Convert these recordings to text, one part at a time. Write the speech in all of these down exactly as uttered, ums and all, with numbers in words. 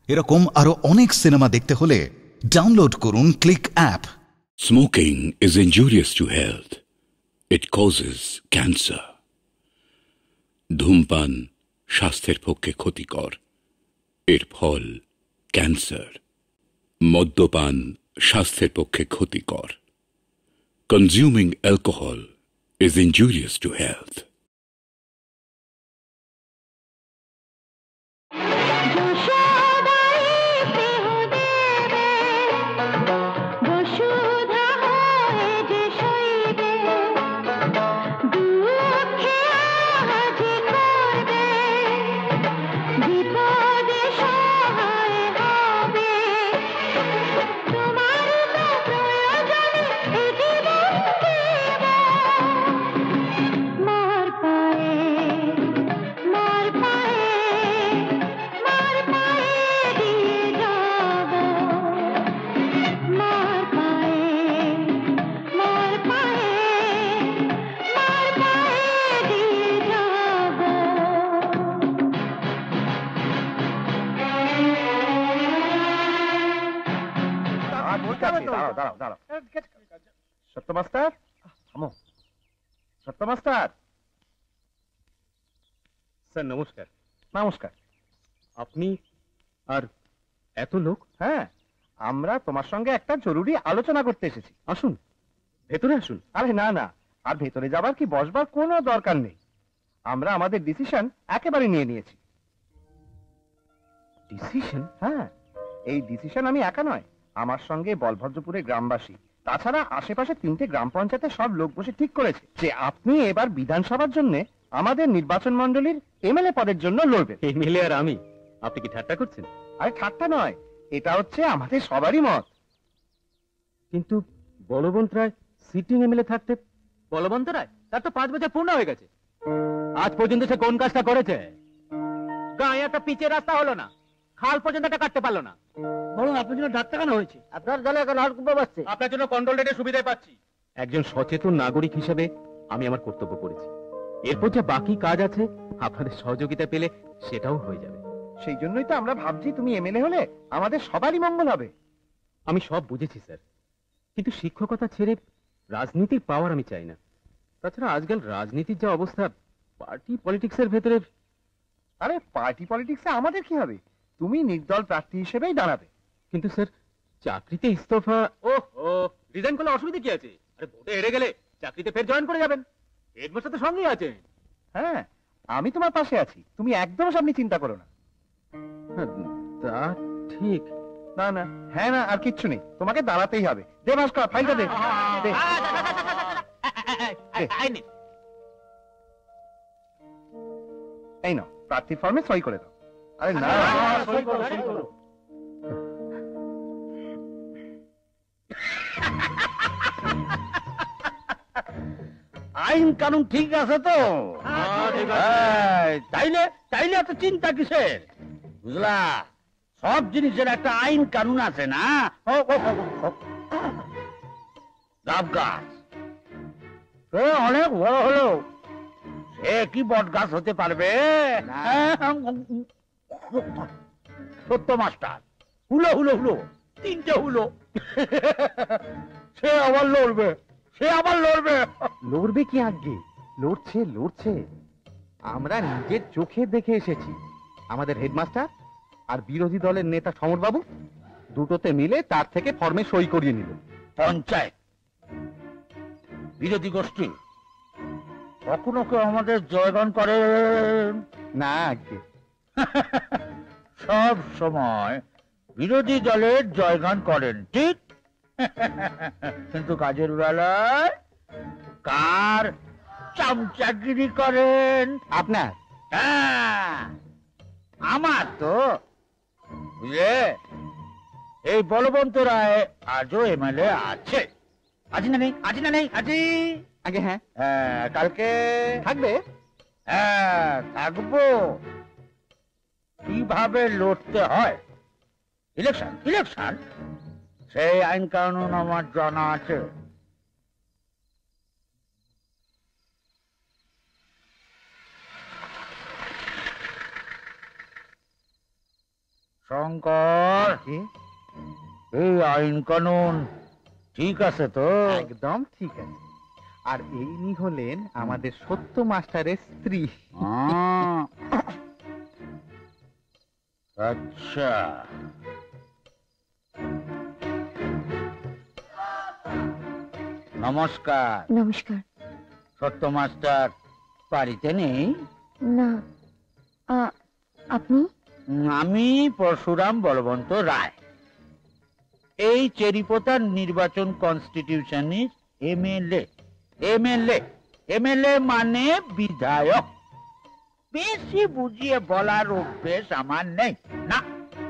এরকম আরো অনেক সিনেমা দেখতে হলে ডাউনলোড করুন click app. Smoking is injurious to health. It causes cancer. ধূমপান স্বাস্থ্যের পক্ষে ক্ষতিকর, এর ফল ক্যান্সার। মদ্যপান স্বাস্থ্যের পক্ষে ক্ষতিকর। Consuming alcohol is injurious to health. Satya master, Satya master sir নমস্কার। নমস্কার। আপনি আর এত লোক? হ্যাঁ, আমরা তোমার সঙ্গে একটা জরুরি আলোচনা করতে এসেছি। আসুন, ভেতরে আসুন। আরে না না, আর ভেতরে যাবার কি বসবার কোনো দরকার নেই। আমরা আমাদের ডিসিশন একেবারে নিয়ে নিয়েছি। ডিসিশন? হ্যাঁ, এই ডিসিশন আমি একা নয়, আমার সঙ্গে বলভদ্রপুরের গ্রামবাসী, তাছাড়া আশেপাশে তিনটে গ্রাম পঞ্চায়েতের সব লোক বসে ঠিক করেছে যে আপনি এবার বিধানসভার জন্য আমাদের নির্বাচন মন্ডলীর এমএলএ পদের জন্য লড়বেন। এমএলএ আর আমি? আপনি কি ঠাট্টা করছেন? আরে ঠাট্টা নয়, এটা হচ্ছে আমাদের সবারই মত। কিন্তু বলবন্ত রায় সিটিং এমএলএ থাকতে? বলবন্ত রায়, তার তো পাঁচ বছর পূর্ণ হয়ে গেছে। আজ পর্যন্ত সে কোন কাজটা করেছে? গায়ে একটা পিচের রাস্তা হলো না, খাল পর্যন্ত একটা কাটতে পারলো না। বলুন আপনার জন্য ডাক্তার কেন হয়েছে? আপনার দলে এখন হাড়কুপা বাজছে। আপনার জন্য কন্ট্রোল রেটের সুবিধাই পাচ্ছি। একজন সচেতন নাগরিক হিসেবে আমি আমার কর্তব্য করেছি। এরপর যা বাকি কাজ আছে আপনাদের সহযোগিতা পেলে সেটাও হয়ে যাবে। সেই জন্যই তো আমরা ভাবছি তুমি এমএলএ হলে আমাদের সবারই মঙ্গল হবে। আমি সব বুঝেছি স্যার, কিন্তু শিক্ষকতা ছেড়ে রাজনীতির পাওয়ার আমি চাই না। তাছাড়া আজকাল রাজনীতির যা অবস্থা, পার্টি পলিটিক্সের ভেতরে। আরে পার্টি পলিটিক্সে আমাদের কি হবে? তুমি নির্দল প্রার্থী হিসেবেই দাঁড়াবে। কিন্তু স্যার, চাকরিতে ইস্তফা। ও ও রিজাইন করলে অসুবিধা কি আছে? আরে ভোটে হেরে গেলে চাকরিতে ফের জয়েন করে যাবেন। হেডমাস্টার তো সঙ্গেই আছে। হ্যাঁ, আমি তোমার পাশে আছি, তুমি একদম আপনি চিন্তা করো না। তা ঠিক। না না, হ্যাঁ না, আর কিচ্ছু নেই, তোমাকে দাঁড়াতেই হবে। দে ভাস্কর, ফাইলটা দে। এই নাও, প্রার্থী ফর্মে সই করে দাও। আরে না, সই করো, সই করো। আইন কানুন ঠিক আছে তো? তাইলে তাইলে এত চিন্তা কিসের? বুঝলা, সব জিনিসের একটা আইন কানুন আছে না? ডাব গাছ সে অনেক বড় হলো, সে কি বট গাছ হতে পারবে? সত্য মাস্টার, হুলো হুলো হুলো, তিনটে হুলো। সে আবার লড়বে, সে আবার লড়বে। লড়বে কি আগে? লড়ছে লড়ছে, আমরা নিজের চোখে দেখে এসেছি। আমাদের হেডমাস্টার আর বিরোধী দলের নেতা সমর বাবু দুটোতে মিলে তার থেকে ফর্মে সই করিয়ে নিল। পঞ্চায়েত বিরোধী গোষ্ঠী কখনো কেউ আমাদের জয়গান করে না আগে। সব সময় বিরোধী দলের জয়গান করেন, ঠিক? কিন্তু কাজের বেলায় কার চামচাগিরি করেন? আপনার? হ্যাঁ, আমার তো। বুঝলে, এই বলবন্ত রায় আজও এমএলএ আছে। আজি না নেই? আজি না নেই? আজি আগে। হ্যাঁ হ্যাঁ, কালকে থাকবে। হ্যাঁ, থাকবো। কিভাবে লড়তে হয় ইলেকশন ইলেকশন সেই আইন কানুন আমার জানা আছে। শঙ্কর, এই আইন কানুন ঠিক আছে তো? একদম ঠিক আছে। আর ইনি হলেন আমাদের সত্য মাস্টারের স্ত্রী। আহ, আচ্ছা, নমস্কার। নমস্কার। সত্য মাস্টার বাড়িতে নেই? না, আ, আপনি? আমি পরশুরাম বলবন্ত রায়, এই চেরিপোতার নির্বাচন কনস্টিটিউশনের এমএলএ। এমএলএ এমএলএ মানে বিধায়ক। বেশি বুঝিয়ে বলার অভ্যেস আমার নেই না।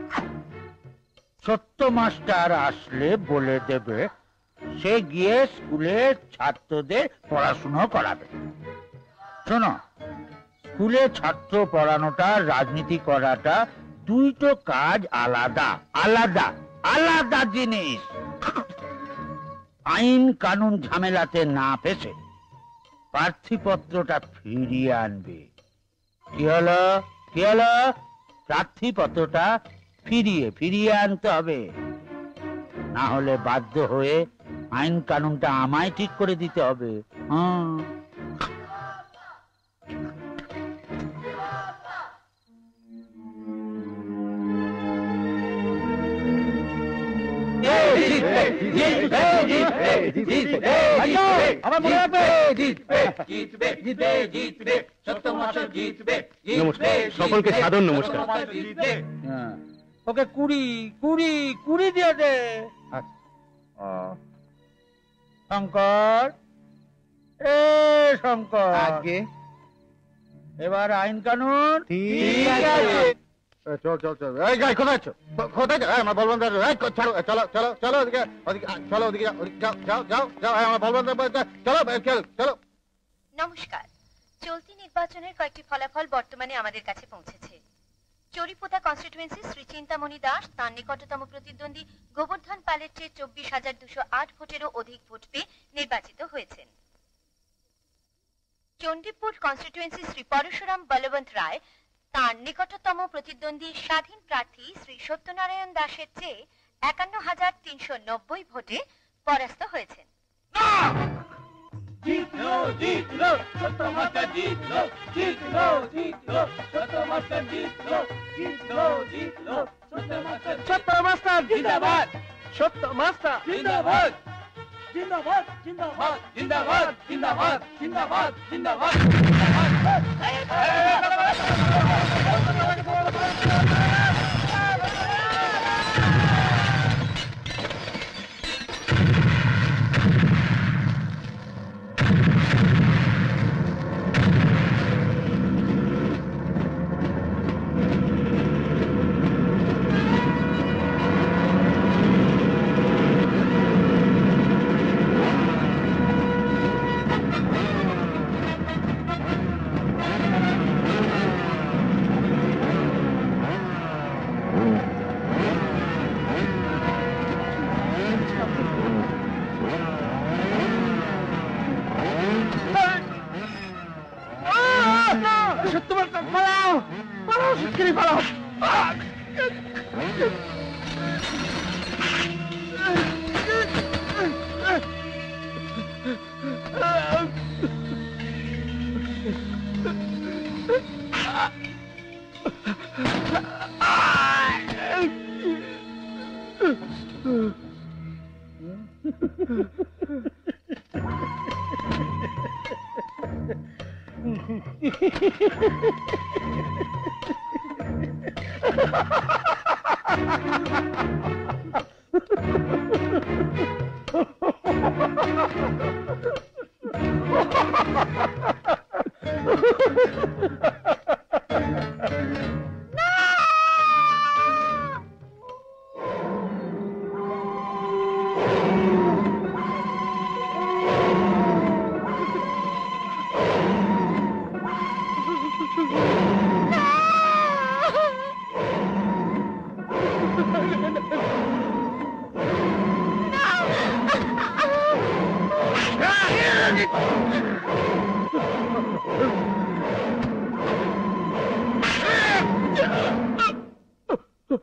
সত্য মাস্টার আসলে বলে দেবে, সে গিয়ে স্কুলের ছাত্রদের পড়াশুনো করাবে। শোনো, স্কুলে ছাত্র পড়ানোটা রাজনীতি করাটা দুইটো কাজ আলাদা আলাদা আলাদা জিনিস। আইন কানুন ঝামেলাতে না ফেসে প্রার্থীপত্রটা ফিরিয়ে আনবে। কি হলো কি হলো প্রার্থীপত্রটা ফিরিয়ে ফিরিয়ে আনতে হবে, না হলে বাধ্য হয়ে আইন কানুনটা আমায় ঠিক করে দিতে হবে। হ্যাঁ, আমার মনে রাখবে। সকলকে সাদর নমস্কার। ওকে কুড়ি কুড়ি কুড়ি দিয়ে দে। শঙ্কর, এ শঙ্কর, আগে এবার আইন কানুন ঠিক আছে। চল চল চল, এই গাই কোথায় আছো? কোথায় যাও? আমার বলবন্ত, চলো চলো চলো চলো ওদিকে ওদিকে চলো ওদিকে যাও, যাও যাও যাও যাও, আমার বলবন্ত চলো চলো চলো। নমস্কার। চলতি নির্বাচনের কয়েকটি ফলাফল বর্তমানে আমাদের কাছে পৌঁছেছে। চরিপোতা কনস্টিটুয়েন্সি শ্রী চিন্তামণি দাস তার নিকটতম প্রতিদ্বন্দ্বী গোবর্ধন পালের চেয়ে চব্বিশ হাজার দুশো আট ভোটেরও অধিক ভোট পেয়ে নির্বাচিত হয়েছেন। চণ্ডীপুর কনস্টিটুয়েন্সি শ্রী পরশুরাম বলবন্ত রায় তার নিকটতম প্রতিদ্বন্দ্বী স্বাধীন প্রার্থী শ্রী সত্যনারায়ণ দাসের চেয়ে একান্ন হাজার তিনশো নব্বই ভোটে পরাস্ত হয়েছেন। সত্য মাস্টার জিন্দাবাদ, সত্য মাস্টার জিন্দাবাদ, জিন্দাবাদ জিন্দাবাদ জিন্দাবাদ জিন্দাবাদ জিন্দাবাদ জিন্দাবাদ।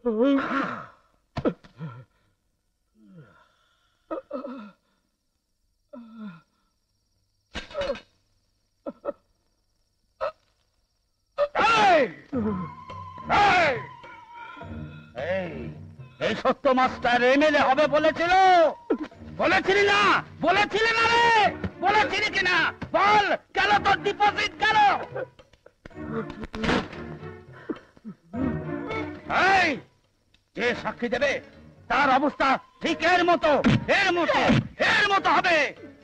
এই সত্য মাস্টার এমএলএ হবে বলেছিল, বলেছিলি না? বলেছিলি না রে? বলেছিলি কিনা বল? কেন তোর ডিপোজিট গেল? এই যে সাক্ষী দেবে তার অবস্থা ঠিক এর মতো এর মতো এর মতো হবে।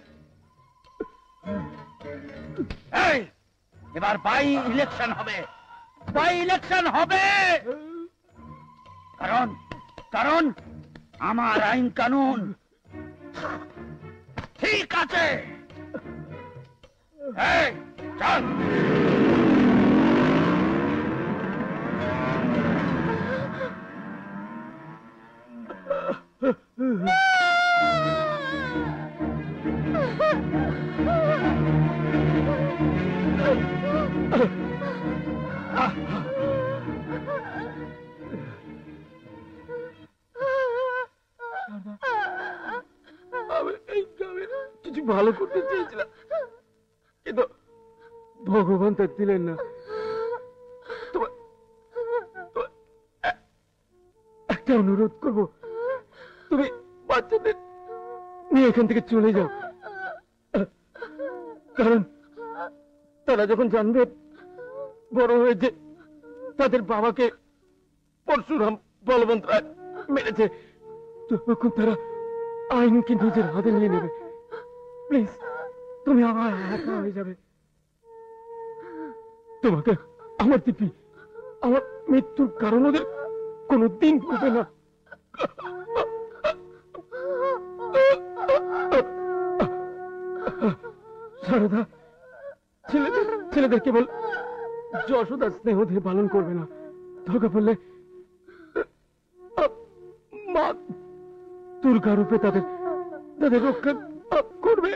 এই এবার বাই ইলেকশন হবে, বাই ইলেকশন হবে। কারণ কারণ আমার আইন কানুন ঠিক আছে। এই চল। আমি এই গ্রামের কিছু ভালো করতে চেয়েছিলাম, কিন্তু ভগবান তা দিলেন না। তোমার তোমার এ- একটা অনুরোধ করব, তুমি বাচ্চাদের নিয়ে এখান থেকে চলে যাও। কারণ তারা যখন জানবে বড় হয়েছে তাদের বাবাকে পরশুরাম বলবন্ত রায় মেরেছে, তখন তারা আইনকে নিজের হাতে নিয়ে নেবে। প্লিজ তুমি আমার একা হয়ে যাবে। তোমাকে আমার দিব্যি আমার মৃত্যুর কারণ ওদের কোনদিন করবে না। সারদা ছেলেদের ছেলেদের কেবল যশোদা স্নেহ দিয়ে পালন করবে না, দরকার পড়লে মা দুর্গা রূপে তাদের তাদের রক্ষা করবে।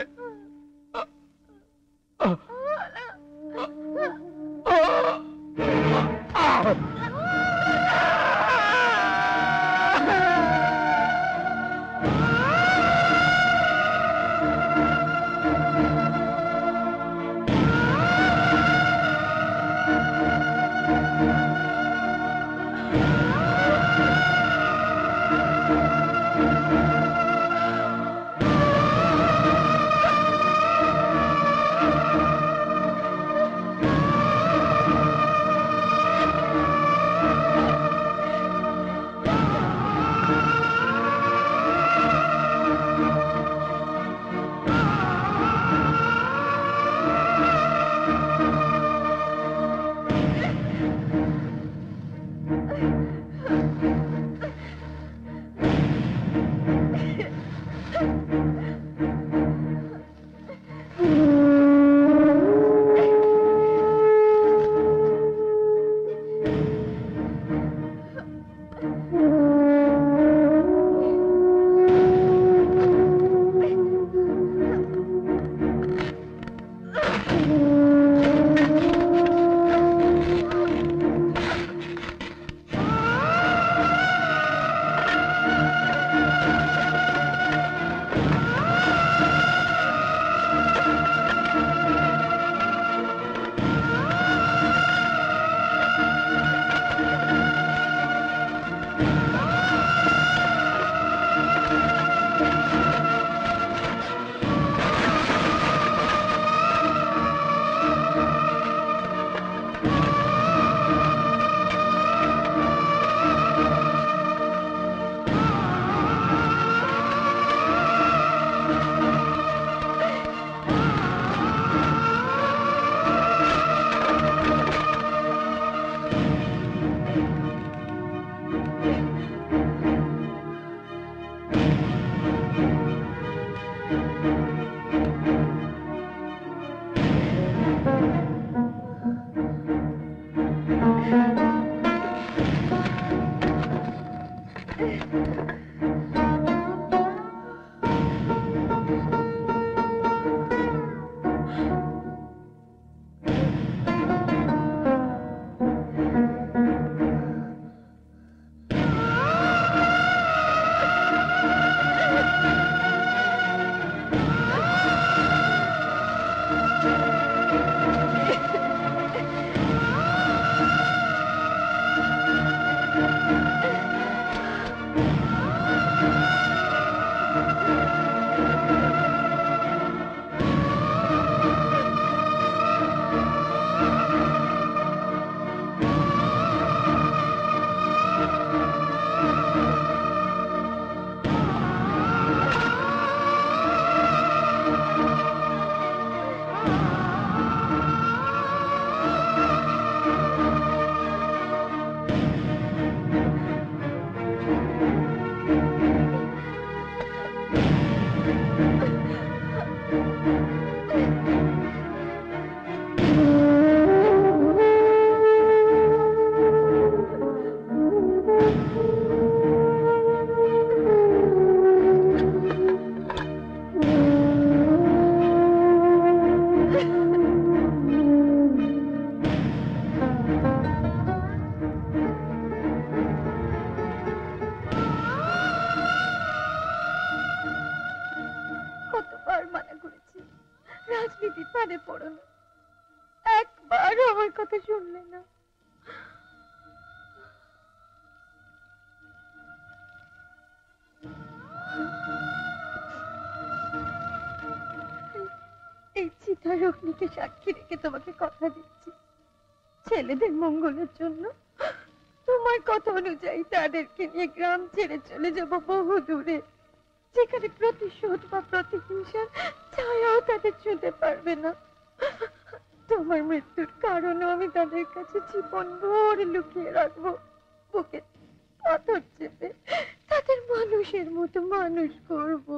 আমার কথা শুনলে না। এই চিতার অগ্নিকে সাক্ষী রেখে তোমাকে কথা দিচ্ছি, ছেলেদের মঙ্গলের জন্য তোমার কথা অনুযায়ী তাদেরকে নিয়ে গ্রাম ছেড়ে চলে যাব বহু দূরে, যেখানে প্রতিশোধ বা প্রতিহিংসার ছায়াও তাদের ছুঁতে পারবে না। তোমার মৃত্যুর কারণও আমি তাদের কাছে জীবন ভর লুকিয়ে রাখবো, বুকে পাথর চেপে তাদের মানুষের মতো মানুষ করব।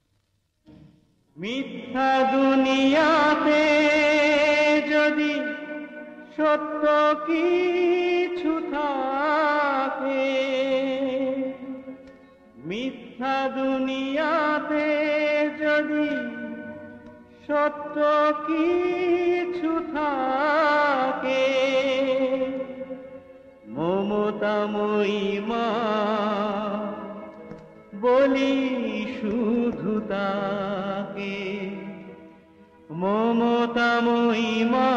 মিথ্যা দুনিয়াতে যদি সত্য কিছু থাকে, মিথ্যা দুনিয়াতে যদি সত্য কিছু থাকে, মমতাময়ী মা বলি শুধু তাকে, মমতাময়ী মা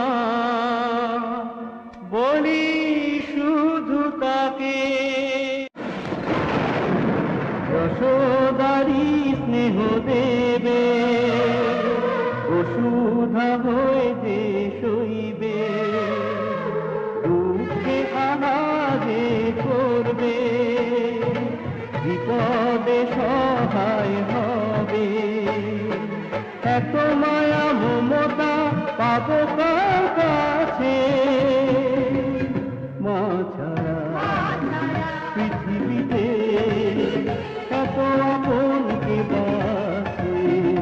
বলি শুধু তাকে। যশোদারি স্নেহ দেবে, বসুধা হয়ে যে সইবে, দুঃখে আহারে করবে, বিপদে সহায় হবে। এত মায়া মমতা পাবো কার কাছে, মা ছাড়া পৃথিবীতে এত আপন কে বাঁচে,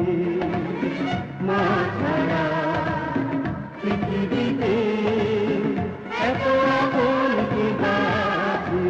মা ছাড়া পৃথিবীতে এত আপন কে বাঁচে।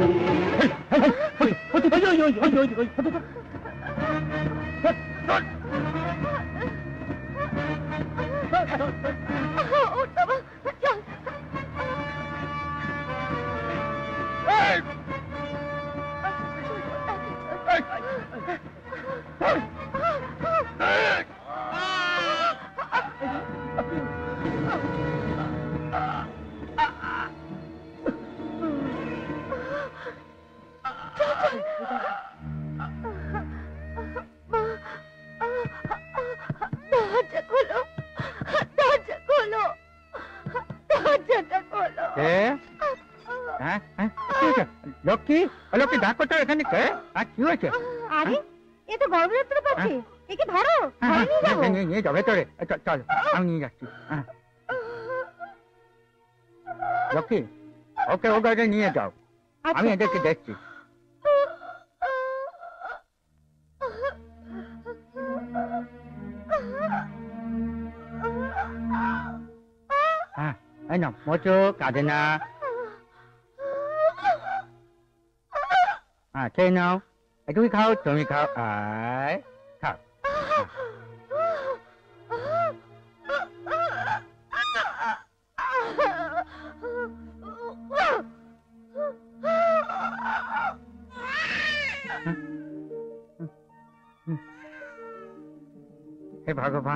লক্ষ্মী, লক্ষ্মী ডাকো তো এখানে কে? কি হয়েছে? আরে এ তো গর্ভযাত্রা পাচ্ছে, একে ধরো, নিয়ে যাও ভেতরে, চল আমি নিয়ে যাচ্ছি। লক্ষ্মী, ওকে ও গাড়ি নিয়ে যাও, আমি এদেরকে দেখছি। হ্যাঁ এই না মোচো, কাঁদে না। হ্যাঁ খেয়ে নাও, তুমি খাও, তুমি খাও, আয় খাও। হে ভগবান,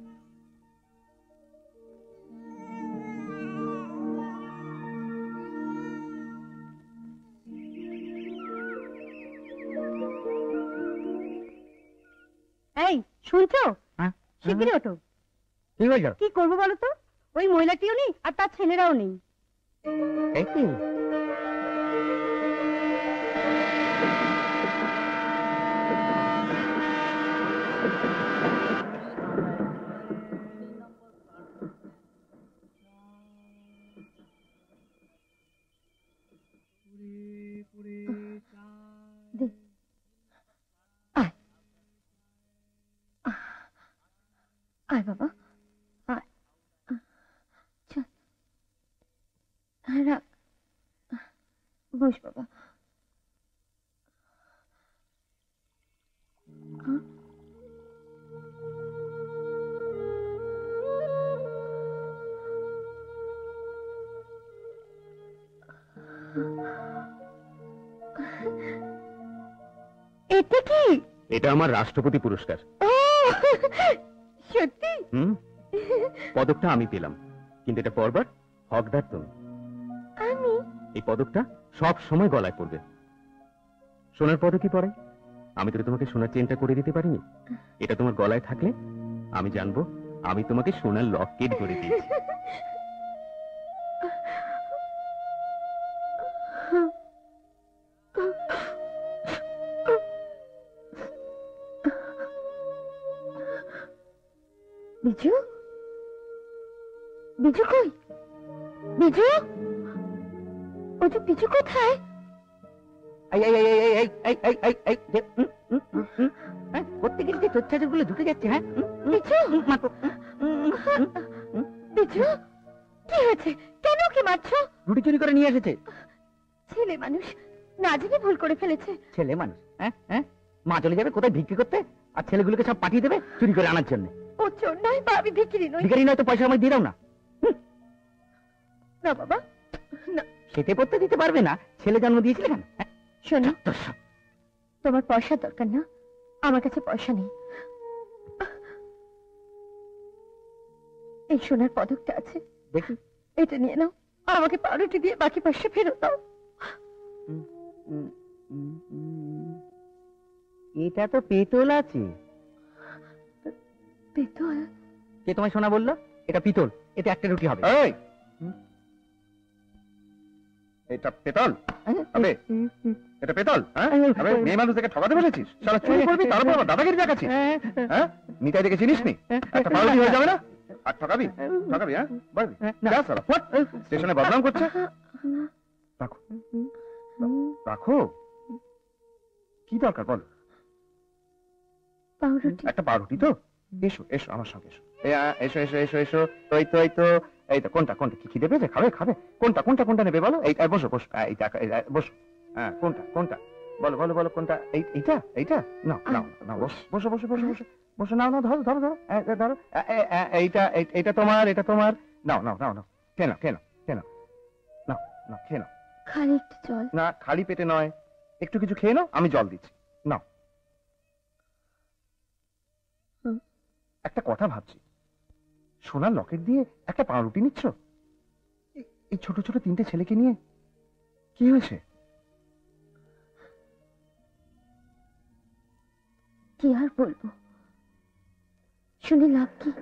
এই শুনছো? শিগগিরই ওঠো। কি বলছো? কি করবো বলো তো? ওই মহিলাটিও নেই আর তার ছেলেরাও নেই। কি আয় বাবা, আয়, চল, রাখ, বস বাবা। এটা কি? এটা আমার রাষ্ট্রপতি পুরস্কার। সত্যি? হুম, পদকটা আমি পেলাম, কিন্তু এটা পরবার হকদার তুমি। আমি এই পদকটা সব সময় গলায় পড়বে। সোনার পদকই পরে। আমি তো তোমাকে সোনার চেনটা করে দিতে পারিনি। এটা তোমার গলায় থাকলে আমি জানবো আমি তোমাকে সোনার লকেট করে দিয়েছি। বিজু, বিজু কই? বিজু, ও যে বিজু কোথায়? এই এই এই এই এই এই এই এই এই যে, উম, উম, উম, উম, হ্যাঁ, করতে গেলে যে তথ্যাচার গুলো ঢুকে যাচ্ছে। হ্যাঁ উম, উম, বিজু, উম, মারো। উম, উম, উম, বিজু, কি হয়েছে? কেন ওকে মারছো? রুটি চুরি করে নিয়ে এসেছে। ছেলে মানুষ, না জেনে ভুল করে ফেলেছে। ছেলে মানুষ, হ্যাঁ হ্যাঁ, মা চলে যাবে কোথায় ভিক্ষে করতে, আর ছেলেগুলোকে সব পাঠিয়ে দেবে চুরি করে আনার জন্য। ও চোর নয় বা আমি ভিখিরি নই। ভিখারি নয় তো পয়সা আমায় দিয়ে দাও না। না বাবা, না। খেতে পড়তে দিতে পারবে না, ছেলে জন্ম দিয়েছিলে কেন? হ্যাঁ, শোনো, তোর সব। তোমার পয়সার দরকার না, আমার কাছে পয়সা নেই। এই সোনার পদকটা আছে, দেখি। এটা নিয়ে নাও, আর আমাকে পাউরুটি দিয়ে বাকি পয়সা ফেরত দাও। উম, উম, উম, উম। এটা তো পিতল আছে। পিতল? কে তোমায় শোনা বললো? এটা পিতল, এতে একটা রুটি হবে। এই, এটা পেতল হবে? এটা পেতল? হ্যাঁ, আবে মেয়ে মানুষদেরকে ঠকাতে বলেছিস? শালা চুরি করবি তারপর আবার দাদাগিরি দেখাচ্ছিস? হ্যাঁ, নিতাই দেখে চিনিস নি? একটা পাউরুটি হয়ে যাবে না? আর ঠকাবি? ঠকাবি? হ্যাঁ, বলবি? যা শালা, ফট। স্টেশনে বদনাম করছে। রাখো, রাখো। কি দরকার বল? পাউরুটি। একটা পাউরুটি তো? এসো এসো আমার সঙ্গে এসো। এই, আ, এসো এসো এসো এসো। এই তো এই তো এই তো কোনটা কোনটা কি খিদে পেয়েছে? খাবে খাবে? কোনটা কোনটা কোনটা নেবে বলো? এই বসো বসো, এইটা বসো। হ্যাঁ, কোনটা কোনটা বলো বলো বলো কোনটা? এই এইটা এইটা না না না, বসো বসো বসো বসো বসো বসো। নাও নাও, ধরো ধরো ধরো, এই, এই, ধরো। এ, এ, এ, এইটা এই- এইটা তোমার, এটা তোমার। নাও নাও নাও নাও, খেয়ে নাও খেয়ে নাও খেয়ে নাও, নাও নাও খেয়ে নাও। খালি একটু জল। না, খালি পেটে নয়, একটু কিছু খেয়ে নাও, আমি জল দিচ্ছি। নাও। হুম। একটা কথা ভাবছি, সোনার লকেট দিয়ে একটা পাউরুটি নিচ্ছ? এই- এই ছোট ছোট তিনটে ছেলেকে নিয়ে কি হয়েছে? কি আর বলবো, শুনে লাভ কি?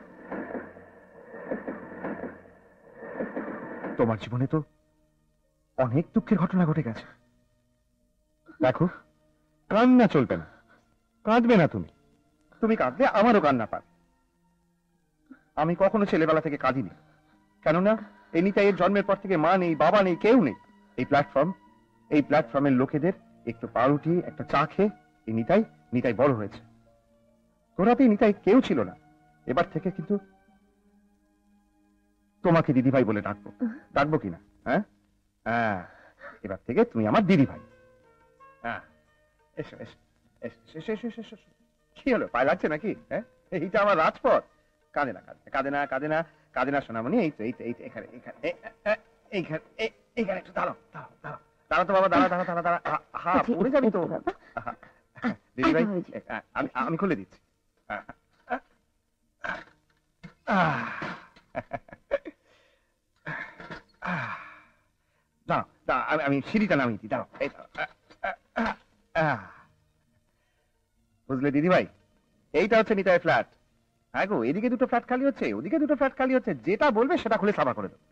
তোমার জীবনে তো অনেক দুঃখের ঘটনা ঘটে গেছে। দেখো, কান্না চলবে না, কাঁদবে না তুমি। তুমি কাঁদলে আমারও কান্না পাবে। আমি কখনো ছেলেবেলা থেকে কাঁদিনি, কেননা এই নিতাইয়ের জন্মের পর থেকে মা নেই, বাবা নেই, কেউ নেই। এই প্ল্যাটফর্ম, এই প্ল্যাটফর্মের লোকেদের একটু পাউরুটি, একটা চা খেয়ে এই নিতাই নিতাই বড় হয়েছে। তোরাতেই নিতাই কেউ ছিল না। এবার থেকে কিন্তু তোমাকে দিদিভাই বলে ডাকবো। ডাকবো কিনা? হ্যাঁ হ্যাঁ, এবার থেকে তুমি আমার দিদিভাই। হ্যাঁ, এসো এসো এসো এসো এসো এসো এসো। কি হলো, পায়ে লাগছে নাকি? হ্যাঁ, এইটা আমার রাজপথ। কাঁদে না কাঁদে কাঁদে না কাঁদে না কাঁদে না সোনামণি। এই তো এই তো এই তো এখানে এখানে এ- এ- এইখানে এ- এইখানে একটু দাঁড়াও দাঁড়াও দাঁড়াও দাঁড়াও তো বাবা, দাঁড়া দাঁড়া দাঁড়া দাঁড়া। হা, পড়ে যাবি তো। আহা, দিদিভাই, এ, আমি আমি খুলে দিচ্ছি। আহ, আহ, আহ, দাঁড়াও দাঁড়াও, আমি আমি সিঁড়িটা নামিয়ে দিই, দাঁড়াও। এই দাঁড়াও। আহ, আহ, আহ। বুঝলে দিদিভাই, এইটা হচ্ছে নিতাই ফ্ল্যাট। হ্যাঁ গো, এদিকে দুটো ফ্ল্যাট খালি হচ্ছে, ওদিকে দুটো ফ্ল্যাট খালি হচ্ছে। যেটা বলবে সেটা খুলে সাফা করে দেবো।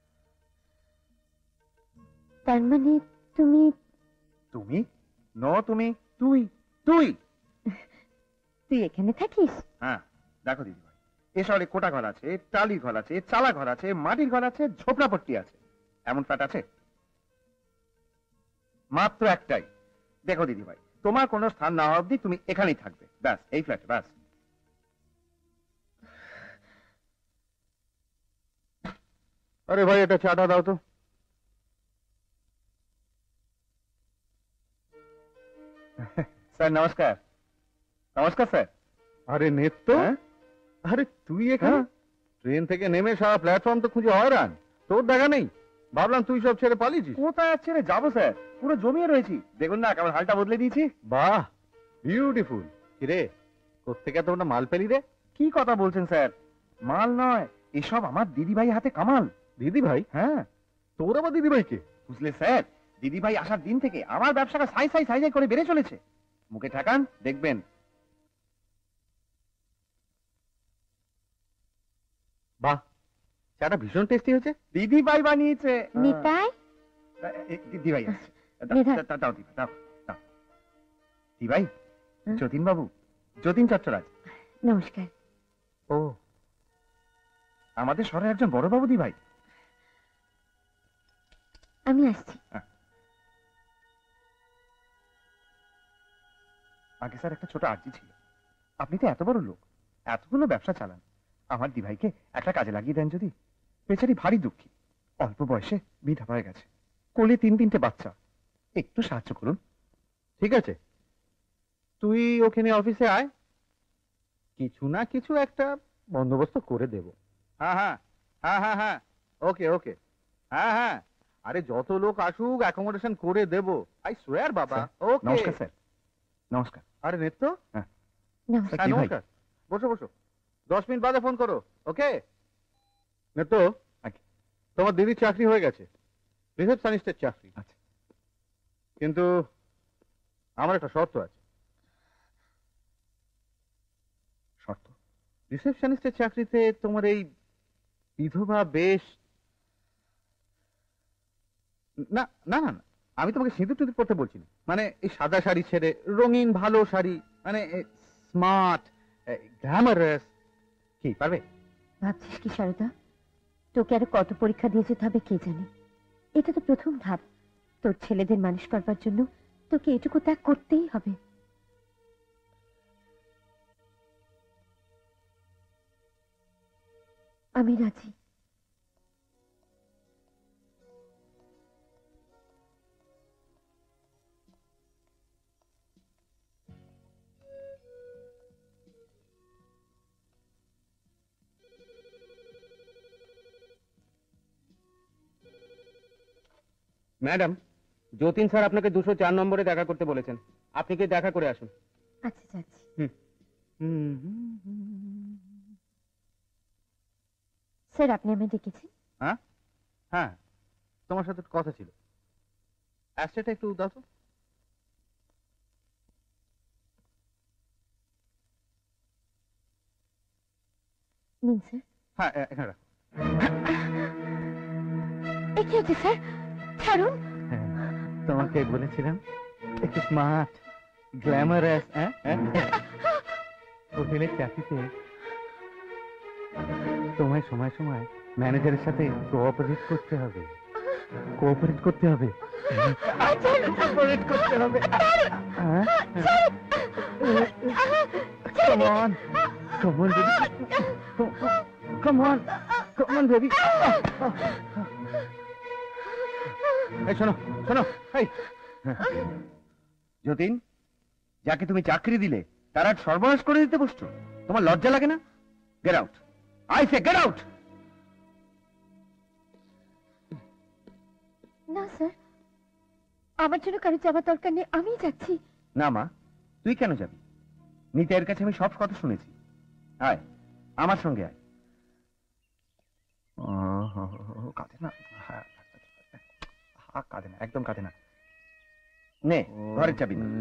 তার মানে তুমি? তুমি ন, তুমি তুই তুই তুই এখানে থাকিস? হ্যাঁ, দেখো দিদিভাই, এ শহরে কোটা ঘর আছে, টালি ঘর আছে, চালা ঘর আছে, মাটির ঘর আছে, ঝোপড়াপট্টি আছে। এমন ফ্ল্যাট আছে? মাত্র একটাই। দেখো দিদিভাই, তোমার কোনো স্থান না হওয়া অব্দি তুমি এখানেই থাকবে, ব্যাস, এই ফ্ল্যাটে, ব্যাস। আরে ভাই, এটা চাটা দাও তো। স্যার নমস্কার। নমস্কার স্যার। আরে নেত্য, আরে তুই এখানে? ট্রেন থেকে নেমে সারা প্ল্যাটফর্ম তো খুঁজে হয়রান, তোর দেখা নেই। ভাবলাম তুই সব ছেড়ে পালিয়েছিস। কোথায় ছেড়ে যাবো স্যার, পুরো জমিয়ে রয়েছি। দেখুন না কেমন হালটা বদলে দিয়েছি। বাহ, বিউটিফুল। কিরে, কোত্থেকে এতটা মাল পেলি রে? কি কথা বলছেন স্যার? মাল নয়, এসব আমার দিদিভাই হাতে কামাল। দিদি ভাই? হ্যাঁ। তোর আবার দিদি ভাইকে? বুঝলে স্যার, দিদি ভাই আসার দিন থেকে আমার ব্যবসাটা সাই সাই সাই সাই করে বেড়ে চলেছে। মুখে ঠাকান, দেখবেন। বাহ, চাটা ভীষণ টেস্টি হয়েছে। দিদি ভাই বানিয়েছে। নিতাই, দিদি ভাই আসছে। দাও, নিধাই। দাও, দাও, দিদি, দাও, দাও। দিদি ভাই, হুম? যতীন বাবু, যতীন চট্টরাজ। নমস্কার। ও, আমাদের শহরের একজন বড় বাবু দি ভাই। আমি আসছি। আগে স্যার একটা ছোট আর্জি ছিল। আপনি তো এত বড় লোক, এতগুলো ব্যবসা চালান, আমার দিভাইকে একটা কাজে লাগিয়ে দেন যদি। বেচারি ভারী দুঃখী, অল্প বয়সে বিধবা হয়ে গেছে, কোলে তিন তিনটে বাচ্চা। একটু সাহায্য করুন। ঠিক আছে, তুই ওখানে অফিসে আয়, কিছু না কিছু একটা বন্দোবস্ত করে দেব। হ্যাঁ হ্যাঁ হ্যাঁ হ্যাঁ হ্যাঁ ওকে ওকে হ্যাঁ হ্যাঁ আরে যত লোক আসুক অ্যাকোমোডেশন করে দেব, আই সোয়ার বাবা। ওকে, নমস্কার স্যার। নমস্কার। আরে নেত্য, হ্যাঁ। নমস্কার। হ্যাঁ কি ভাই? নমস্কার, বসো বসো, দশ মিনিট বাদে ফোন করো। ওকে নেত্য, আগে। তোমার দিদির চাকরি হয়ে গেছে, রিসেপশনিস্টের চাকরি। আচ্ছা। কিন্তু আমার একটা শর্ত আছে। শর্ত? রিসেপশনিস্টের চাকরিতে তোমার এই বিধবা বেশ না না না না, আমি তোমাকে সিঁদুর টুদুর পরতে বলছি না, মানে এই সাদা শাড়ি ছেড়ে রঙিন ভালো শাড়ি, মানে স্মার্ট গ্ল্যামারাস। কি পারবে? ভাবছিস কি সারদা, তোকে আরো কত পরীক্ষা দিয়ে যেতে হবে কে জানে। এটা তো প্রথম ধাপ। তোর ছেলেদের মানুষ করবার জন্য তোকে এটুকু ত্যাগ করতেই হবে। আমি রাজি। ম্যাডাম, যতীন স্যার আপনাকে দুশো চার নম্বরে দেখা করতে বলেছেন, আপনি কি দেখা করে আসুন। আচ্ছা যাচ্ছি। স্যার, আপনি আমায় ডেকেছেন? হ্যাঁ হ্যাঁ, তোমার সাথে একটু কথা ছিল। অ্যাসেটটা একটু দাও তো। নিন স্যার। হ্যাঁ এ- এখানে রাখো। এ কি হচ্ছে স্যার? ছাড়ুন। তোমাকে বলেছিলাম একটু স্মার্ট গ্ল্যামারাস। হোটেলের চাকরিতে তোমায় সময় সময় ম্যানেজারের সাথে কোঅপারেট করতে হবে, কোঅপারেট করতে হবে, কোঅপারেট করতে হবে। Come on, come on, baby. Come on, come on, baby. এই শোনো শোনো, এই যতীন, যাকে তুমি চাকরি দিলে তার আর সর্বনাশ করে দিতে বসছো? তোমার লজ্জা লাগে না? Get out, I say get out. না স্যার, আমার জন্য কারো যাওয়ার দরকার নেই, আমিই যাচ্ছি। না মা, তুই কেন যাবি? নিতাইয়ের কাছে আমি সব কথা শুনেছি। আয় আমার সঙ্গে আয়। কাঁদে না, হ্যাঁ কাঁদে না, একদম কাঁদে না। নে ঘরের চাবি নে।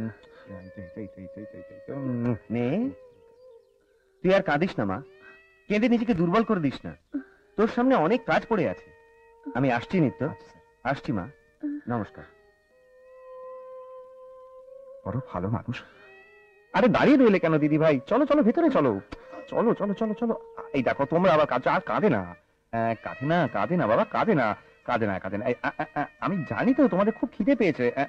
নে, তুই আর কাঁদিস না মা, কেঁদে নিজেকে দুর্বল করে দিস না। তোর সামনে অনেক কাজ পড়ে আছে। আমি আসছি নিত্য, আসছি মা, নমস্কার। বড় ভালো মানুষ। আরে দাঁড়িয়ে রইলে কেন দিদি ভাই? চলো চলো ভেতরে চলো, চলো চলো চলো চলো। এই দেখো তোমরা আবার কাজ, আর কাঁদে না, আহ, কাঁদে না কাঁদে না বাবা, কাঁদে না কাঁদে না কাঁদে না। এই, আ, আ, আ, আমি জানি তো তোমাদের খুব খিদে পেয়েছে। আহ,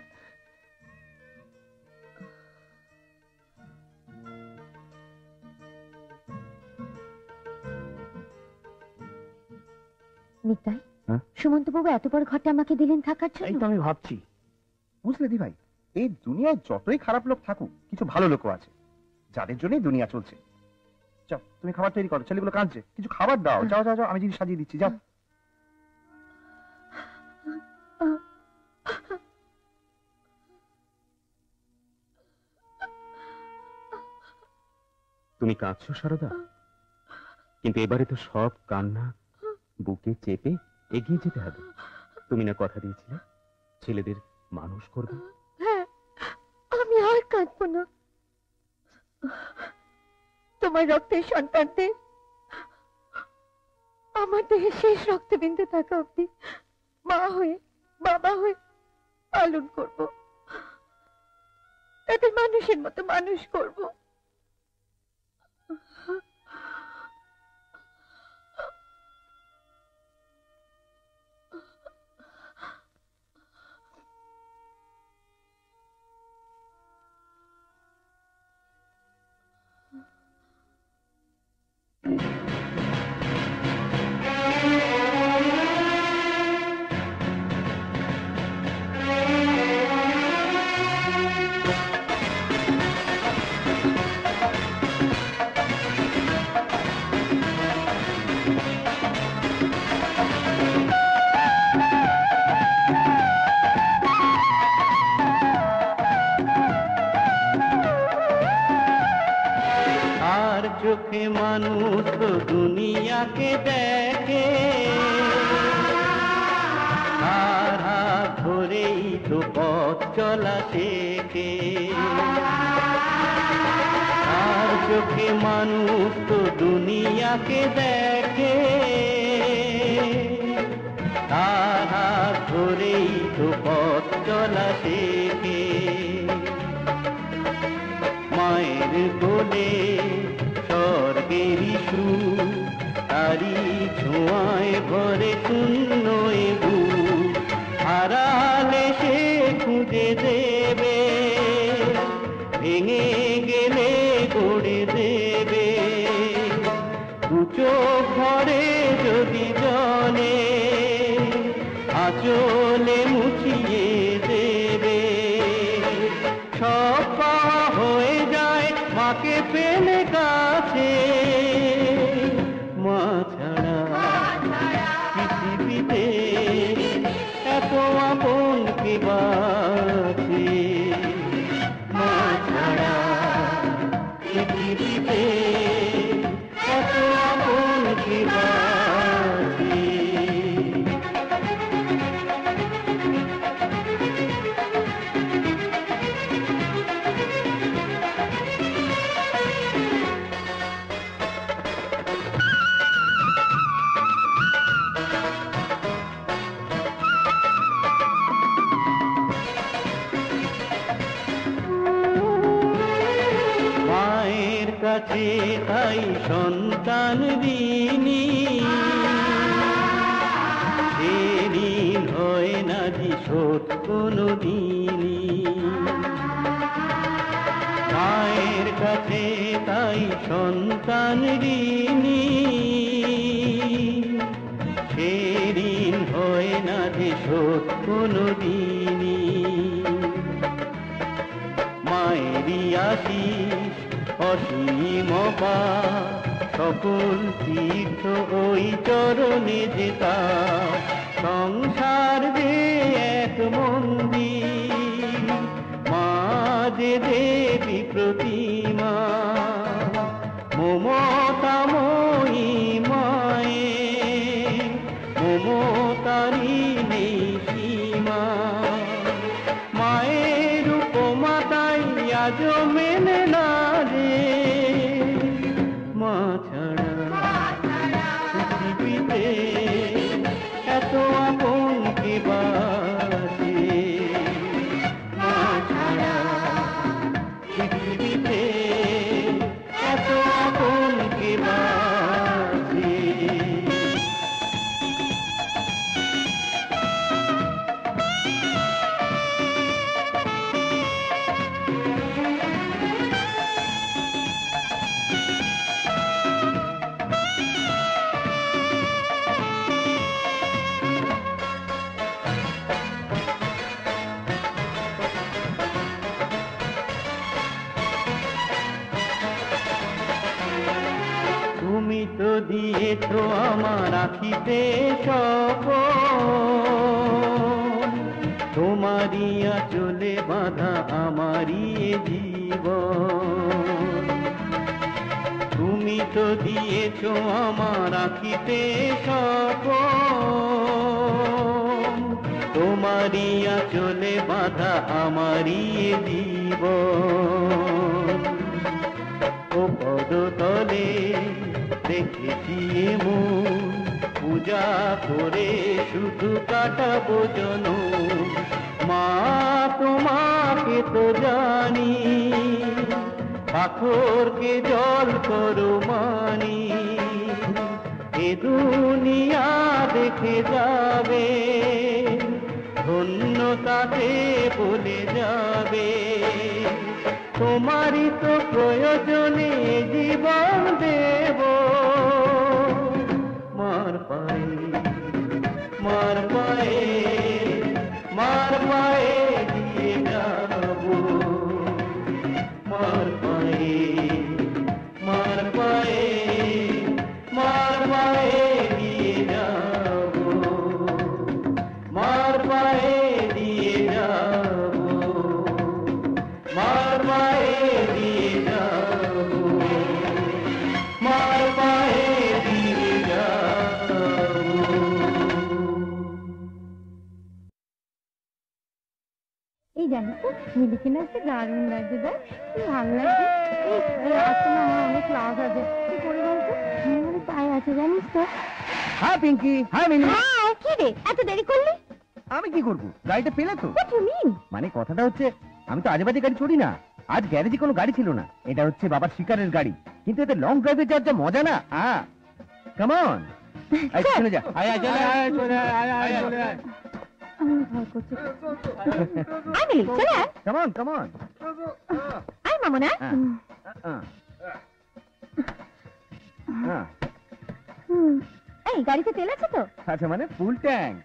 নিতাই, হ্যাঁ? সুমন্ত বাবু এত বড় ঘরটা আমাকে দিলেন থাকার এই জন্য? তো আমি ভাবছি, বুঝলে দি ভাই, এই দুনিয়ায় যতই খারাপ লোক থাকুক, কিছু ভালো লোকও আছে যাদের জন্যই দুনিয়া চলছে। যাও তুমি খাবার তৈরি করো, ছেলেগুলো কাঁদছে, কিছু খাবার দাও। যাও যাও যাও, আমি জিনিস সাজিয়ে দিচ্ছি, যাও। তুমি কাঁদছো সারদা, কিন্তু এবারে তো সব কান্না বুকে চেপে এগিয়ে যেতে হবে। তুমি না কথা দিয়েছিলে ছেলেদের মানুষ করবে? হ্যাঁ, আমি আর কাঁদবো না। তোমার রক্তের সন্তানদের আমার দেহে শেষ রক্তবিন্দু থাকা অব্দি মা হয়ে বাবা হয়ে পালন করব, তাদের মানুষের মতো মানুষ করব। চোখে মানুষ তো দুনিয়াকে দেখে, আর হাত ধরেই তো পথ চলা শেখে। আর চোখে মানুষ তো দুনিয়াকে দেখে, আর হাত ধরেই তো পথ চলা শেখে। মায়ের কোলে স্বর্গেরই সুর, তারি ছোঁয়ায় ভরে শূন্য বুক। হারালে সে খুঁজে দেবে, ভেঙে গেলে গড়ে দেবে। দু চোখ ভরে যদি জলে আঁচলে মুছিয়ে দেবে। সব হয়ে যায় মাকে পেলে কাছে, মা ছাড়া পৃথিবীতে এত আপন কে বাঁচে। মা ছাড়া পৃথিবীতে এত আপন কে বাঁচে। কাছে তাই সন্তান ঋণী, সে ঋণ হয় না যে শোধ কোনো দিনই। মায়ের কাছে তাই সন্তান ঋণী, সে ঋণ হয় না যে শোধ কোনো দিনই। মায়েরই আশিস অসীম পা, সকল তীর্থ ওই চরণে যেতা। সংসার যে এক মন্দির, মা যে দেবী প্রতিমা। মমতাময়ী মায়ে মমতারি নেই সীমা। মায়ের উপমাতাই আজ মেনে না রে, মা ছাড়া পৃথিবীতে এত আপন কে বাঁচে। মা ছাড়া পৃথিবীতে এত আপন কে বাঁচে। তুমি তো দিয়েছ আমার আখিতে স্বপন, তোমারই আঁচলে বাঁধা আমারই জীবন। তুমি তো দিয়েছ আমার আঁখিতে স্বপন, তোমারই আঁচলে বাঁধা আমারই জীবন। ও পদতলে দেখেছি মন, পূজা করে শুধু কাটাবো জনম। মা তোমাকে তো জানি, পাথরকে জল করো মানি, এ দুনিয়া দেখে যাবে, ধন্যতাতে বলে যাবে। তোমারই তো প্রয়োজনে জীবন দেব, মার পায়ে মার পায়ে মার পায়ে দিয়ে যাবো, মার পায়ে মার পায়ে মার পায়ে দিয়ে যাবো, মার পায়ে দিয়ে যাবো, মার পায়ে দিয়ে যাবো, মার পায়ে দিয়ে যাবো। এই জানিস তো মিলিকে নাচতে দারুণ লাগছে, দেখ কি ভালো লাগছে। এই আজকে না আমার অনেক ক্লাস আছে, কি করে বলতো আমার পায়ে আছে জানিস তো। হ্যাঁ পিঙ্কি, হ্যাঁ মিনি। হ্যাঁ কি রে এত দেরি করলি? আমি কি করবো, গাড়িটা পেলে তো। What do you mean? মানে কথাটা হচ্ছে আমি তো আজে বাজে গাড়ি চড়ি না, আজ গ্যারেজে কোনো গাড়ি ছিল না, এটা হচ্ছে বাবার শিকারের গাড়ি, কিন্তু এতে লং ড্রাইভে যাওয়ার যা মজা না। হ্যাঁ কাম অন, চলে যা। আয় আয় চলে আয় চলে আয় আয় চলে আয়। আমি ভয় করছি। আয় মিলি চলে আয়। Come on come on. আয় মামুনা। হ্যাঁ হ্যাঁ। হুম, এই গাড়িতে তেল আছে তো? আচ্ছা মানে ফুল ট্যাঙ্ক।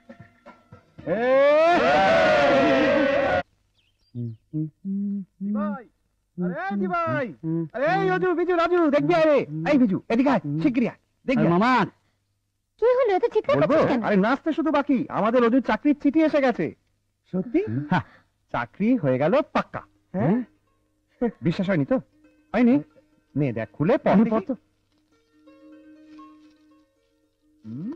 ভাই আরে ভাই, আরে রাজু বিজু রাজু দেখবি আরে, এই বিজু এদিকে আয় শিগগিরই আয় দেখবি। মামা কি হলো এত চিৎকার বলবো? করছিস কেন? আরে নাচতে শুধু বাকি, আমাদের অজুর চাকরির চিঠি এসে গেছে। সত্যি? হ্যাঁ, চাকরি হয়ে গেল পাক্কা। হ্যাঁ বিশ্বাস হয়নি তো? হয়নি? নে দেখ খুলে পড় তো। হুম,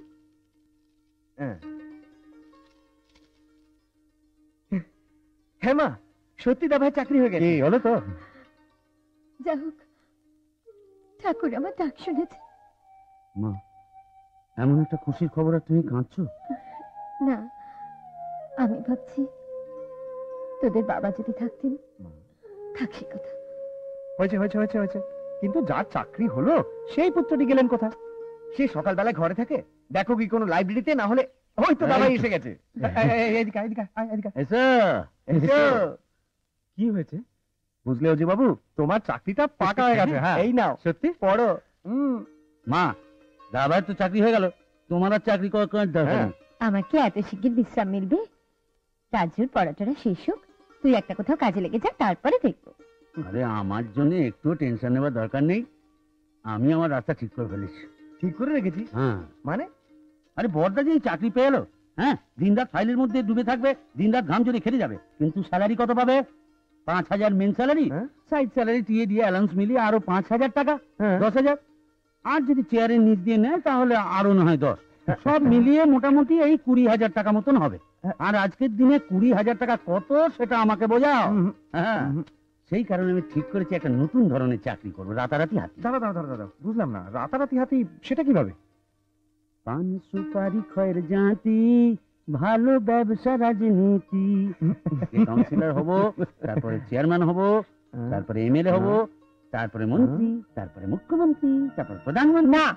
হ্যাঁ মা সত্যি দা ভাই চাকরি হয়ে গেছে। হলো তো? যা হোক ঠাকুর আমার ডাক শুনেছে। মা এমন একটা খুশির খবর আর তুমি কাঁদছো? না আমি ভাবছি তোদের বাবা যদি থাকতেন। থাক সে কথা। হয়েছে হয়েছে হয়েছে হয়েছে, কিন্তু যার চাকরি হলো সেই পুত্রটি গেলেন কোথায়? সে সকালবেলা ঘরে থাকে, দেখো কি কোনো লাইব্রেরিতে, না হলে ওই তো দাদাই এসে গেছে। এদিকে এদিকে এদিকে এসো এসো। কি হয়েছে বুঝলে অজি বাবু, তোমার চাকরিটা পাকা হয়ে গেছে। হ্যাঁ এই নাও সত্যি পড়ো। হুম মা দাবার তো চাকরি হয়ে গেল, তোমার আর চাকরি করার কোনো দরকার নেই। আমার কি এত শিগগির বিশ্রাম মিলবে? রাজুর পড়াটা শেষ হোক, তুই একটা কোথাও কাজে লেগে যা, তারপরে দেখবো। আরে আমার জন্য একটু টেনশন নেবার দরকার নেই, আমি আমার রাস্তা ঠিক করে ফেলেছি। ঠিক করে রেখেছি হ্যাঁ মানে? আরে বড়দা যে চাকরি পেয়ে এলো, হ্যাঁ দিন রাত ফাইলের মধ্যে ডুবে থাকবে, দিন রাত ঘাম জড়িয়ে খেতে যাবে, কিন্তু স্যালারি কত পাবে? পাঁচ হাজার মেন স্যালারি, সাইড স্যালারি টিয়ে দিয়ে অ্যালাউন্স মিলিয়ে আরো পাঁচ হাজার টাকা, দশ হাজার। আর যদি চেয়ারের নিচ দিয়ে নেয় তাহলে আরো না হয় দশ, সব মিলিয়ে মোটামুটি এই কুড়ি হাজার টাকা মতন হবে। আর আজকের দিনে কুড়ি হাজার টাকা কত সেটা আমাকে বোঝাও। হ্যাঁ সেই কারণে আমি ঠিক করেছি একটা নতুন ধরনের চাকরি করবো, রাতারাতি হাতি। দাঁড়া দাঁড়া দাঁড়া দাঁড়া, বুঝলাম না, রাতারাতি হাতি সেটা কিভাবে? পান সুপারি খয়ের জাতি, ভালো ব্যবসা রাজনীতি, কাউন্সিলর হব, তারপরে চেয়ারম্যান হব, তারপরে এমএলএ হব, তারপরে মন্ত্রী, তারপরে মুখ্যমন্ত্রী, তারপরে প্রধানমন্ত্রী। না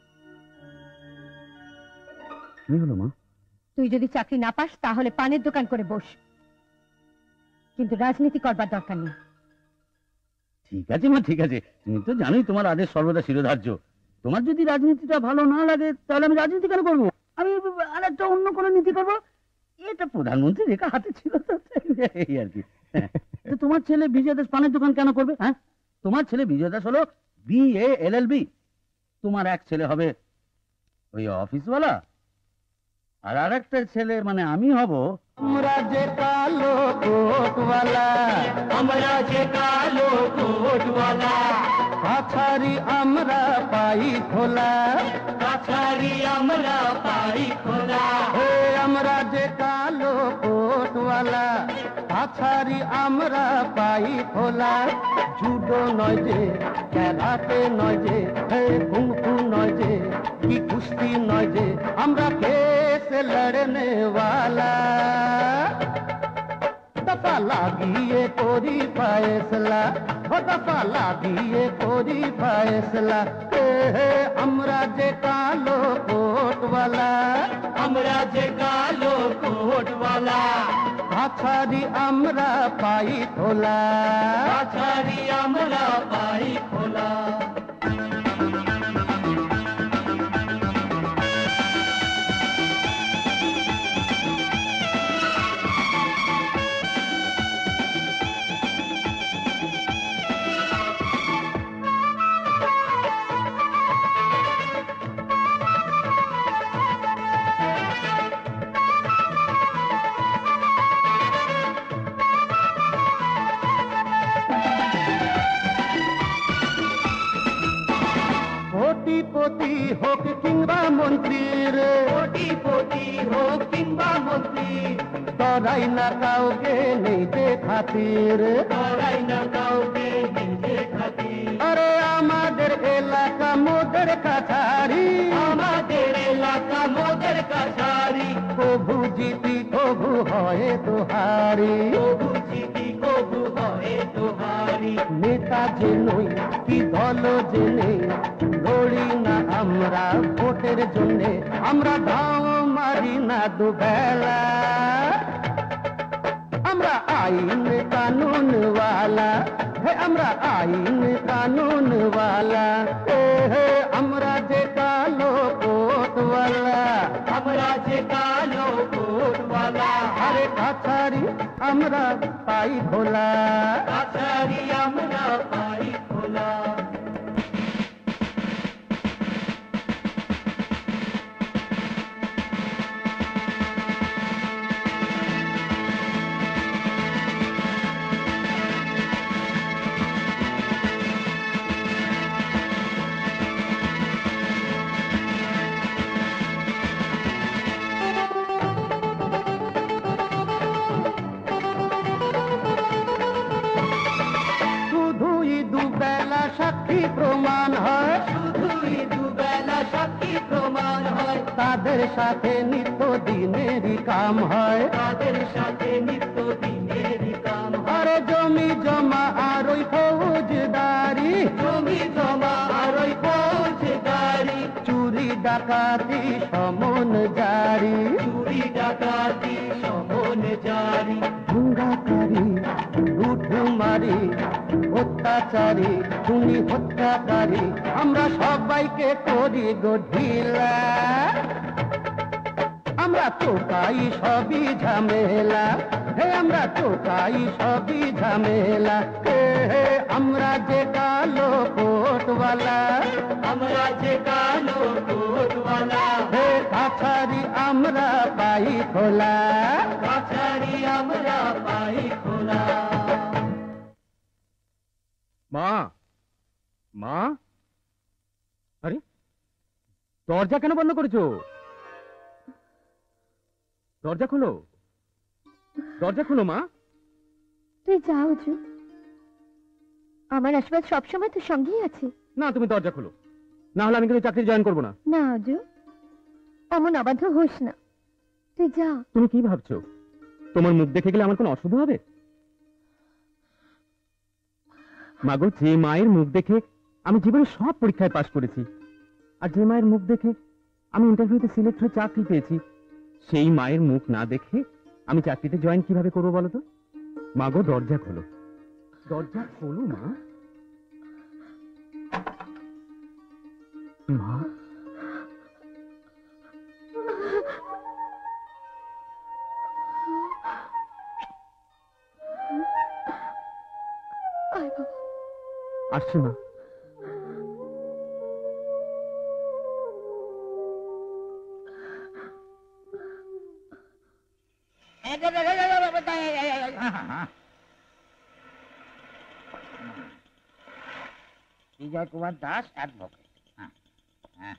কি হলো মা? তুই যদি চাকরি না পাস তাহলে পানের দোকান করে বস, কিন্তু রাজনীতি করবার দরকার নেই। ঠিক আছে মা ঠিক আছে, তুমি তো জানোই তোমার আদেশ সর্বদা শিরোধার্য। তোমার যদি রাজনীতিটা ভালো না লাগে তাহলে আমি রাজনীতি কেন করবো? আমি আর একটা অন্য কোনো নীতি করবো। এটা প্রধানমন্ত্রী রেখা হাতে ছিল তো, এই আর কি। তো তোমার ছেলে বিজয় দাস পানের দোকান কেন করবে? হ্যাঁ তোমার ছেলে বিজয় দাস হলো B A L L B, তোমার এক ছেলে হবে ওই অফিসওয়ালা, আর আর একটা ছেলে মানে আমি হব আমরা যে কালো কোটওয়ালা, আমরা যে কালো কোটওয়ালা, কাছারি আমরা পাই খোলা, কাছারি আমরা পাই খোলা। হে আমরা যে কালো কোটওয়ালা, কাছারি আমরা পাই খোলা। জুডো নয় যে, ক্যারাটে নয় যে, হে কুংফু নয় যে, কি কুস্তি নয় যে, আমরা কেস লড়নে वाला। দফা লাগিয়ে করি ফয়সলা, ও দফা লাগিয়ে করি ফয়সলা। হে আমরা যে কালো কোটওয়ালা, আমরা যে কালো কোটওয়ালা। কাছারি আমরা পাই খোলা, কাছারি আমরা পাই খোলা। কোটিপতি হোক কিংবা মন্ত্রী রে, কোটিপতি হোক কিংবা মন্ত্রী, ডরাই না কাউকে নেই যে খাতির, ডরাই না কাউকে নেই যে খাতির। আরে আমাদের এলাকা মোদের কাছারি, আমাদের এলাকা মোদের কাছারি। কবু জিতি কবু হয় তোহারি, কবু জিতি কবু হয় তোহারি। নেতা যে নই কি দল যে নেই, লড়ি না আমরা ভোটের জন্যে, আমরা ধাও মারি না দুবেলা। আমরা আইন কানুন वाला, হে আমরা আইন কানুন वाला। হে আমরা যে কালো কোটওয়ালা, আমরা যে কালো কোটওয়ালা। আরে কাছারি আমরা পাই খোলা, কাছারি আমরা পাই খোলা। সাক্ষী প্রমাণ হয়, শুধুই দুবেলা সাক্ষী প্রমাণ হয়। তাদের সাথে নিত্য দিনেরই কাম হয়, তাদের সাথে নিত্য দিনেরই কাম হয়। আরে জমি জমা আর ওই ফৌজদারি, জমি জমা আর ওই ফৌজদারি। চুরি ডাকাতি সমন জারি, চুরি ডাকাতি সমন জারি। হুঙ্গাকারী লুঠমারি অত্যাচারী খুনি হত্যাকারী, আমরা সবাইকে করি গো ঢিলা। আমরা চোকাই সবই ঝামেলা, হে আমরা চোকাই সবই ঝামেলা। হে আমরা যে কালো কোটওয়ালা, আমরা যে কালো কোটওয়ালা। হে কাছারি আমরা পাই খোলা, কাছারি আমরা পাই খোলা। মা, মা, আরে দরজা কেন বন্ধ করেছো? দরজা খোলো, দরজা খোলো মা। তুই যাও অজু, আমার আশীর্বাদ সবসময় তোর সঙ্গেই আছে। না, তুমি দরজা খোলো, না হলে আমি কিন্তু চাকরি জয়েন করবো না। না অজু, অমন অবাধ্য হোস না, তুই যা। তুমি কি ভাবছো তোমার মুখ দেখে গেলে আমার কোনো অশুভ হবে? মাগো, যে মায়ের মুখ দেখে আমি জীবনে সব পরীক্ষায় পাশ করেছি, আর যে মায়ের মুখ দেখে আমি ইন্টারভিউতে সিলেক্ট হয়ে চাকরি পেয়েছি, সেই মায়ের মুখ না দেখে আমি চাকরিতে জয়েন কিভাবে করবো বলো তো? মাগো, দরজা খোলো, দরজা খোলো মা। মা, আসছি মা। বিজয় কুমার দাস অ্যাডভোকেট। হ্যাঁ হ্যাঁ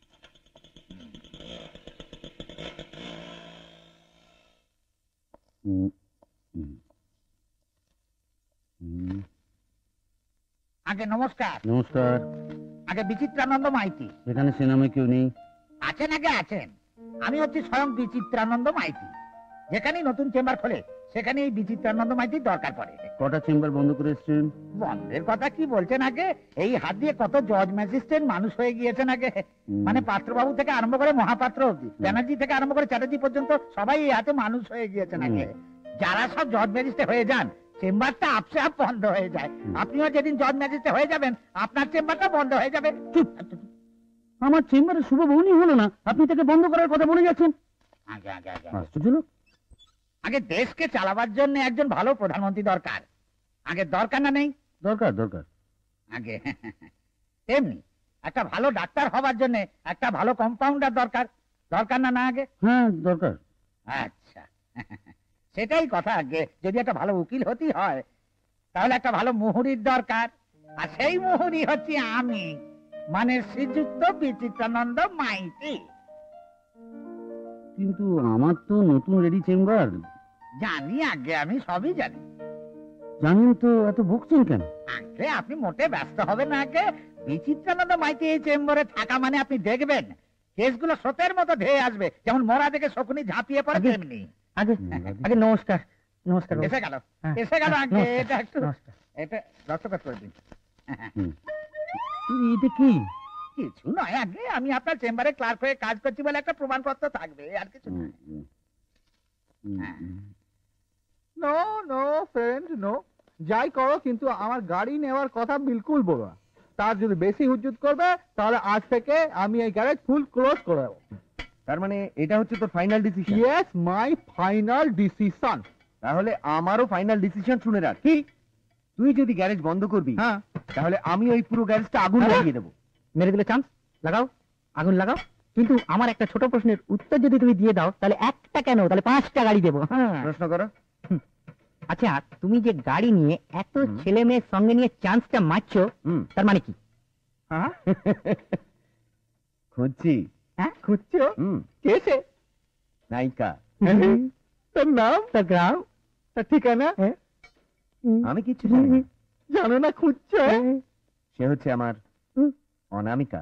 আগে নমস্কার। নমস্কার। আগে বিচিত্রানন্দ মাইতি এখানে সিনেমা কেউ নেই? আছেন, আগে আছেন। আমি হচ্ছি স্বয়ং বিচিত্রানন্দ মাইতি। যেখানেই নতুন চেম্বার খোলে সেখানে এই বিচিত্রানন্দ মাইতির দরকার পড়ে। কটা চেম্বার বন্ধ করে এসছেন? বন্ধের কথা কি বলছেন আগে, এই হাত দিয়ে কত জজ ম্যাজিস্ট্রেট মানুষ হয়ে গিয়েছেন আগে। মানে পাত্রবাবু থেকে আরম্ভ করে মহাপাত্র অব্দি, ব্যানার্জি থেকে আরম্ভ করে চ্যাটার্জি পর্যন্ত সবাই এই হাতে মানুষ হয়ে গিয়েছেন আগে। যারা সব জজ ম্যাজিস্ট্রেট হয়ে যান চেম্বারটা আপসে আপ বন্ধ হয়ে যায়। আপনিও যেদিন জজ ম্যাজিস্ট্রেট হয়ে যাবেন আপনার চেম্বারটা বন্ধ হয়ে যাবে। চুপ! আমার চেম্বারে শুভ বউনি হলো না, আপনি তাকে বন্ধ করার কথা বলে যাচ্ছেন। আগে আগে আগে আশ্চর্য লোক। আগে দেশকে চালাবার জন্য একজন ভালো প্রধানমন্ত্রী দরকার। আগে দরকার না নেই? দরকার দরকার। আগে তেমনি একটা ভালো ডাক্তার হবার জন্য একটা ভালো কম্পাউন্ডার দরকার। দরকার না না আগে? হ্যাঁ দরকার। আচ্ছা সেটাই কথা। আগে যদি একটা ভালো উকিল হতে হয় তাহলে একটা ভালো মুহুরির দরকার। আর সেই মুহুরি হচ্ছে আমি, মানে শ্রীযুক্ত বিচিত্রানন্দ মাইতি। কিন্তু আমার তো নতুন রেডি চেম্বার। জানি আগে, আমি সবই জানি। জানেন তো এত বকছেন কেন? আগে আপনি মোটে ব্যস্ত হবেন না। আগে বিচিত্রানন্দ মাইতি এই চেম্বারে থাকা মানে আপনি দেখবেন কেসগুলো স্রোতের মতো ধেয়ে আসবে, যেমন মরা থেকে শকুনি ঝাঁপিয়ে পড়ে তেমনি। আগে আগে নমস্কার। নমস্কার। এসে গেল এসে গেল আগে। এটা একটু এটা রক্তপাত করে দিন। এটা কি? কিছু নয় আগে, আমি আপনার চেম্বারে ক্লার্ক হয়ে কাজ করছি বলে একটা প্রমাণপত্র থাকবে, আর কিছু নয়। নো নো ফ্রেন্ড নো, যাই করো কিন্তু আমার গাড়ি নেওয়ার কথা বিলকুল বলো না। তার যদি বেশি হুজুত করবে তাহলে আজ থেকে আমি এই গ্যারেজ ফুল ক্লোজ করে দেবো। তার মানে এটা হচ্ছে তোর final decision? Yes, my final decision. তাহলে আমারও ফাইনাল ডিসিশন শুনে রাখ। কি? তুই যদি গ্যারেজ বন্ধ করবি হ্যাঁ তাহলে আমি ওই পুরো গ্যারেজটা আগুন লাগিয়ে দেবো। মেরে দিলে চান্স লাগাও, আগুন লাগাও। কিন্তু আমার একটা ছোট প্রশ্নের উত্তর যদি তুমি দিয়ে দাও তাহলে একটা কেন, তাহলে পাঁচটা গাড়ি দেবো। প্রশ্ন করো। আচ্ছা, তুমি যে গাড়ি নিয়ে এত ছেলে মেয়ের সঙ্গে নিয়ে চান্সটা মারছো তার মানে কি? খুঁজছি। হ্যাঁ খুঁজছো? হুম। কে সে? নায়িকা। তার নাম, তার গ্রাম, তার ঠিকানা? আমি কিছু জানি না। জানো না খুঁজছো? সে হচ্ছে আমার অনামিকা।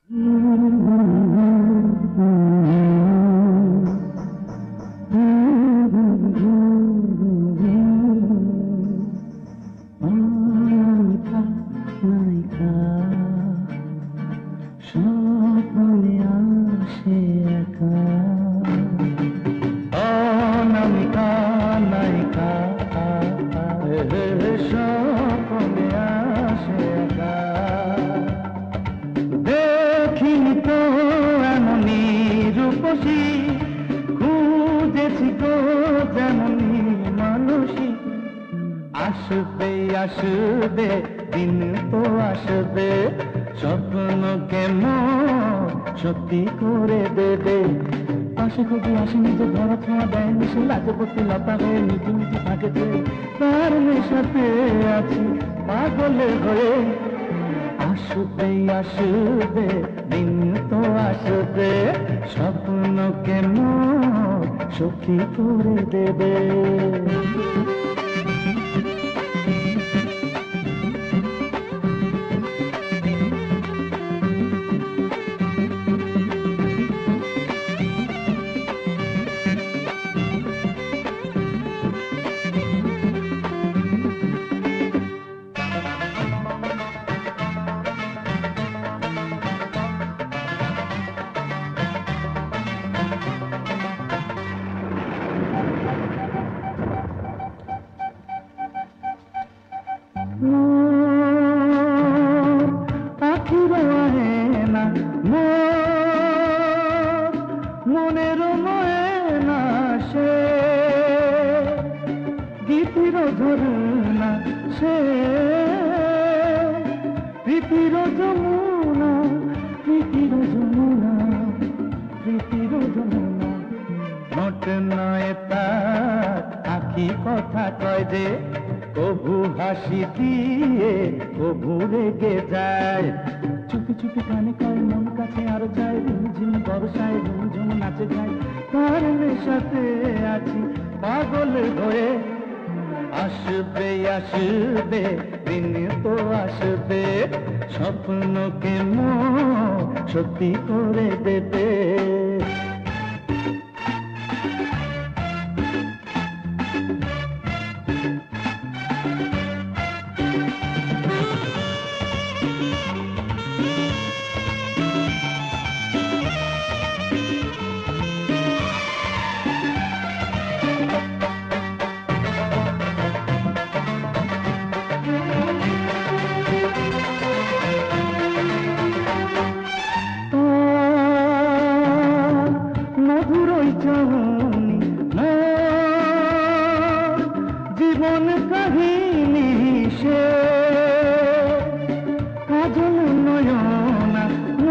আসবে আসবে দিন তো আসবে, স্বপ্নকে মন সত্যি করে দেবে। পাশে খুবই আসেনি যে ধরা ছোঁয়া দেয়নি, সে লাজপতি লতা হয়ে মিটি মিটি থাকে যে তার নেশাতে আছি পাগলে হয়ে। আসবে আসবে দিন তো আসবে, স্বপ্নকে মন সত্যি করে দেবে। মনের ময়না সে গীতির ঝরনা সে প্রীতির যমুনা প্রীতির যমুনা প্রীতির যমুনা। নোট নয় তার পাখি কথা কয় যে কবু হাসি দিয়ে কবু রেগে যায় চুপি চুপি কানে কয় মন কাছে আরো যায় ঝিম বর্ষায় ঝুমঝুম নাচে যায় তার নেশাতে আছি পাগল হয়ে আসবে আসবে দিন তো আসবে স্বপ্নকে মোর সত্যি করে দেবে জীবন কাহিনী সে কাজল নয়না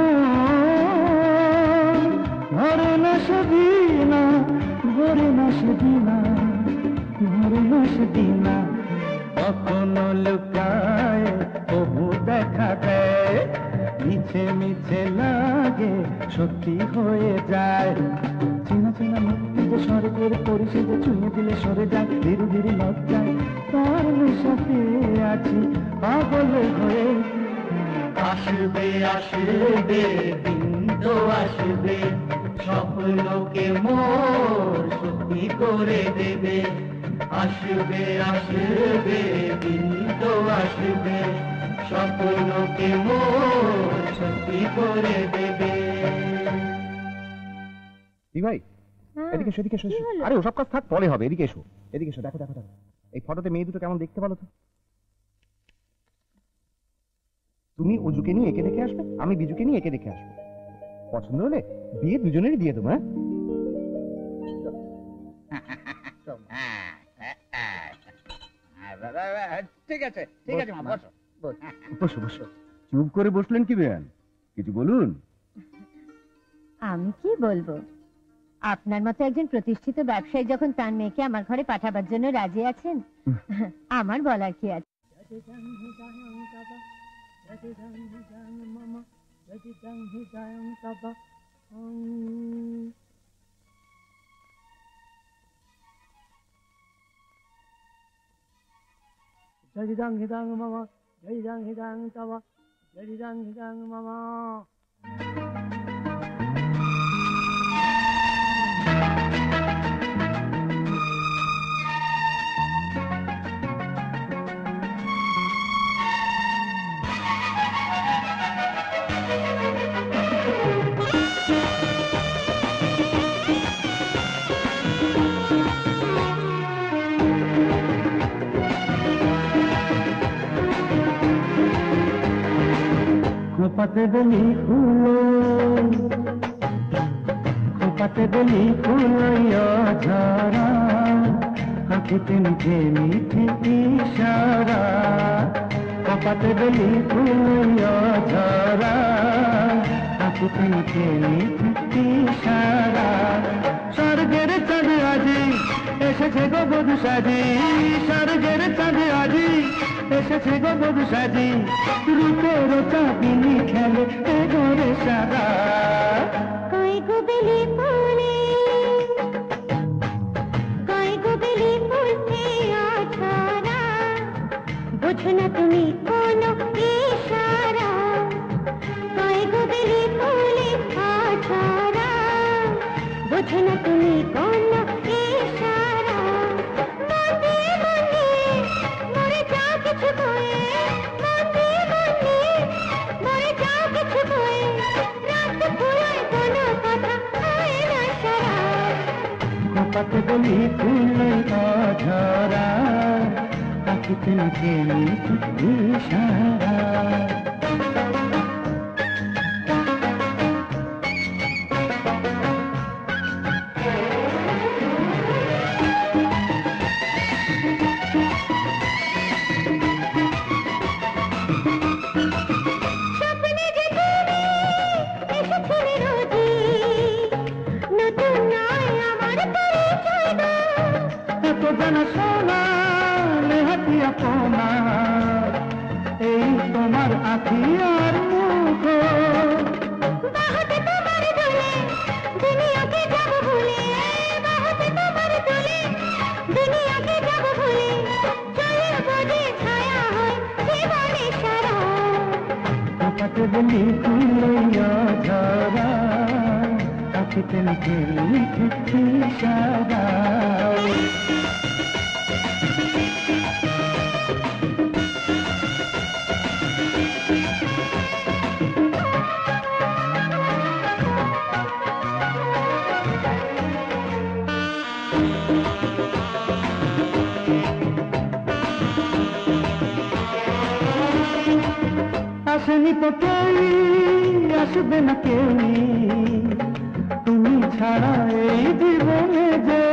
ভরে না সেদিনা ভরে না সেদিনা ভরে না সেদিনা কখনো লুকায় তবু দেখা দেয় মিছে মিছে লাগে সত্যি হয়ে যায় চেনা চেনা মুক্তি যে স্বর্গের পরিষেদে ছুঁয়ে দিলে সরে যায় ধীরে ধীরে লজ্জায় তার নেশাতে আছি পাগল হয়ে আসবে আসবে দিন তো আসবে স্বপ্নকে মোর সত্যি করে দেবে আসবে আসবে দিন তো আসবে স্বপ্নকে মোর সত্যি করে দেবে ভাই এদিকে এসো এদিকে এসো আরে ওসব কাজ থাক পরে হবে এদিকে এসো এদিকে এসো দেখো দেখো দেখো এই ফটোতে মেয়ে দুটো কেমন দেখতে বলো তো তুমি অজুকে নিয়ে একে দেখে আসবে আমি বিজুকে নিয়ে একে দেখে আসবো পছন্দ হলে বিয়ে দুজনেরই দিয়ে দেবো হ্যাঁ ঠিক আছে ঠিক আছে মা বসো বসো বসো চুপ করে বসলেন কি বেয়ান কিছু বলুন আমি কি বলবো আপনার মতো একজন প্রতিষ্ঠিত ব্যবসায়ী যখন তার মেয়েকে আমার ঘরে পাঠাবার জন্য রাজি আছেন আমার বলার কি আছে Jadidang hidang mama, jadidang hidang tawa, jadidang hidang mama. খোপাতে বলি ফুলো খোপাতে বলি ফুলো ঝরা হাঁকিতে মিঠে মিঠে ইশারা খোপাতে বলি ফুলো ঝরা হাঁকিতে মিঠে মিঠে ইশারা স্বর্গের চাঁদ আজি এসেছে গো বধূ সাজি স্বর্গের চাঁদ আজি এসেছে গো বধূ সাজি রূপের চাঁদিনী খেলে এ ঘরে সারা কই গো বেলি ফুলে কই গো বেলি ফুলছে আছাড়া বোঝো না তুমি কোনো ইশারা কই গো বেলি ফুলে আছাড়া বোঝো না তুমি কোনো ইশারা মনে মনে মরে যা কিছু বয়ে মনে মনে মরে যা কিছু বয়ে রাত ফুলায় কোনো কথা হয় না সারা খোপাতে বলি ফুলো ঝরা হাঁকিতে মিঠে মিঠে ইশারা এত জানা সোনা নেহাতি আপনা এই তোমার আখি আর মুখ বাহাতে তোমার দোলে দুনিয়াকে যাব ভুলে বাহাতে তোমার দোলে দুনিয়াকে যাব ভুলে চলে বদে ছায়া হয় জীবনে সারা কপাতে বলি ফুলইয়া ঝরা আখিতে লিখে লিখে ইশারা আসেনি তো কেউ আসবে না কেউ তুমি ছাড়া এই জীবনে যে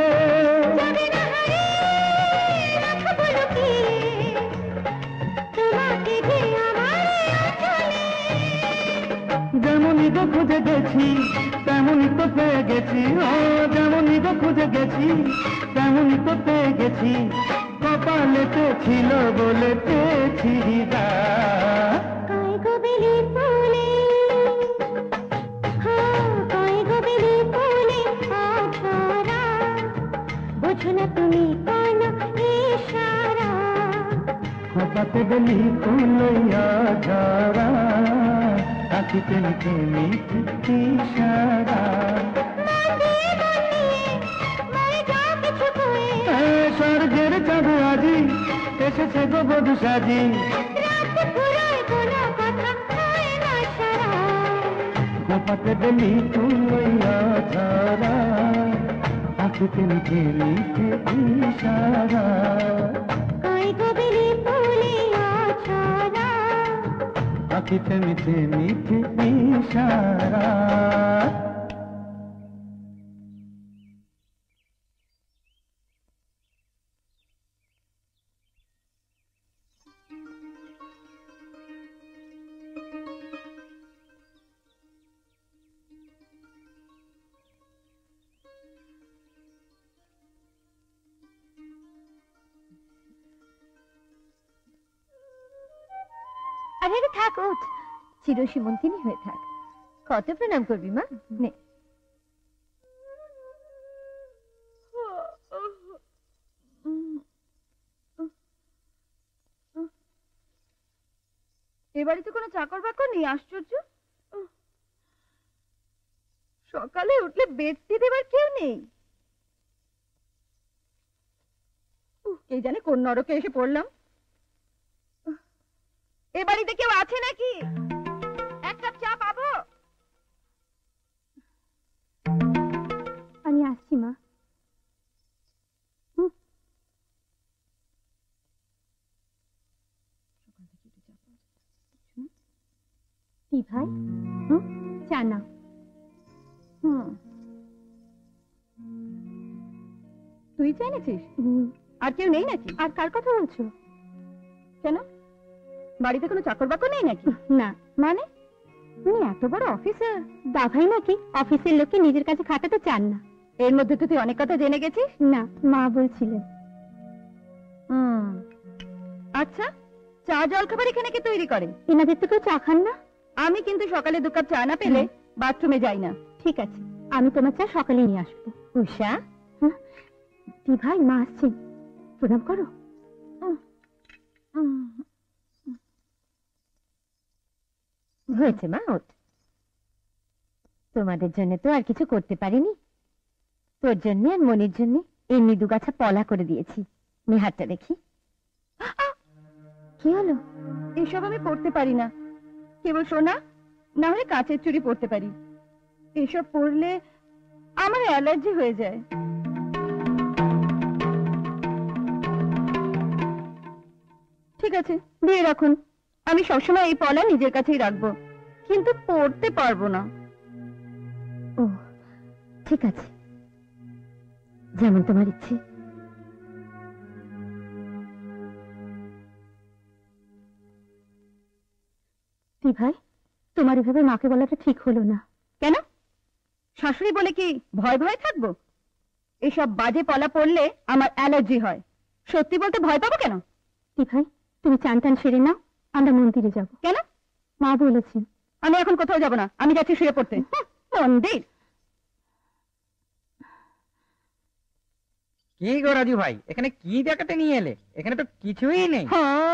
যেমনই তো খুঁজে গেছি তেমনই তো পেয়ে গেছি ও যেমনই তো খুঁজে গেছি তেমনই তো পেয়ে গেছি কপালেতে ছিল বলে পেয়েছি যা তুমি কোন ইশারা কপাতে বলি ফুলইয়া ঝরা আখিতে লিখে লিখে ইশারা স্বর্গের চাঁদ আজি এসেছে গো বধূ সাজি কপাতে বলি ফুলইয়া ঝরা আখিতে লিখে লিখে ইশারা আখিতে লিখে লিখে ইশারা আরে আরে থাক ওঠ চির সীমন্তিনী হয়ে থাক কত প্রণাম করবি মা নে এ বাড়িতে কোনো চাকর বাকর নেই আশ্চর্য সকালে উঠলে বেডটি দেবার কেউ নেই কে জানে কোন নরকে এসে পড়লাম এ বাড়িতে কেউ আছে নাকি এক কাপ চা পাবো আমি আসছি মা কি ভাই চা নাও হুম তুই চা এনেছিস আর কেউ নেই নাকি আর কার কথা বলছো কেন বাড়িতে কোনো চাকর বাকর নেই নাকি না মানে উনি এত বড় অফিসার দাভাই নাকি অফিসের লোককে নিজের কাছে খাটাতে চান না এর মধ্যে তো তুই অনেক কথা জেনে গেছিস না মা বলছিলেন হুম আচ্ছা চা জল খাবার এখানে কে তৈরি করে এনাদের তো কেউ চা খান না আমি কিন্তু সকালে দু কাপ চা না পেলে বাথরুমে যাই না ঠিক আছে আমি তোমার চা সকালে নিয়ে আসবো উষা দি ভাই মা আসছেন প্রণাম করো হয়েছে মা ওঠ তোমাদের জন্য তো আর কিছু করতে পারিনি তোর জন্য আর মনির জন্য এমনি দুগাছা পলা করে দিয়েছি মেহারটা দেখি কি হলো এসব আমি পড়তে পারি না কেবল সোনা না হলে কাঁচের চুড়ি পড়তে পারি এসব পড়লে আমার অ্যালার্জি হয়ে যায় ঠিক আছে দিয়ে রাখুন আমি সবসময় এই পলা নিজের কাছেই রাখবো কিন্তু পড়তে পারবো না ও ঠিক আছে যেমন তোমার ইচ্ছে তুই ভাই তোমার এভাবে মাকে বলাটা ঠিক হলো না কেন শাশুড়ি বলে কি ভয় ভয় থাকবো এসব বাজে পলা পড়লে আমার অ্যালার্জি হয় সত্যি বলতে ভয় পাবো কেন? কি ভাই, তুমি চান টান সেরে নাও, আমরা মন্দিরে যাব। কেন? মা বলেছি। আমি এখন কোথাও যাব না, আমি যাচ্ছি শুয়ে পড়তে। মন্দির? কি গো রাজু ভাই, এখানে কি দেখাতে নিয়ে এলে? এখানে তো কিছুই নেই।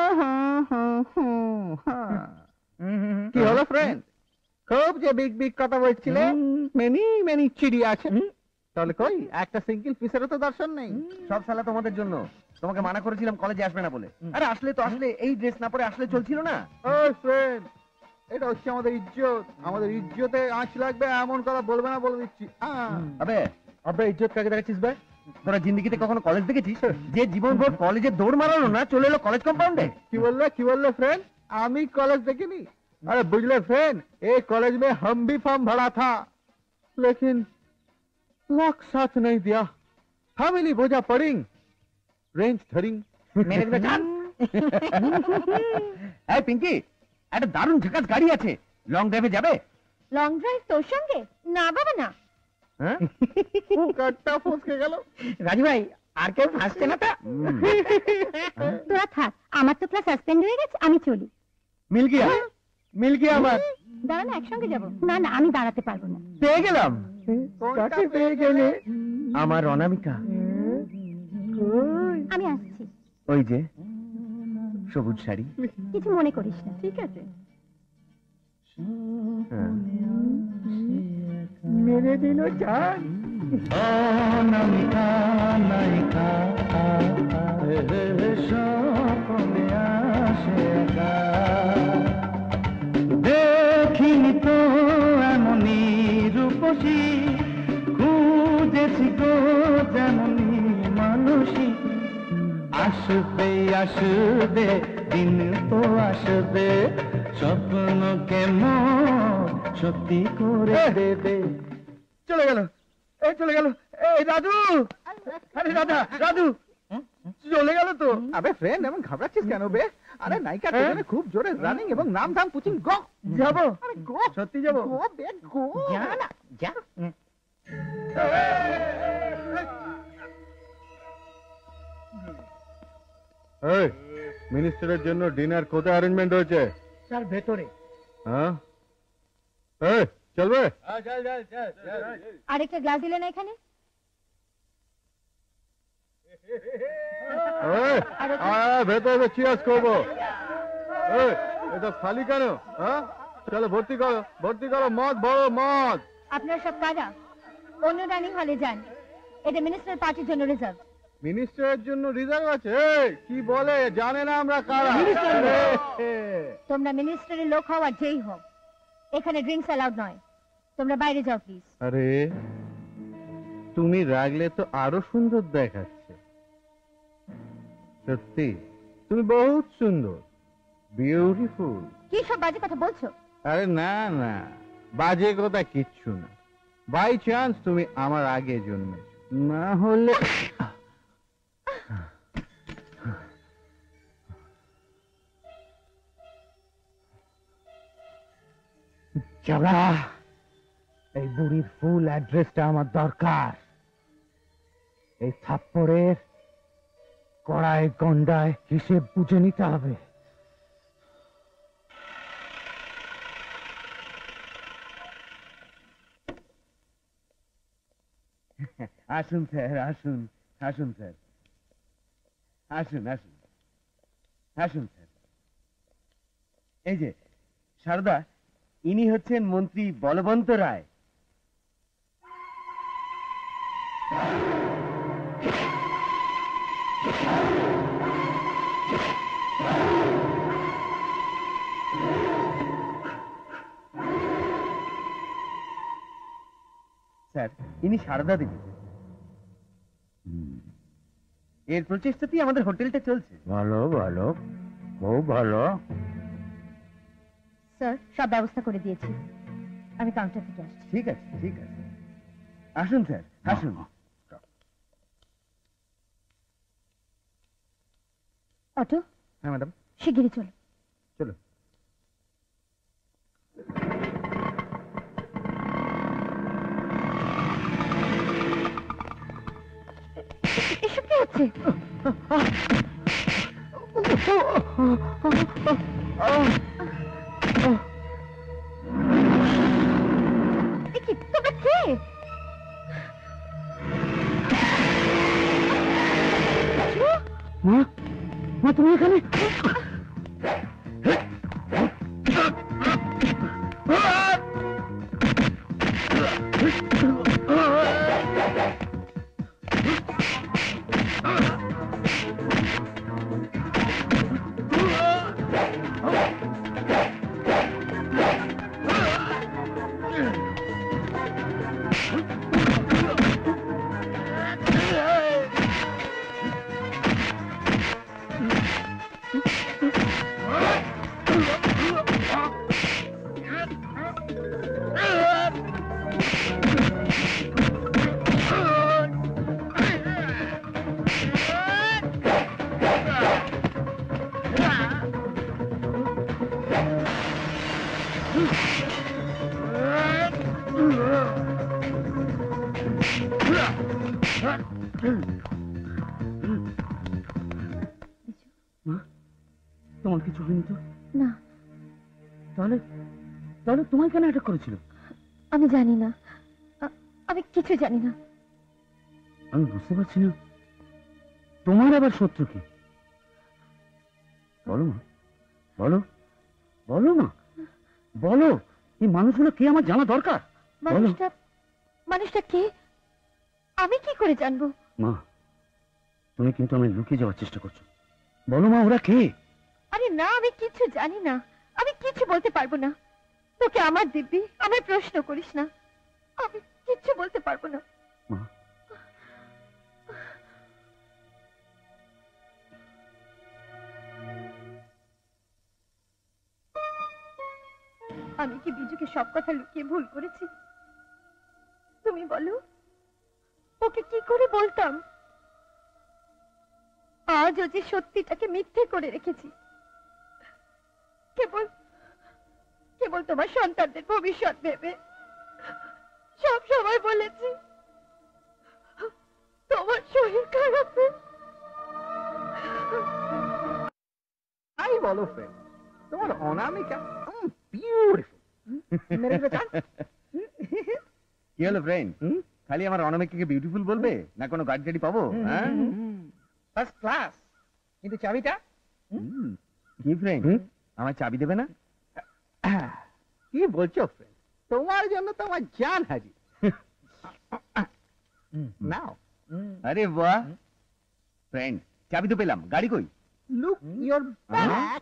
কি হলো ফ্রেন্ড? খুব যে বিগ বিগ কথা বলছিলে, মেনি মেনি চিড়ি আছে, তাহলে কই একটা সিঙ্গেল পিসেরও তো দর্শন নেই। সব শালা তোমাদের জন্য। তোমাকে মানা করেছিলাম কলেজে আসবে না বলে। আরে আসলে তো আসলে, এই ড্রেস না পরে আসলে চলছিল না। ওই ফ্রেন্ড, এটা হচ্ছে আমাদের ইজ্জত, আমাদের ইজ্জতে আঁচ লাগবে এমন কথা বলবে না, বলে দিচ্ছি। আবে আবে ইজ্জত কাকে দেখাচ্ছিস বে? তোরা জিন্দেগিতে কখনো কলেজ দেখেছিস? যে জীবন ভর কলেজে দৌড় মারালো না, চলে এলো কলেজ কম্পাউন্ডে। কি বললে কি বললে ফ্রেন্ড? আমি कॉलेज देखेनी। अरे बुझले फ्रेंड, एक कॉलेज में हम भी फॉर्म भरा था, लेकिन लक साथ नहीं दिया। फैमिली बोझा पड़िंग, रेंज धरिंग। মেরে দিবে জান। এই পিঙ্কি, একটা দারুণ ঝাকাস গাড়ি আছে, লং ড্রাইভে যাবে? লং ড্রাইভ তোর সঙ্গে? না বাবা না। হ্যাঁ? ও কাটটা ফসকে গেল। রাজু ভাই, আর কেউ ফাঁসছে না তো? তোরা থাক, আমার তো ক্লাস সাসপেন্ড হয়ে গেছে, আমি চলি। মিল গিয়া, মিল গিয়া আমার। দাঁড়া না, একসঙ্গে যাব। না না, আমি দাঁড়াতে পারবো না। পেয়ে গেলাম। কাকে পেয়ে গেলে? আমার অনামিকা। আমি আসছি। ওই যে সবুজ শাড়ি। কিছু মনে করিস না, ঠিক আছে? মেরে দিল জান। অনামিকা নায়িকা স্বপ্নে আসে একা, দেখিনি তো এমনই রূপসী, খুঁজেছি গো যেমনই মানুষই। আসবে আসবে দিন তো আসবে, স্বপ্ন কেমন সত্যি করে দেবে। চলে গেল, এই চলে গেল। এই রাজু, আরে দাদা রাজু, চলে গেল তো। আবে ফ্রেন্ড, এমন ঘাবড়াচ্ছিস কেন বে? আরে নায়িকা ট্রেনে খুব জোরে রানিং এবং নাম ধাম পুচিং গো। যাবো, আরে গো, সত্যি যাবো। গো বে গো। যা না, যা। এই মিনিস্টারের জন্য ডিনার কোথায় অ্যারেঞ্জমেন্ট হয়েছে? স্যার ভেতরে। হ্যাঁ, এই চলবে? আরেকটা গ্লাস দিলে না এখানে? এই আয় ভেতরে চিয়ার্স করবো। এই এটা খালি কেন? হ্যাঁ, চলো ভর্তি করো, ভর্তি করো, মদ বড় মদ। আপনারা সব কারা? অন্য ডাইনিং হলে যান, এটা মিনিস্টার পার্টির জন্য রিজার্ভ। মিনিস্টারের জন্য রিজার্ভ আছে? এই, কি বলে, জানে না আমরা কারা? তোমরা মিনিস্টারের লোক হও আর যেই হোক, এখানে ড্রিঙ্কস অ্যালাউড নয়। তোমরা বাইরে যাও প্লিজ। আরে তুমি রাগলে তো আরো সুন্দর দেখাচ্ছে। সত্যি তুমি বহুত সুন্দর, বিউটিফুল। কি সব বাজে কথা বলছো? আরে না না, বাজে কথা কিচ্ছু না। বাই চান্স তুমি আমার আগে জন্মেছ, না হলে চলা, এই বুড়ির ফুল অ্যাড্রেসটা আমার দরকার। এই থাপ্পড়ের কড়ায় গন্ডায় হিসেব বুঝে নিতে হবে। আসুন স্যার, আসুন আসুন স্যার, আসুন আসুন আসুন স্যার। এই যে সারদা, ইনি হচ্ছেন মন্ত্রী বলবন্ত রায়। স্যার, ইনি সারদা দেবী। এর প্রচেষ্টাতেই আমাদের হোটেলটা চলছে। ভালো ভালো, খুব ভালো। স্যার, সব ব্যবস্থা করে দিয়েছি, আমি কাউন্টার থেকে আসছি। ঠিক আছে ঠিক আছে, আসুন স্যার আসুন। অটো, হ্যাঁ ম্যাডাম, শিগগিরই চলো। চলো। এসব কি হচ্ছে? তোমরা কে? মা, মা তুমি এখানে? তোমার কিছু হয়নি তো? না। তাহলে তাহলে তোমায় কেন অ্যাটাক করেছিল? আমি জানি না, আমি কিছু জানি না। আমি বুঝতে পারছি না তোমার আবার শত্রু কি। বলো মা, বলো বলো মা, বলো। এই মানুষগুলো কে আমার জানা দরকার। মানুষটা মানুষটা কে আমি কি করে জানবো? মা, তুমি কিন্তু আমি লুকিয়ে যাওয়ার চেষ্টা করছো। বলো মা, ওরা কে? আরে না, আমি কিছু জানি না, আমি কিছু বলতে পারবো না। তোকে আমার দিব্যি, আমায় প্রশ্ন করিস না, আমি কিছু বলতে পারবো না। মা, আমি কি বিজুকে সব কথা লুকিয়ে ভুল করেছি? তুমি বলো, ওকে কি করে বলতাম? আজ যে সত্যিটাকে মিথ্যে করে রেখেছি, কেবল কেবল তোমার সন্তানদের ভবিষ্যৎ ভেবে সব সময় বলেছি তোমার শরীর খারাপ। আই বলো ফ্রেন্ড, তোমার অনামিকা বিউটিফুল। কি হলো ফ্রেন্ড, খালি আমার অনামিকাকে বিউটিফুল বলবে না কোনো গাড়ি টাড়ি পাবো? হ্যাঁ, ফার্স্ট ক্লাস। কিন্তু চাবিটা কি ফ্রেন্ড, আমার চাবি দেবে না? কি বলছো ফ্রেন্ড, তোমার জন্য তো আমার জান হাজির। নাও। আরে বাহ ফ্রেন্ড, চাবি তো পেলাম, গাড়ি কই? Look your back.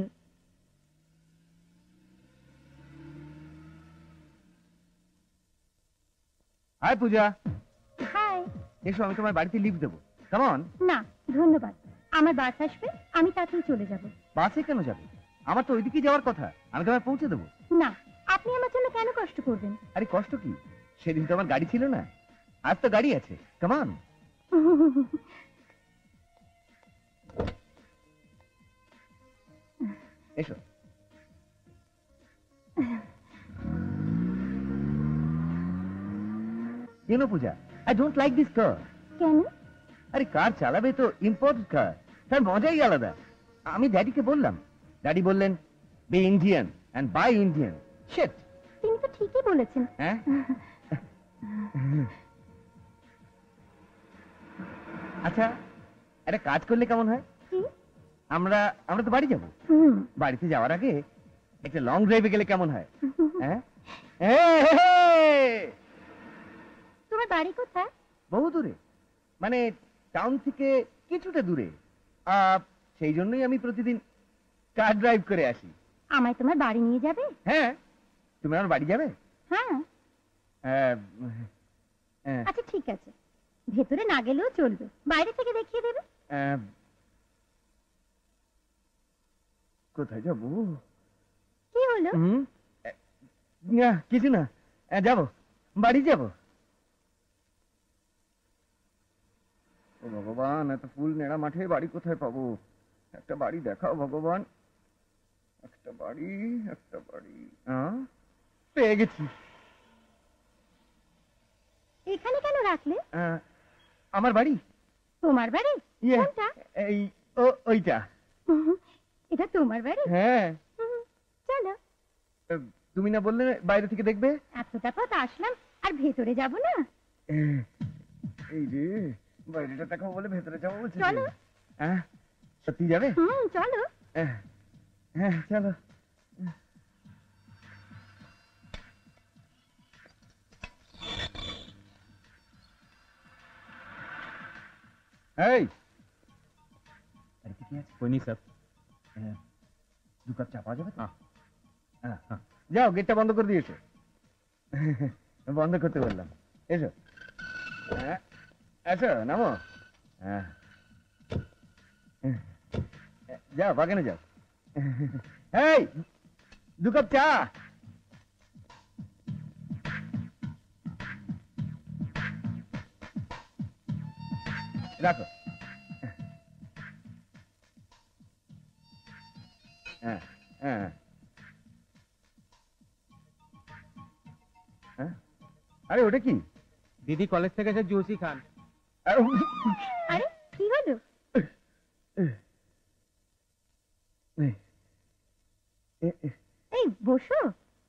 Hi Puja. Hi. এসো, আমি তোমার বাড়িতে লিফট দেবো। কেমন? না ধন্যবাদ, আমার বাস আসবে, আমি তাড়াতাড়ি চলে যাব। বাসে কেন যাবে? আমার তো ওইদিকে যাওয়ার কথা, আমি তোমায় পৌঁছে দেবো। না, আপনি আমার জন্য কেন কষ্ট করবেন? আরে কষ্ট কি, সেদিন তো আমার গাড়ি ছিল না, আজ তো গাড়ি আছে। কেমন? এসো। কেন Puja, I don't like this car. কেন? আরে কার চালাবে তো ইম্পোর্টেড কার, তার মজাই আলাদা। আমি ড্যাডিকে বললাম, ড্যাডি বললেন be Indian and buy Indian. Shit. তিনি তো ঠিকই বলেছেন। হ্যাঁ। আচ্ছা, একটা কাজ করলে কেমন হয়? কি? আমরা আমরা তো বাড়ি যাব, বাড়িতে যাওয়ার আগে একটা লং ড্রাইভে গেলে কেমন হয়? হ্যাঁ। তোমার বাড়ি কোথায়? বহু দূরে, মানে টাউন থেকে কিছুটা দূরে। আহ, সেই জন্যই আমি প্রতিদিন কার ড্রাইভ করে আসি। আমায় তোমার বাড়ি নিয়ে যাবে? হ্যাঁ, তুমি আমার বাড়ি যাবে? হ্যাঁ। আহ, আহ, আচ্ছা ঠিক আছে, ভেতরে না গেলেও চলবে, বাইরে থেকে দেখিয়ে দেবে। আহ, কোথায় যাবো? কি হলো? হুম, না কিছু না, আহ, যাবো, বাড়ি যাবো। ও ভগবান, এত ফুল নেড়া মাঠে বাড়ি কোথায় পাবো? একটা বাড়ি দেখাও ভগবান, একটা বাড়ি, একটা বাড়ি। হ্যাঁ, পেয়ে গেছি। এখানে কেন রাখলে? আহ, আমার বাড়ি তোমার বাড়ি? ইয়ে, কোনটা? এই ও ওইটা। হুম, এটা তোমার বাড়ি? হ্যাঁ। হুম, চলো। তুমি না বললে বাইরে থেকে দেখবে? এতটা পথ আসলাম আর ভেতরে যাব না? এই রে, বাইরেটা দেখাবো বলে ভেতরে যাবো বলছি। চলো। হ্যাঁ, সত্যি যাবে? হুম, চলো। হ্যাঁ, চলো। এই, कोई नहीं सर। দু কাপ চা পাওয়া যাবে তো? হ্যাঁ, হ্যাঁ। যাও, গেটটা বন্ধ করে দিয়েছো। বন্ধ করতে বললাম। এসো, হ্যাঁ, এসো, নামো। হ্যাঁ, যাও, বাগানে যাও। এই, দু কাপ চা। রাখো। হ্যাঁ, হ্যাঁ, হ্যাঁ। আরে ওটা কি? दीदी कॉलेज থেকে এসে জুসি খান। আরে কি হলো? এই বসো।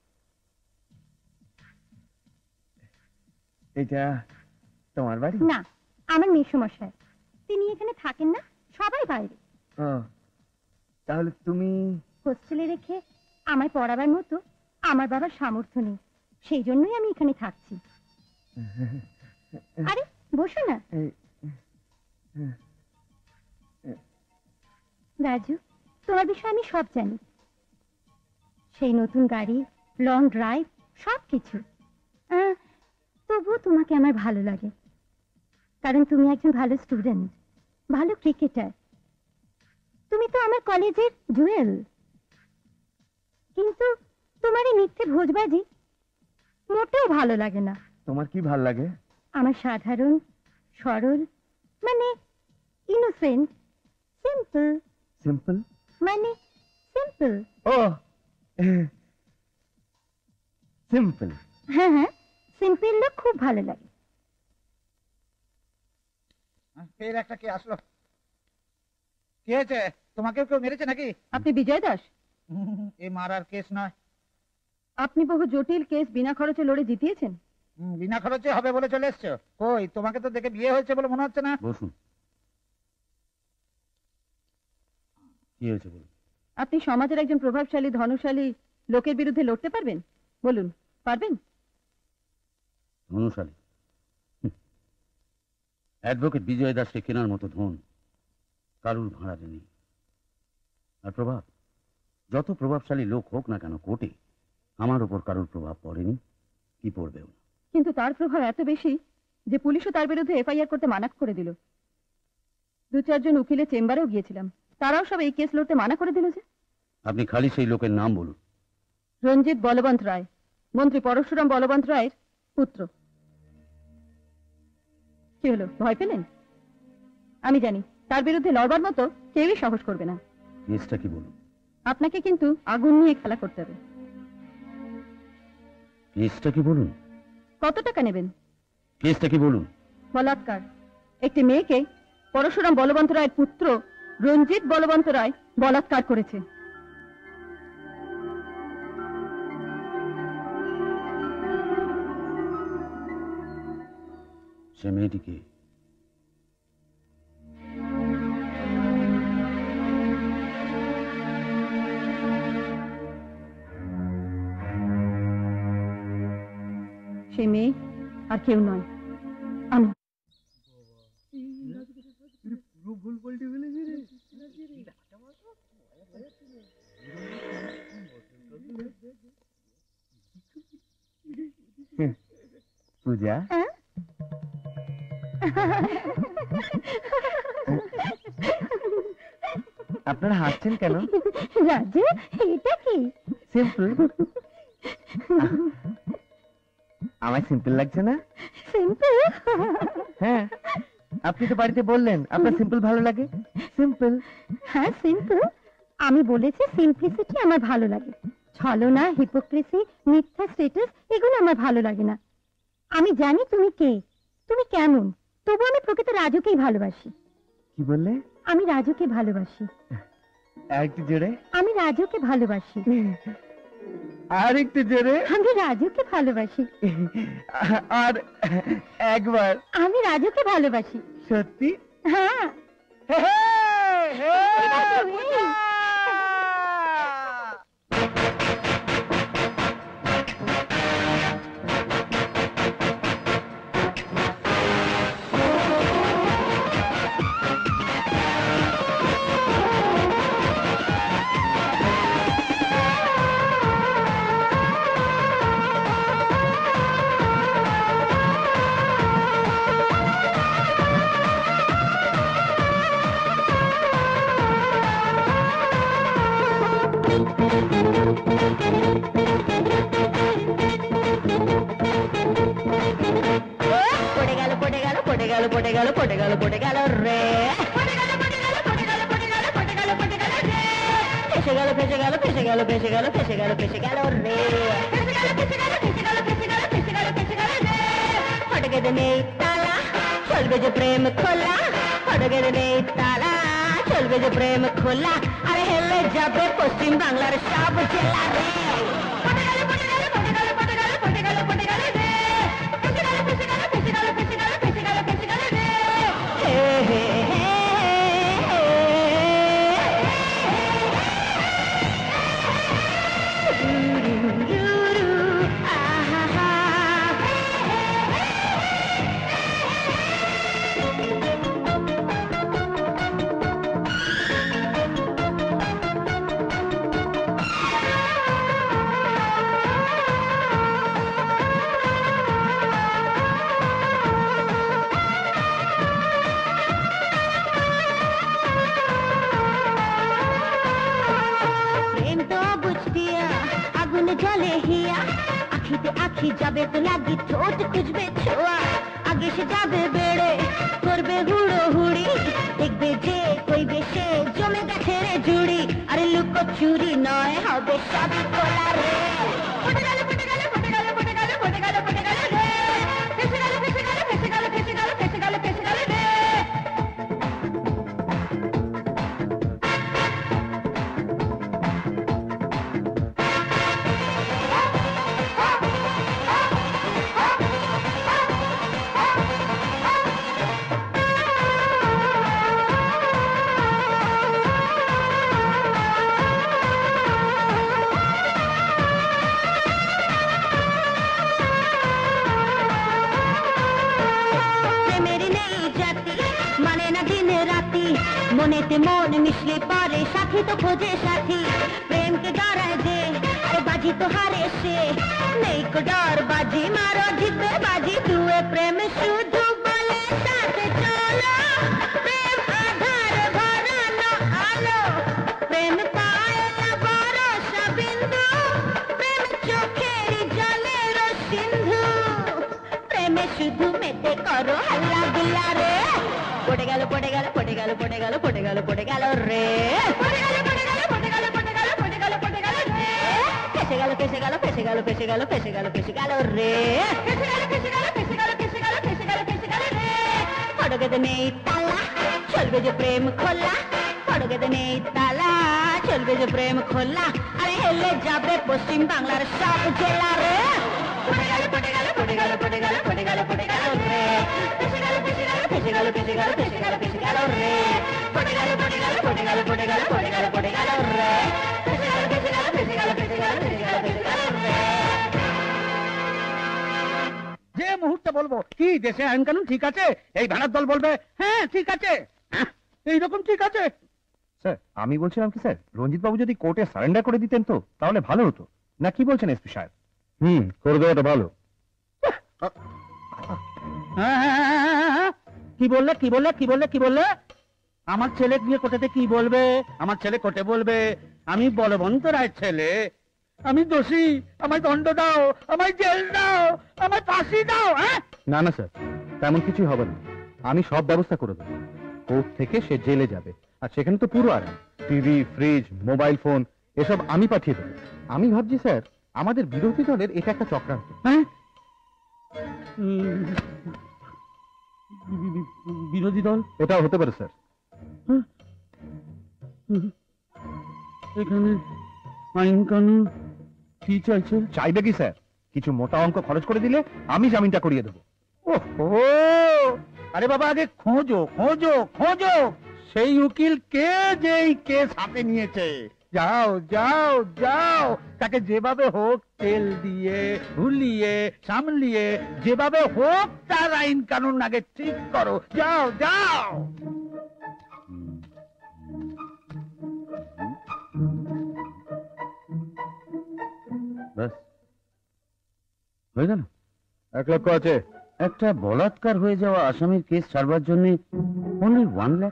এটা তোমার বাড়ি? না, আমার মেসোমশাই। তিনি এখানে থাকেন না, সবাই বাইরে। ও, তাহলে তুমি? হোস্টেলে রেখে আমায় পড়াবার মতো আমার বাবার সামর্থ্য নেই, সেই জন্যই আমি এখানে থাকছি। আরে বসো না। রাজু, তোমার বিষয়ে আমি সব জানি। সেই নতুন গাড়ি, লং ড্রাইভ, সব কিছু। তবুও তোমাকে আমার ভালো লাগে, কারণ তুমি একজন ভালো স্টুডেন্ট, ভালো ক্রিকেটার। তুমি তো আমার কলেজের জুয়েল। কিন্তু তোমার এই মিথ্যে ভোজবাজি মোটেও ভালো লাগে না। তোমার কি ভালো লাগে? আমার সাধারণ, সরল, মানে ইনোসেন্ট, সিম্পল। সিম্পল মানে সিম্পল। ও, সিম্পল। হ্যাঁ হ্যাঁ, সিম্পল লোক খুব ভালো লাগে। ফের একটা কে আসলো? কি হয়েছে? তোমাকেও কেউ মেরেছে নাকি? আপনি বিজয় দাস? এ মারার কেস নয়। আপনি বহু জটিল কেস বিনা খরচে লড়ে জিতিয়েছেন। হুম, বিনা খরচে হবে বলে চলে এসছো? কই, তোমাকে তো দেখে বিয়ে হয়েছে বলে মনে হচ্ছে না। বসুন। কি হয়েছে বলুন। আপনি সমাজের একজন প্রভাবশালী, ধনশালী লোকের বিরুদ্ধে লড়তে পারবেন? বলুন, পারবেন? ধনশালী? অ্যাডভোকেট বিজয় দাসকে কেনার মতো ধন কারুর ভাড়ারে নেই। আর প্রভাব, যত প্রভাবশালী লোক হোক না কেন কোর্টে, আমার উপর কারুর প্রভাব পড়েনি, কি পড়বেও না। কিন্তু তার প্রভাব এত বেশি যে পুলিশও তার বিরুদ্ধে এফআইআর করতে মানা করে দিল। দু চারজন উকিলের চেম্বারেও গিয়েছিলাম, তারাও সব এই কেস লড়তে মানা করে দিল। যে আপনি খালি সেই লোকের নাম বলুন। রঞ্জিত বলবন্ত রায়, মন্ত্রী পরশুরাম বলবন্ত রায়ের পুত্র। কি হলো, ভয় পেলেন? আমি জানি তার বিরুদ্ধে লড়বার মতো কেউই সাহস করবে না। কেসটা কি বলুন। আপনাকে কিন্তু আগুন নিয়ে খেলা করতে হবে। কেসটা কি বলুন। কত টাকা নেবেন? কেসটা কি বলুন। বলাৎকার। একটি মেয়েকে পরশুরাম বলবন্ত রায়ের পুত্র রঞ্জিত বলবন্ত রায় বলাৎকার করেছে। সে মেয়েটিকে সে মেয়ে আর কেউ নয়, আমি। ভুল পল্টি ফেলেছি রে। পূজা, আপনারা হাসছেন কেন? রাজু, এটা কি? সিম্পল। আমায় সিম্পল লাগছে না? সিম্পল? হ্যাঁ, আপনি তো বাড়িতে বললেন আপনার সিম্পল ভালো লাগে। সিম্পল। হ্যাঁ, সিম্পল। আমি বলেছি সিম্পলিসিটি আমার ভালো লাগে। ছলনা, হিপোক্রেসি, মিথ্যা স্ট্যাটাস, এগুলো আমার ভালো লাগে না। আমি জানি তুমি কে, তুমি কেমন, তবু আমি প্রকৃত রাজুকেই ভালোবাসি। কি বললে? আমি রাজুকে ভালোবাসি। আর একটু জোরে। আমি রাজুকে ভালোবাসি। আর একটু জোরে। আমি রাজুকে ভালোবাসি। আর একবার। আমি রাজুকে ভালোবাসি। সত্যি? হ্যাঁ। পড়ে গেল পড়ে গেল পড়ে গেল রে, পড়ে গেল পড়ে গেল পড়ে গেল পড়ে গেল পড়ে গেল পড়ে গেল রে, ফেসে গেল ফেসে গেল ফেসে গেল ফেসে গেল ফেসে গেল ফেসে গেল রে, ফেসে গেল ফেসে গেল ফেসে গেল ফেসে গেল ফেসে গেল ফেসে গেল রে, ফটকে দে নেই তালা চলবে যে প্রেম খোলা, ফটকে দে নেই তালা চলবে যে প্রেম খোলা, আরে হেলে যাবে পশ্চিম বাংলার সব জেলা রে, পড়ে গেল পড়ে গেল পড়ে গেল পড়ে গেল পড়ে গেল পড়ে গেল রে, ফেসে গেল ফেসে গেল ফেসে গেল ফেসে গেল ফেসে গেল ফেসে গেল রে, হে হে হে আখি যাবে তো লাগি ঠোঁট খুঁজবে ছোঁয়া, আগে সে যাবে বেড়ে করবে হুড়ো হুড়ি, দেখবে যে কইবে সে জমে গেছে রে জুড়ি, আরে লুকো চুরি নয় হবে সব খোলা রে, পড়ে গেল পড়ে গেল পড়ে গেল পড়ে গেল পড়ে গেল পড়ে গেল রে, ফেসে গেল ফেসে গেল ফেসে গেল ফেসে গেল ফেসে গেল ফেসে গেল রে, মনেতে মন মিশলে পারে সাথী তো খোঁজে সাথী, প্রেমকে ডরায় যে আরে বাজি তো হারে সে, নেই কো ডর বাজি মারো জিতবে বাজি তুয়ে, প্রেম শুধু বলে সাথে চলো, প্রেম আধার ভরানো আলো, প্রেম পায় না বরষা বিন্দু, প্রেম চোখের জলের সিন্ধু, প্রেমে শুধু মেতে করো হাল্লা গুল্লা রে, পড়ে গেল পড়ে গেল পড়ে গেল পড়ে গেল পড়ে গেল পড়ে গেল রে, পড়ে গেল পড়ে গেল পড়ে গেল পড়ে গেল পড়ে গেল পড়ে গেল রে, ফেসে গেল ফেসে গেল ফেসে গেল ফেসে গেল ফেসে গেল ফেসে গেল রে, ফেসে গেল ফেসে গেল ফেসে গেল ফেসে গেল ফেসে গেল ফেসে গেল রে, ফটকে দে নেই তালা চলবে যে প্রেম খোলা, ফটকে দে নেই তালা চলবে যে প্রেম খোলা, আরে হেলে যাবে পশ্চিম বাংলার সব জেলা রে, পড়ে গেল পড়ে গেল পড়ে গেল পড়ে গেল পড়ে গেল পড়ে গেল রে, ফেসে গেল ফেসে গেল ফেসে গেল ফেসে গেল ফেসে গেল ফেসে গেল রে, পড়ে গেল পড়ে গেল পড়ে গেল পড়ে গেল পড়ে গেল পড়ে গেল রে, ফেসে গেল ফেসে গেল ফেসে গেল ফেসে গেল ফেসে গেল ফেসে গেল রে, যে মুহূর্তে বলবো কি দেশে আইন কানুন ঠিক আছে, এই ভাড়ার দল বলবে হ্যাঁ ঠিক আছে, এইরকম ঠিক আছে। স্যার আমি বলছিলাম কি স্যার, রঞ্জিত বাবু যদি কোর্টে সারেন্ডার করে দিতেন তো তাহলে ভালো হতো, না কি বলছেন এসপি সাহেব? হুম, করে দেওয়াটা ভালো। কি বললে কি বললে কি বললে কি বললে? আমার ছেলে গিয়ে কোর্টেতে কি বলবে? আমার ছেলে কোর্টে বলবে আমি বলবন্ত রায়ের ছেলে, আমি দোষী, আমায় দণ্ড দাও, আমায় জেল দাও, আমায় ফাঁসি দাও। হ্যাঁ না না স্যার, তেমন কিছুই হবে না, আমি সব ব্যবস্থা করে দেবো। কোর্ট থেকে সে জেলে যাবে, আর সেখানে তো পুরো আরাম, টিভি, ফ্রিজ, মোবাইল ফোন এসব আমি পাঠিয়ে দেবো। আমি ভাবছি স্যার আমাদের বিরোধী দলের এটা একটা চক্রান্ত। হ্যাঁ বিরোধী দল? এটাও হতে পারে স্যার। এখানে আইন কানুন কি চাইছে? চাইবে কি স্যার? কিছু মোটা অঙ্ক খরচ করে দিলে আমি জামিনটা করিয়ে দেবো। ওহো, আরে বাবা আগে খোঁজো খোঁজো খোঁজো সেই উকিল কে, যেই কেস হাতে নিয়েছে। যাও যাও যাও, তাকে যেভাবে হোক তেল দিয়ে ভুলিয়ে সামলিয়ে যেভাবে হোক তার আইন কানুন আগে ঠিক করো। যাও যাও। ব্যাস হয়ে গেল। এক লক্ষ আছে। একটা বলাৎকার হয়ে যাওয়া আসামির কেস ছাড়বার জন্য অনলি ওয়ান লাখ।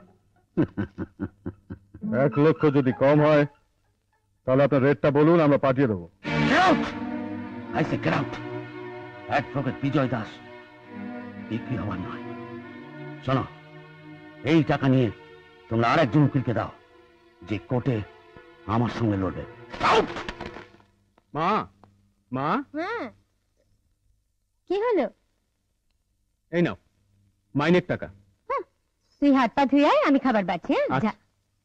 এক লক্ষ যদি কম হয় তাহলে আপনার রেটটা বলুন, আমরা পাঠিয়ে দেবো। I say get out. Advocate Bijoy Das বিক্রি হওয়ার নয়। শোনো, এই টাকা নিয়ে তোমরা আর একজন উকিলকে দাও যে কোর্টে আমার সঙ্গে লড়বে। মা, মা, হ্যাঁ, কি হলো? এই নাও মাইনের টাকা। তুই হাত পা ধুয়ে আয়, আমি খাবার বাড়ছি। হ্যাঁ, যা।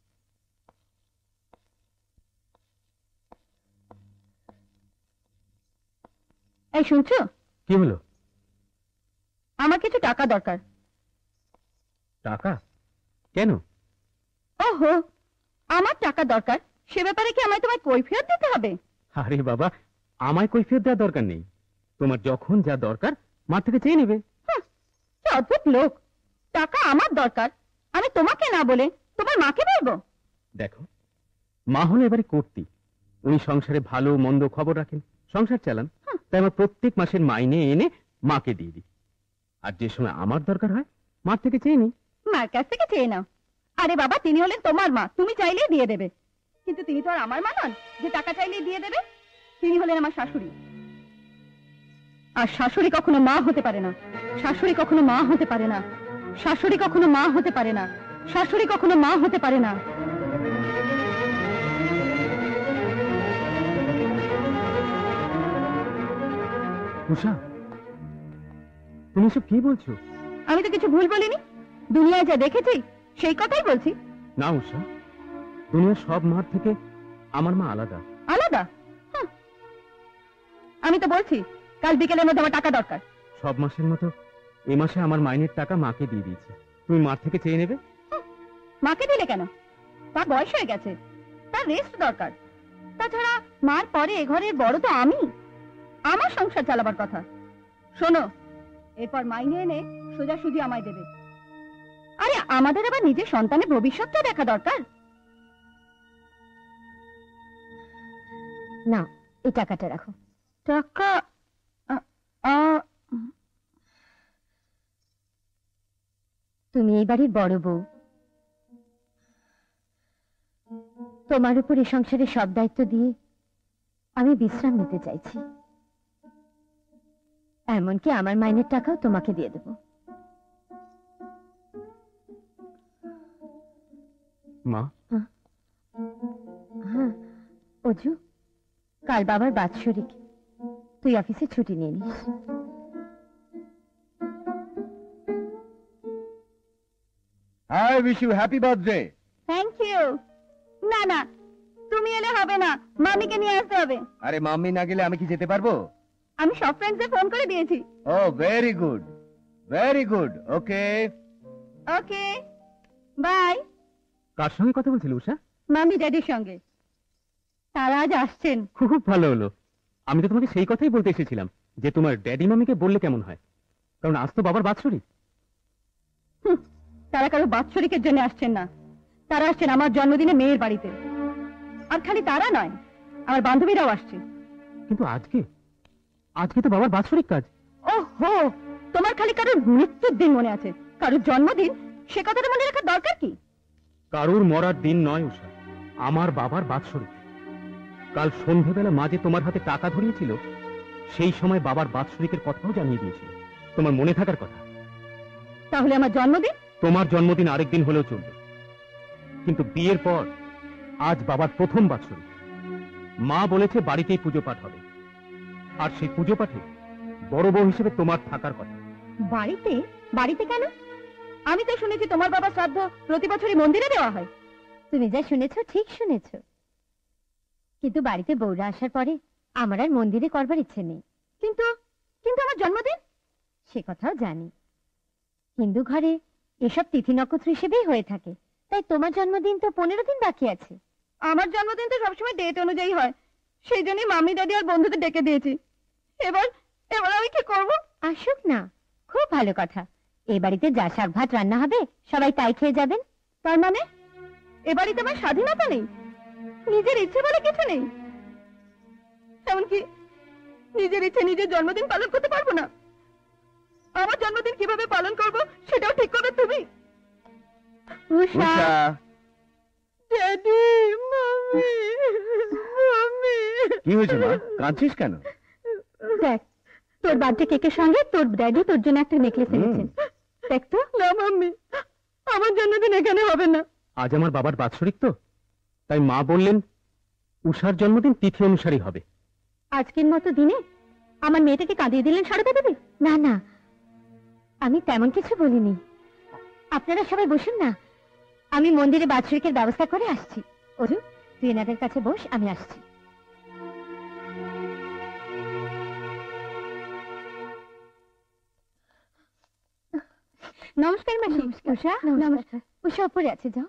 এই শুনছো? কি হলো? আমার কিছু টাকা দরকার। টাকা? কেন? ওহো, আমার টাকা দরকার, সে ব্যাপারে কি আমায় তোমায় কৈফিয়ত দিতে হবে? আরে বাবা, আমায় কৈফিয়ত দেওয়ার দরকার নেই। তোমার যখন যা দরকার মা থেকে চেয়ে নেবে। কি অদ্ভুত লোক! টাকা আমার দরকার, আমি তোমাকে না বলে তোমার মাকে বলবো? দেখো, মা হলো এবারে কর্ত্রী, উনি সংসারে ভালো মন্দ খবর রাখেন, সংসার চালান। তাই আমার প্রত্যেক মাসের মাইনে এনে মাকে দিয়ে দিই। আর যে সময় আমার দরকার হয় মার থেকে চেয়ে নিই। মার কাছ থেকে চেয়ে নাও? আরে বাবা, তিনি হলেন তোমার মা, তুমি চাইলেই দিয়ে দেবে। কিন্তু তিনি তো আর আমার মা নন যে টাকা চাইলেই দিয়ে দেবে। তিনি হলেন আমার শাশুড়ি, আর শাশুড়ি কখনো মা হতে পারে না। শাশুড়ি কখনো মা হতে পারে না। শাশুড়ি কখনো মা হতে পারে না। শাশুড়ি কখনো মা হতে পারে না। উষা, তুমি সব কি বলছো? আমি তো কিছু ভুল বলিনি, দুনিয়ায় যা দেখেছি সেই কথাই বলছি। না উষা, দুনিয়ার সব মার থেকে আমার মা আলাদা। আলাদা? হাহ। আমি তো বলছি কাল বিকেলের মধ্যে আমার টাকা দরকার। সব মাসের মতো এ মাসে আমার মাইনের টাকা মাকে দিয়ে দিয়েছি, তুমি মার থেকে চেয়ে নেবে। মাকে দিলে কেন? তার বয়স হয়ে গেছে, তার রেস্ট দরকার। তাছাড়া মার পরে এ ঘরের বড় তো আমি, আমার সংসার চালাবার কথা। শোনো, এরপর মাইনে এনে সোজাসুজি আমায় দেবে। আরে আমাদের আবার নিজের সন্তানের ভবিষ্যৎটা দেখা দরকার। না, এই টাকাটা রাখো। টাকা? তুমি এই বাড়ির বড় বউ, তোমার উপর এই সংসারের সব দায়িত্ব দিয়ে আমি বিশ্রাম নিতে চাইছি। এমনকি আমার মাইনের টাকাও তোমাকে দিয়ে দেব। মা? হ্যাঁ অজু, কাল বাবার বাৎসরিক, তুই অফিসে ছুটি নিয়ে নিস। I wish you happy birthday. Thank you. না না, তুমি এলে হবে না, মামিকে নিয়ে আসতে হবে। আরে মাম্মি না গেলে আমি কি যেতে পারবো? আমি সব ফ্রেন্ডসদের ফোন করে দিয়েছি। Oh very good, very good. Okay okay, bye. কার সঙ্গে কথা বলছিল উষা? মামি ড্যাডির সঙ্গে। তারা আজ আসছেন। খুব ভালো হলো। আমি তো তোমাকে সেই কথাই বলতে এসেছিলাম যে তোমার ড্যাডি মামিকে বললে কেমন হয়, কারণ আজ তো বাবার বাৎসরিক। তারা কারো বাৎসরিকের জন্য আসছেন না, তারা আসছেন আমার জন্মদিনে মেয়ের বাড়িতে। আর খালি তারা নয়, আমার বান্ধবীরাও আসছে। কিন্তু আজকে আজকে তো বাবার বাৎসরিক কাজ। ওহো, তোমার খালি কারোর মৃত্যুর দিন মনে আছে, কারোর জন্মদিন সে কথাটা মনে রাখার দরকার কি? কারুর মরার দিন নয় উষা, আমার বাবার বাৎসরিক। কাল সন্ধেবেলা মাঝে তোমার হাতে টাকা ধরিয়েছিল, সেই সময় বাবার বাৎসরিকের কথাও জানিয়ে দিয়েছিল, তোমার মনে থাকার কথা। তাহলে আমার জন্মদিন? তোমার জন্মদিন আরেকদিন হলেও চলবে, কিন্তু বিয়ের পর আজ বাবার প্রথম বাৎসরিক। মা বলেছে বাড়িতেই পুজো পাঠ হবে, আর সেই পুজো পাঠে বড় বউ হিসেবে তোমার থাকার কথা। বাড়িতে? বাড়িতে কেন? আমি তো শুনেছি তোমার বাবা শ্রাদ্ধ প্রতি বছরই মন্দিরে দেওয়া হয়। তুমি যা শুনেছ ঠিক শুনেছ, কিন্তু বাড়িতে বউরা আসার পরে আমার আর মন্দিরে করবার ইচ্ছে নেই। কিন্তু কিন্তু আমার জন্মদিন, সে কথাও জানি। হিন্দু ঘরে এসব তিথি নক্ষত্র হিসেবেই হয়ে থাকে, তাই তোমার জন্মদিন তো পনেরো দিন বাকি আছে। আমার জন্মদিন তো সবসময় ডেট অনুযায়ী হয়, সেই জন্যই মামি দাদি আর বন্ধুদের ডেকে দিয়েছি। এবার এবার আমি কি করব? আসুক না, খুব ভালো কথা। এ বাড়িতে যা শাক ভাত রান্না হবে সবাই তাই খেয়ে যাবেন। তার মানে এ বাড়িতে আমার স্বাধীনতা নেই, নিজের ইচ্ছে বলে কিছু নেই? এমনকি নিজের ইচ্ছে নিজের জন্মদিন পালন করতে পারবো না? আমার জন্মদিন কিভাবে পালন করব সেটাও ঠিক করবে তুমি? Usha, daddy, mummy, mummy. কি হয়েছে মা, কাঁদছিস কেন? দেখ, তোর বার্থডে কেকের সঙ্গে তোর ড্যাডি তোর জন্য একটা নেকলেস এনেছেন। দেখ তো। না মাম্মি, আমার জন্মদিন এখানে হবে না। আজ আমার বাবার বাৎসরিক তো, তাই মা বললেন উষার জন্মদিন তিথি অনুসারী হবে। আজকের মতো দিনে আমার মেয়েটাকে কাঁদিয়ে দিলেন সারদা দেবী? না না, আমি তেমন কিছু বলিনি। আপনারা সবাই বসুন না, আমি মন্দিরে বাৎসরিকের ব্যবস্থা করে আসছি। অরু, তুই এনাদের কাছে বস, আমি আসছি। নমস্কার মাসি। উষা, নমস্কার। উষা উপরে আছে, যাও।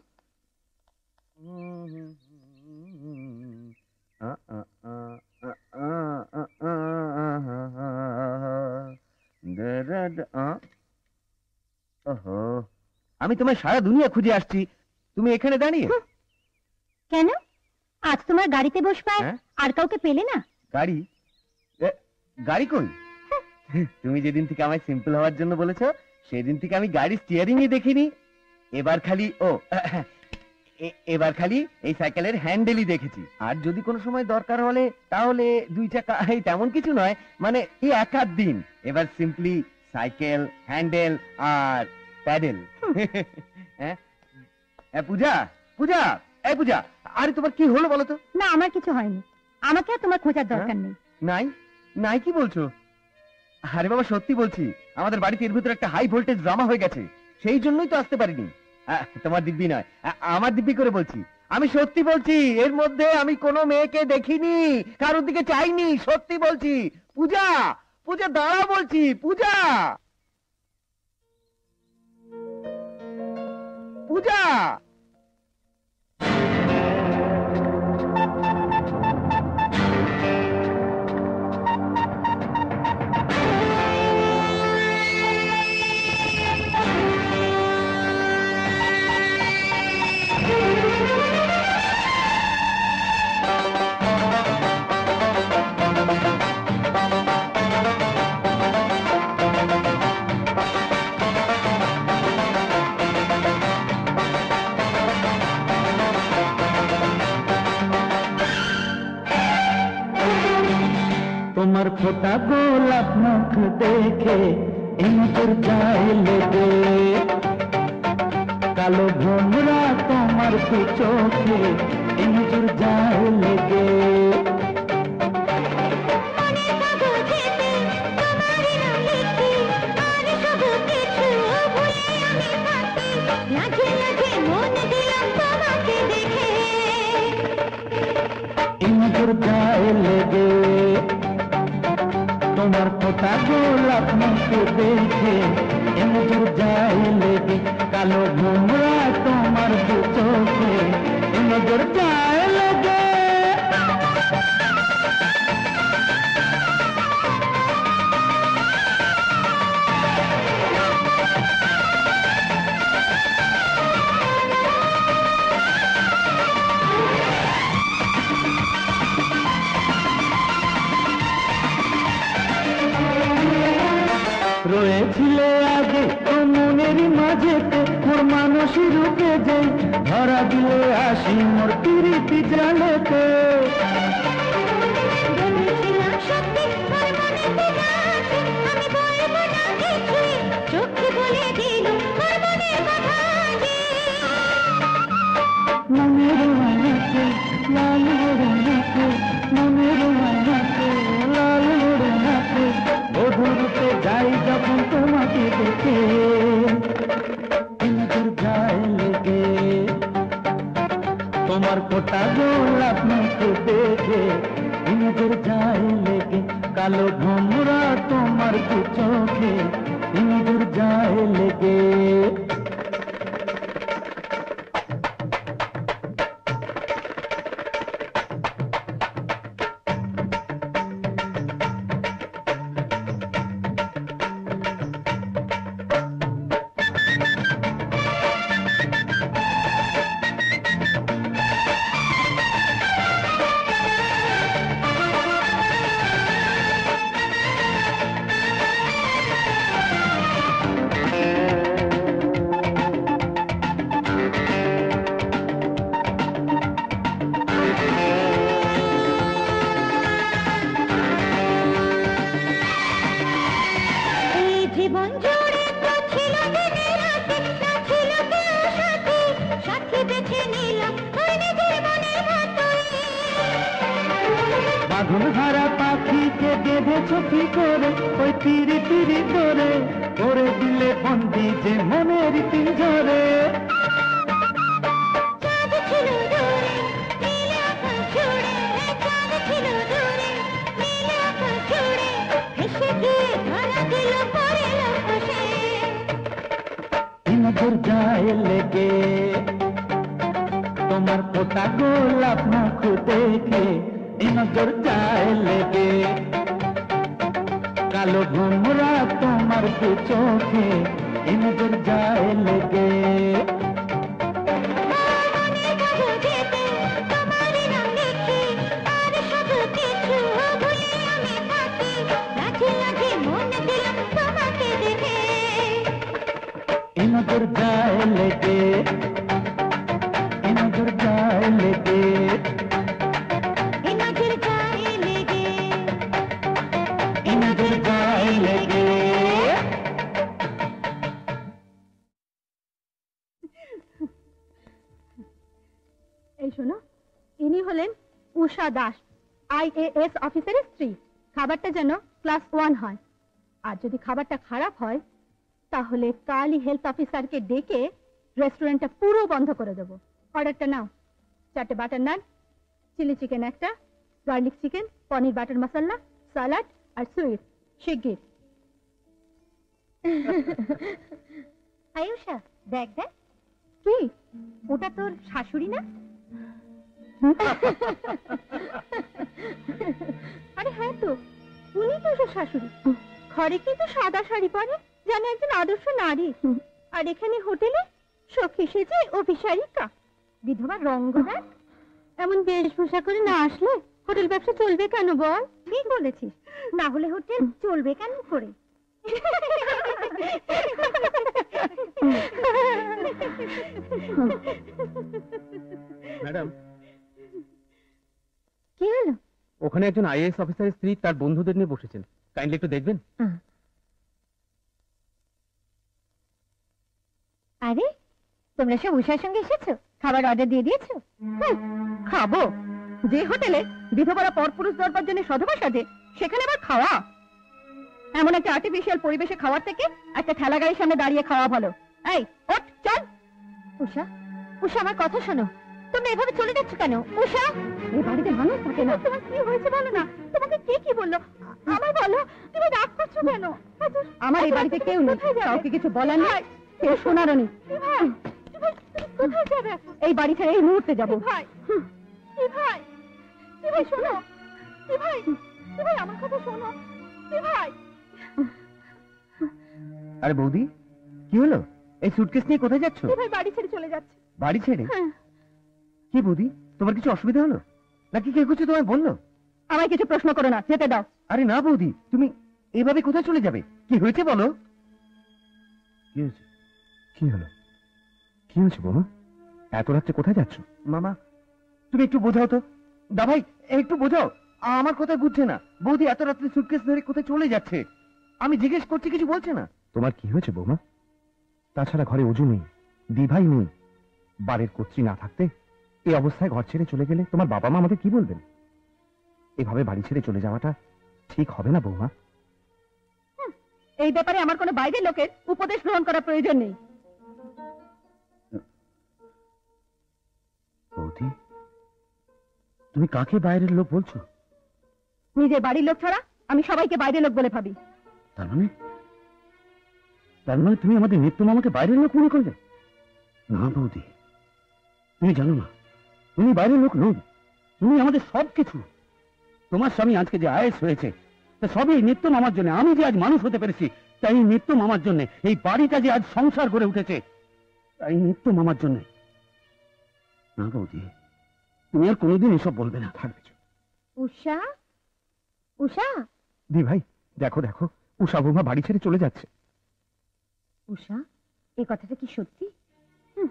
আমি তোমায় সারা দুনিয়া খুঁজে আসছি, তুমি এখানে দাঁড়িয়ে? কেন, আজ তোমার গাড়িতে বসবে আর কাউকে পেলে না? গাড়ি? গাড়ি কই? তুমি যেদিন থেকে আমায় সিম্পল হওয়ার জন্য বলেছো সেদিন থেকে আমি গাড়ি স্টিয়ারিংই দেখিনি। এবার খালি ও এবার খালি এই সাইকেলের হ্যান্ডেলই দেখেছি। আর যদি কোনো সময় দরকার হলে তাহলে দুই চাকা, এই তেমন কিছু নয়, মানে এই এক আধ দিন। এবার সিম্পলি সাইকেল, হ্যান্ডেল আর প্যাডেল। হ্যাঁ পূজা, পূজা, এই পূজা, আরে তোমার কি হলো বলো তো? না, আমার কিছু হয়নি, আমাকে আর তোমার খোঁজার দরকার নেই। নাই নাই কি বলছো? আরে বাবা সত্যি বলছি, আমাদের বাড়িতে এর ভিতরে একটা হাই ভোল্টেজ ড্রামা হয়ে গেছে, সেই জন্যই তো আসতে পারিনি। তোমার দিব্যি নয়, আমার দিব্যি করে বলছি, আমি সত্যি বলছি, এর মধ্যে আমি কোনো মেয়েকে দেখিনি, কারোর দিকে চাইনি, সত্যি বলছি। পূজা, পূজা দাঁড়া বলছি, পূজা, পূজা। তোমার ফোটা গোলাপ মুখ দেখে ইন্দুর গায়ে লেগে, কালো ভোমরা তোমার দু চোখে ইন্দুর গায়ে লেগে। ইন্দুর গায়ে লেগে, তোমার ফোটা গোলাপ মুখ দেখে ইন্দুর গায়ে লেগে, কালো ভোমরা তোমার দু চোখে ইন্দুর গায়ে লেগে। রয়েছিলে আগে তো মনের মাঝেতে, মোর মানুষ রুকে যাই, ধরা দিলে আসি মোর প্রীতি জালেতে। মনের মাঝে লাল রঙাতে, মনের মাঝে লাল রঙাতে, বধুরতে যাই যখন তোমাকে দেখে। তোমার ফোটা গোলাপ মুখ দেখে নজর যায় লেগে, কালো ভোমরা তোমার দু চোখে নজর যায় লেগে। বাঁধন হারা পাখিকে বেঁধেছো কি করে ওই তিরি তিরি ধরে, করে দিলে বন্দি যে মনের পিঞ্জরে। নজর যায় লেগে, তোমার ফোটা গোলাপ মুখ দেখে নজর যায় লেগে, কালো ভোমরা তোমার দু চোখে নজর যায় লেগে। নজর যায় লেগে, নজর যায় লেগে, নজর যায় লেগে, নজর যায় লেগে। এই শোনো, ইনি হলেন উষা দাস, আইএএস অফিসারের স্ত্রী। খাবারটা যেন ক্লাস ওয়ান হয়, আর যদি খাবারটা খারাপ হয় তাহলে কালই হেলথ অফিসারকে ডেকে রেস্টুরেন্টটা পুরো বন্ধ করে দেবো। অর্ডারটা নাও, চারটে বাটার নান, চিলি চিকেন একটা, garlic chicken, paneer butter masala, salad আর সুইট। শিগগির। আয়ুষা দেখ দেখ, কি ওটা তোর শাশুড়ি না? আরে হ্যাঁ তো, উনি তো ওর শাশুড়ি। ঘরে কিন্তু সাদা শাড়ি পরে, যেন একজন আদর্শ নারী। আর এখানে হোটেলে সখী সেজে অভিসারিকা, বিধবা রঙ্গনাথ। এমন বেশভূষা করে না আসলে হোটেল ব্যবসা চলবে কেন বল? ঠিক বলেছিস, না হলে হোটেল চলবে কেন করে? ম্যাডাম, কি হলো? ওখানে একজন আইএএস অফিসারের স্ত্রী তার বন্ধুদের নিয়ে বসেছেন, কাইন্ডলি একটু দেখবেন। আরে তোমরা সব উষার সঙ্গে এসেছো? খাবার অর্ডার দিয়ে দিয়েছো? খাবো? যে হোটেলে বিধবারা পরপুরুষ দরবার জন্য সধবা সাজে, সেখানে আবার খাওয়া? এমন একটা আর্টিফিশিয়াল পরিবেশে খাওয়ার থেকে একটা ঠেলা গাড়ির সামনে দাঁড়িয়ে খাওয়া ভালো। এই ওঠ, চল। উষা, উষা আমার কথা শোনো, তুমি এভাবে চলে যাচ্ছ কেন? উষা, এই বাড়িতে মানুষ থাকে না। তোমার কি হয়েছে বলো না? তোমাকে কে কি বললো আমার বলো, তুমি রাগ করছো কেন? আমার এই বাড়িতে কেউ নেই, কাউকে কিছু বলার নেই, কেউ শোনারও নেই। কোথায় যাবে? এই বাড়ি ছেড়ে এই মুহূর্তে যাবো। ভাই, ভাই, ভাই শোনো, ভাই, ভাই আমার কথা শোনো, ভাই। আরে বৌদি, কি হলো? এই সুটকেস নিয়ে কোথায় যাচ্ছ? ভাই বাড়ি ছেড়ে চলে যাচ্ছে। বাড়ি ছেড়ে? কি বৌদি, তোমার কিছু অসুবিধা হলো নাকি? কে কিছু তোমায় বললো? আমায় কিছু প্রশ্ন করো না, যেতে দাও। আরে না বৌদি, তুমি এভাবে কোথায় চলে যাবে? কি হয়েছে বলো? কি হয়েছে? কি হলো? কি হয়েছে বৌমা? এত রাত্রে কোথায় যাচ্ছ? মামা তুমি একটু বোঝাও তো। দা ভাই একটু বোঝাও, আমার কথা বুঝছে না। বৌদি এত রাত্রে সুটকেস ধরে কোথায় চলে যাচ্ছে? আমি জিজ্ঞেস করছি, কিছু বলছে না। তোমার কি হয়েছে বৌমা? তাছাড়া ঘরে অজু নেই, দিভাই নেই, বাড়ির কর্ত্রী না থাকতে এই অবস্থায় ঘর ছেড়ে চলে গেলে তোমার বাবা মা আমাদের কি বলবেন? এভাবে বাড়ি ছেড়ে চলে যাওয়াটা ঠিক হবে না বৌমা। এই ব্যাপারে আমার কোনো বাইরের লোকের উপদেশ গ্রহণ করার প্রয়োজন নেই। বৌদি তুমি কাকে বাইরের লোক বলছো? নিজের বাড়ির লোক ছাড়া আমি সবাইকে বাইরের লোক বলে ভাবি। তার মানে তার মানে তুমি আমাদের নিত্য মামাকে বাইরের লোক মনে করলে? না বৌদি, তুমি জানো না, তুমি বাইরের লোক নই, তুমি আমাদের সব কিছু। তোমার স্বামী আজকে যে আয়েস হয়েছে তা সবই নিত্য মামার জন্য। আমি যে আজ মানুষ হতে পেরেছি তাই নিত্য মামার জন্য। এই বাড়িটা যে আজ সংসার করে উঠেছে তাই নিত্য মামার জন্য। না বৌদি, তুমি আর কোনোদিন এসব বলবে না। উষা, উষা, দি ভাই দেখো দেখো, উষা বৌমা বাড়ি ছেড়ে চলে যাচ্ছে। উষা, এই কথাটা কি সত্যি? হুম।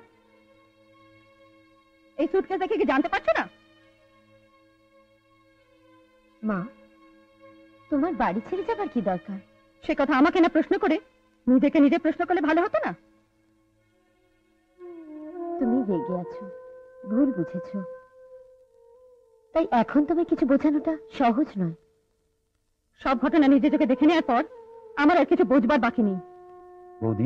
এই সুটকেস দেখে কি জানতে পারছো না? মা, তোমার বাড়ি ছেড়ে যাবার কি দরকার? সে কথা আমাকে না প্রশ্ন করে নিজেকে নিজে প্রশ্ন করলে ভালো হতো না? তুমি রেগে আছো, ভুল বুঝেছো, তাই এখন তোমায় কিছু বোঝানোটা সহজ নয়। সব ঘটনা নিজে চোখে দেখে নেওয়ার পর আমার আর কিছু বোঝবার বাকি নেই। বৌদি,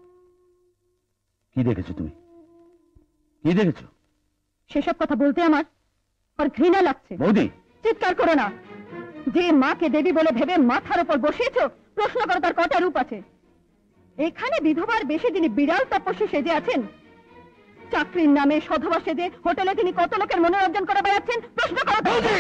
কি দেখেছো তুমি? কি দেখেছো? সেসব কথা বলতে আমার আর ঘৃণা লাগছে। বৌদি, চিৎকার করো না। যে মাকে দেবী বলে ভেবে মাথার উপর বসিয়েছো, প্রশ্ন করো তার কটা রূপ আছে। এখানে বিধবার বেশি যিনি বিড়াল তপস্বী সেজে আছেন, চাকরির নামে সধবা সেজে হোটেলে তিনি কত লোকের মনোরঞ্জন করে বেড়াচ্ছেন, প্রশ্ন করো।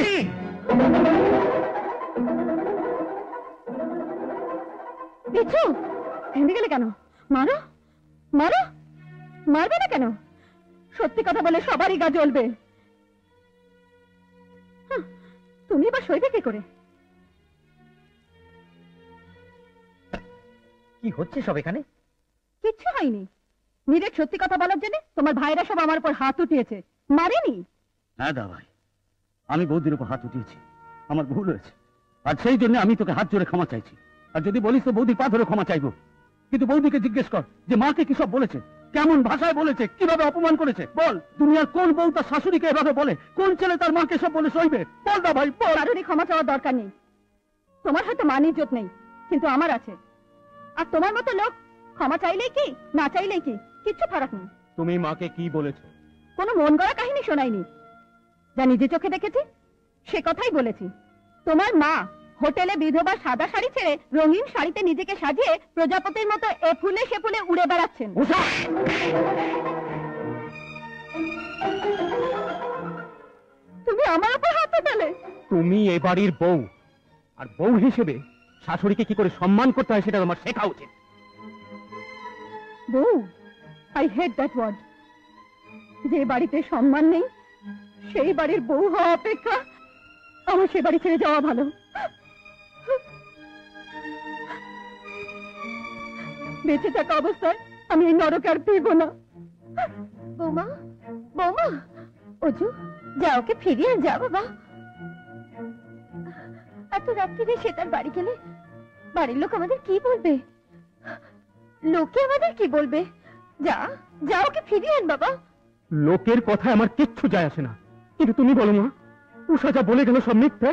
পিছু থেমে গেলে কেন? মারো, মারো, মারবে না কেন? সত্যি কথা বলে সবারই গা জ্বলবে। তুমি বা সইবে কি করে? কি হচ্ছে সব এখানে? কিচ্ছু হয়নি। নিরেট সত্যি কথা বলার জন্য তোমার ভাইরা সব আমার উপর হাত উঠিয়েছে, মারেনি। হ্যাঁ দা ভাই, আমি বৌদির উপর হাত উঠিয়েছি, আমার ভুল হয়েছে। আর সেই জন্য আমি তোকে হাত জোরে ক্ষমা চাইছি। আর যদি বলিস তো বৌদির পা ধরে ক্ষমা চাইবো। কিন্তু বৌদিকে জিজ্ঞেস কর যে মাকে কি সব বলেছে, কেমন ভাষায় বলেছে, কিভাবে অপমান করেছে। বল, দুনিয়ার কোন বউ তার শাশুড়িকে এভাবে বলে? কোন ছেলে তার মাকে সব বলে সইবে? বল দা ভাই, বল। কারোরই ক্ষমা চাওয়ার দরকার নেই। তোমার হয়তো মান ইজ্জত নেই, কিন্তু আমার আছে। আর তোমার মতো লোক ক্ষমা চাইলেই কি না চাইলেই কি কিচ্ছু ফারাক নেই। তুমি মাকে কি বলেছো? কোনো মন গড়া কাহিনী শোনাইনি। যা নিজে চোখে দেখেছি সে কথাই বলেছি। তোমার মা হোটেলে বিধবা সাদা শাড়ি ছেড়ে রঙিন শাড়িতে নিজেকে সাজিয়ে প্রজাপতির মতো এ ফুলে সে ফুলে উড়ে বেড়াচ্ছেন। তুমি আমার উপর হাত উঠালে। তুমি এ বাড়ির বউ, আর বউ হিসেবে শাশুড়িকে কি করে সম্মান করতে হয় সেটা তোমার শেখা উচিত। বউ, আই হেট দ্যাট ওয়ার্ড। যে বাড়িতে সম্মান নেই সেই বাড়ির বউ হওয়া অপেক্ষা আমার সে বাড়ি ছেড়ে যাওয়া ভালো। বেঁচে থাকা অবস্থায় আমি এই নরক আর পেব না। বৌমা, বৌমা, অজু যা, ওকে ফিরিয়ে যা বাবা। এত রাত্রিরে সে তার বাড়ি গেলে বাড়ির লোক আমাদের কি বলবে? লোকে আমাদের কি বলবে? যা যা, ওকে ফিরিয়ে আন বাবা। লোকের কথায় আমার কিচ্ছু যায় আসে না, কিন্তু তুমি বলো মা, উষা যা বলে গেল সব মিথ্যে।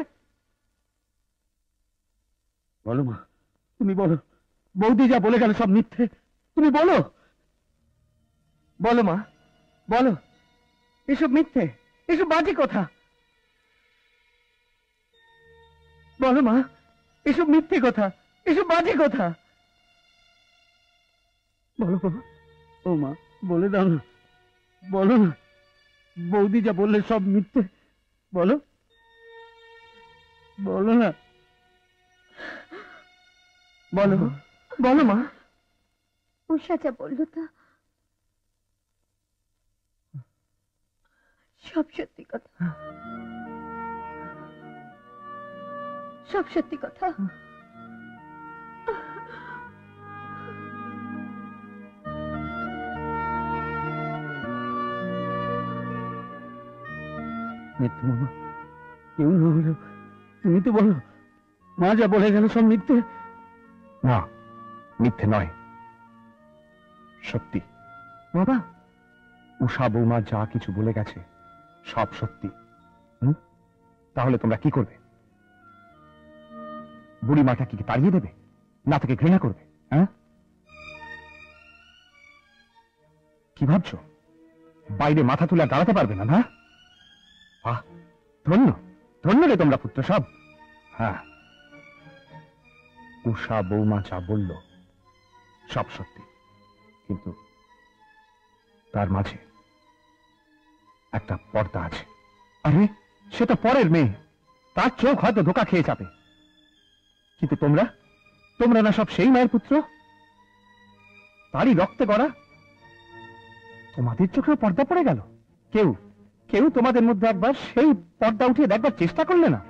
বলো মা, তুমি বলো, বৌদি যা বলে গেল সব মিথ্যে। তুমি বলো, বলো মা, বলো, এসব মিথ্যে, এসব বাজে কথা। বলো মা, এসব মিথ্যে কথা, এসব বাজে কথা। বলো বাবা। ও মা, বলে দাও না, বলো না, বৌদি যা বললে সব মিথ্যে। বলো, বলো না, বলো, বলো মা। উষা যা বললো তা সব সত্যি কথা, সব সত্যি কথা। মিথ্যে মামা, কেউ না হলেও তুমি তো বলো মা যা বলে গেল সব মিথ্যে। না, মিথ্যে নয়, সত্যি। বাবা, উষা বৌমা যা কিছু বলে গেছে সব সত্যি। হুম, তাহলে তোমরা কি করবে? বুড়ি মাটা কি তাড়িয়ে দেবে, না থেকে ঘৃণা করবে? হ্যাঁ, কি ভাবছো? বাইরে মাথা তুলে দাঁড়াতে পারবে না? না, আহ, ধন্য ধন্য রে তোমরা পুত্র সব। হ্যাঁ, উষা বৌমা যা বলল সব সত্যি, কিন্তু তার মাঝে একটা পর্দা আছে। আরে সেটা পরের মেয়ে, তার চোখ হয়তো ধোকা খেয়ে যাবে, কিন্তু তোমরা তোমরা না সব সেই মায়ের পুত্র, তারই রক্তে গড়া। তোমাদের চোখেও পর্দা পড়ে গেল। কেউ কেউ তোমাদের মধ্যে একবার সেই পর্দা উঠিয়ে দেখবার চেষ্টা করলে না?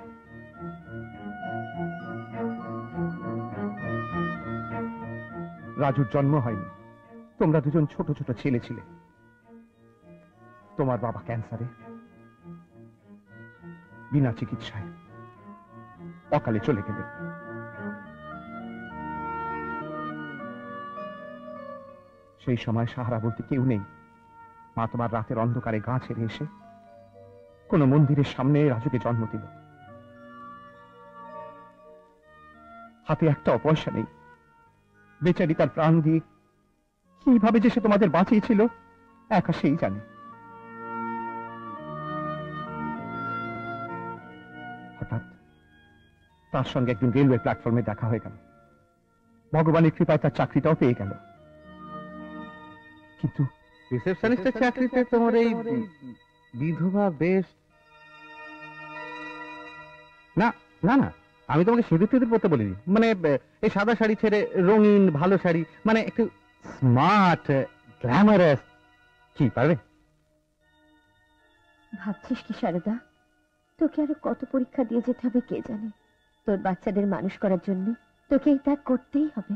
রাজুর জন্ম হয়নি, তোমরা দুজন ছোট ছোট ছেলে ছিলে। তোমার বাবা ক্যান্সারে বিনা চিকিৎসায় অকালে চলে গেলে। সেই সময় সাহারা বলতে কেউ নেই। মা তোমার রাতের অন্ধকারে গা ছেড়ে এসে কোন মন্দিরের সামনে রাজুকে জন্ম দিল। হাতে একটা পয়সা নেই, বেচারি তার প্রাণ দিয়ে কিভাবে যে সে তোমাদের বাঁচিয়েছিল একা সেই জানে। হঠাৎ তার সঙ্গে একদিন রেলওয়ে প্ল্যাটফর্মে দেখা হয়ে গেল। ভগবানের কৃপায় তার চাকরিটাও পেয়ে গেল। কিন্তু রিসেপশনিস্টের চাকরিতে তোমার এই বিধবা বেশ। না না না, আমি তোমাকে সিঁদুর টিঁদুর পরতে বলিনি, মানে এই সাদা শাড়ি ছেড়ে রঙিন ভালো শাড়ি, মানে একটু স্মার্ট গ্ল্যামারাস। কি পারবে? ভাবছিস কি সারদা, তোকে আরো কত পরীক্ষা দিয়ে যেতে হবে কে জানে। তোর বাচ্চাদের মানুষ করার জন্য তোকে এই ত্যাগ করতেই হবে।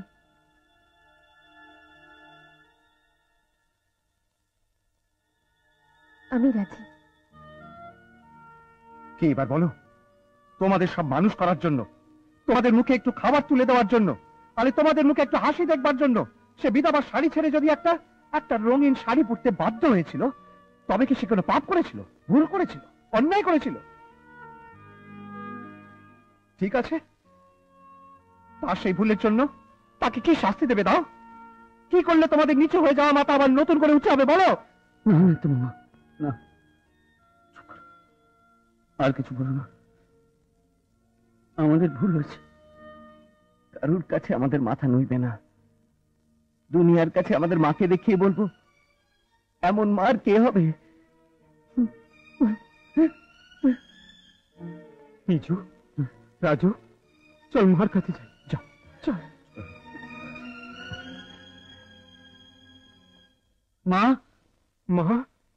আমি রাজি। কি এবার বলো? তোমাদের সব মানুষ করার জন্য, তোমাদের মুখে একটু খাবার তুলে দেওয়ার জন্য, আরে তোমাদের মুখে একটু হাসি দেখবার জন্য সে বিধবার শাড়ি ছেড়ে যদি একটা একটা রঙিন শাড়ি পরতে বাধ্য হয়েছিল, তবে কি সে কোনো পাপ করেছিল, ভুল করেছিল, অন্যায় করেছিল? ঠিক আছে, তার সেই ভুলের জন্য তাকে কি শাস্তি দেবে দাও? কি করলে তোমাদের নিচু হয়ে যাওয়া মাথা আবার নতুন করে উঠে হবে বলো? না, আর কিছু বলো না। আমাদের ভুল হয়েছে, কারুর কাছে আমাদের মাথা নুইবে না। দুনিয়ার কাছে আমাদের মাকে দেখিয়ে বলবো, এমন মার কে হবে? পিজু, রাজু, চল মার কাছে যাই। যাও, চল। মা, মা,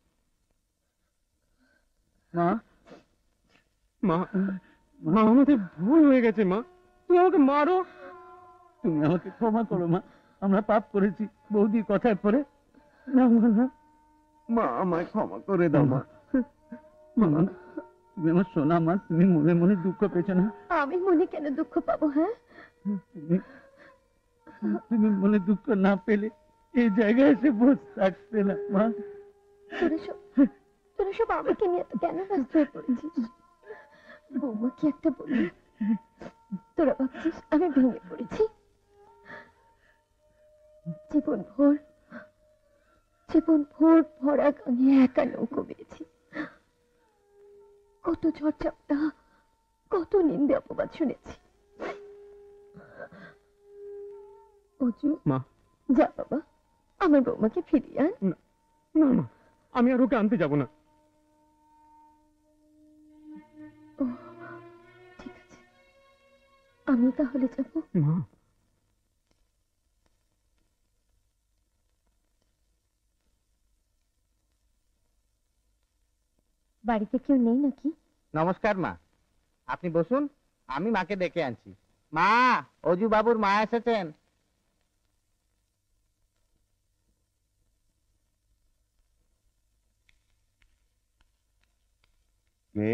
মা, মা, মা, আমাদের ভুল হয়ে গেছে মা, তুমি আমাকে মারো। তুমি আমাকে ক্ষমা করো মা, আমরা পাপ করেছি বৌদির কথার পরে। না মা, না মা, আমায় ক্ষমা করে দাও মা। মা, তুমি আমার সোনা মা, তুমি মনে মনে দুঃখ পেয়েছো না? আমি মনে কেন দুঃখ পাবো? হ্যাঁ, তুমি তুমি মনে দুঃখ না পেলে এই জায়গায় এসে বসে থাকতে না মা। তোরা সব তোরা সব আমাকে নিয়ে তো কেন ব্যস্ত হয়ে পড়েছিস? বৌমা কি একটা বললি? তোরা ভাবছিস আমি ভেঙে পড়েছি? জীবন ভোর জীবন ভোর ভরা গানে একা নৌকো বেয়েছি। কত ঝড়ঝাপটা, কত নিন্দে অপবাদ শুনেছি। অজু, মা, যা বাবা, আমার বৌমাকে ফিরিয়ে আন। না মা, আমি আর ওকে আনতে যাব না। ও ঠিক আছে, আমি তাহলে যাব। মা, বাড়িতে কেউ নেই নাকি? নমস্কার মা, আপনি বসুন, আমি মাকে ডেকে আনছি। মা, অজু বাবুর মা এসেছেন। কে?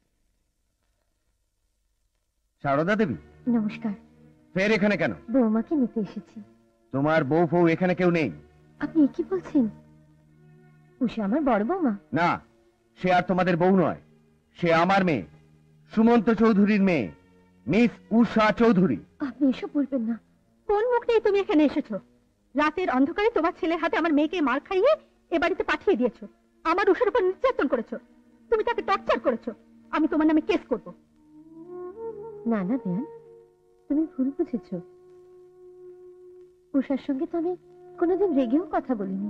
সারদা দেবী? নমস্কার। ফের এখানে কেন? বৌমাকে নিতে এসেছি। তোমার বউ ফউ এখানে কেউ নেই। আপনি কি বলছেন? উষা আমার বড় বৌমা? না, সে আর তোমাদের বউ নয়, সে আমার মেয়ে, সুমন্ত চৌধুরীর মেয়ে, মিস উষা চৌধুরী। আপনি এসব বলবেন না। কোন মুখ নিয়ে তুমি এখানে এসেছো? রাতের অন্ধকারে তোমার ছেলের হাতে আমার মেয়েকে মার খাইয়ে এ বাড়িতে পাঠিয়ে দিয়েছো। আমার উষার উপর নির্যাতন করেছো, তুমি তাকে টর্চার করেছো। আমি তোমার নামে কেস করব। না না বেয়ান, তুমি ভুল বুঝেছ। উষার সঙ্গে তো আমি কোনোদিন রেগেও কথা বলিনি।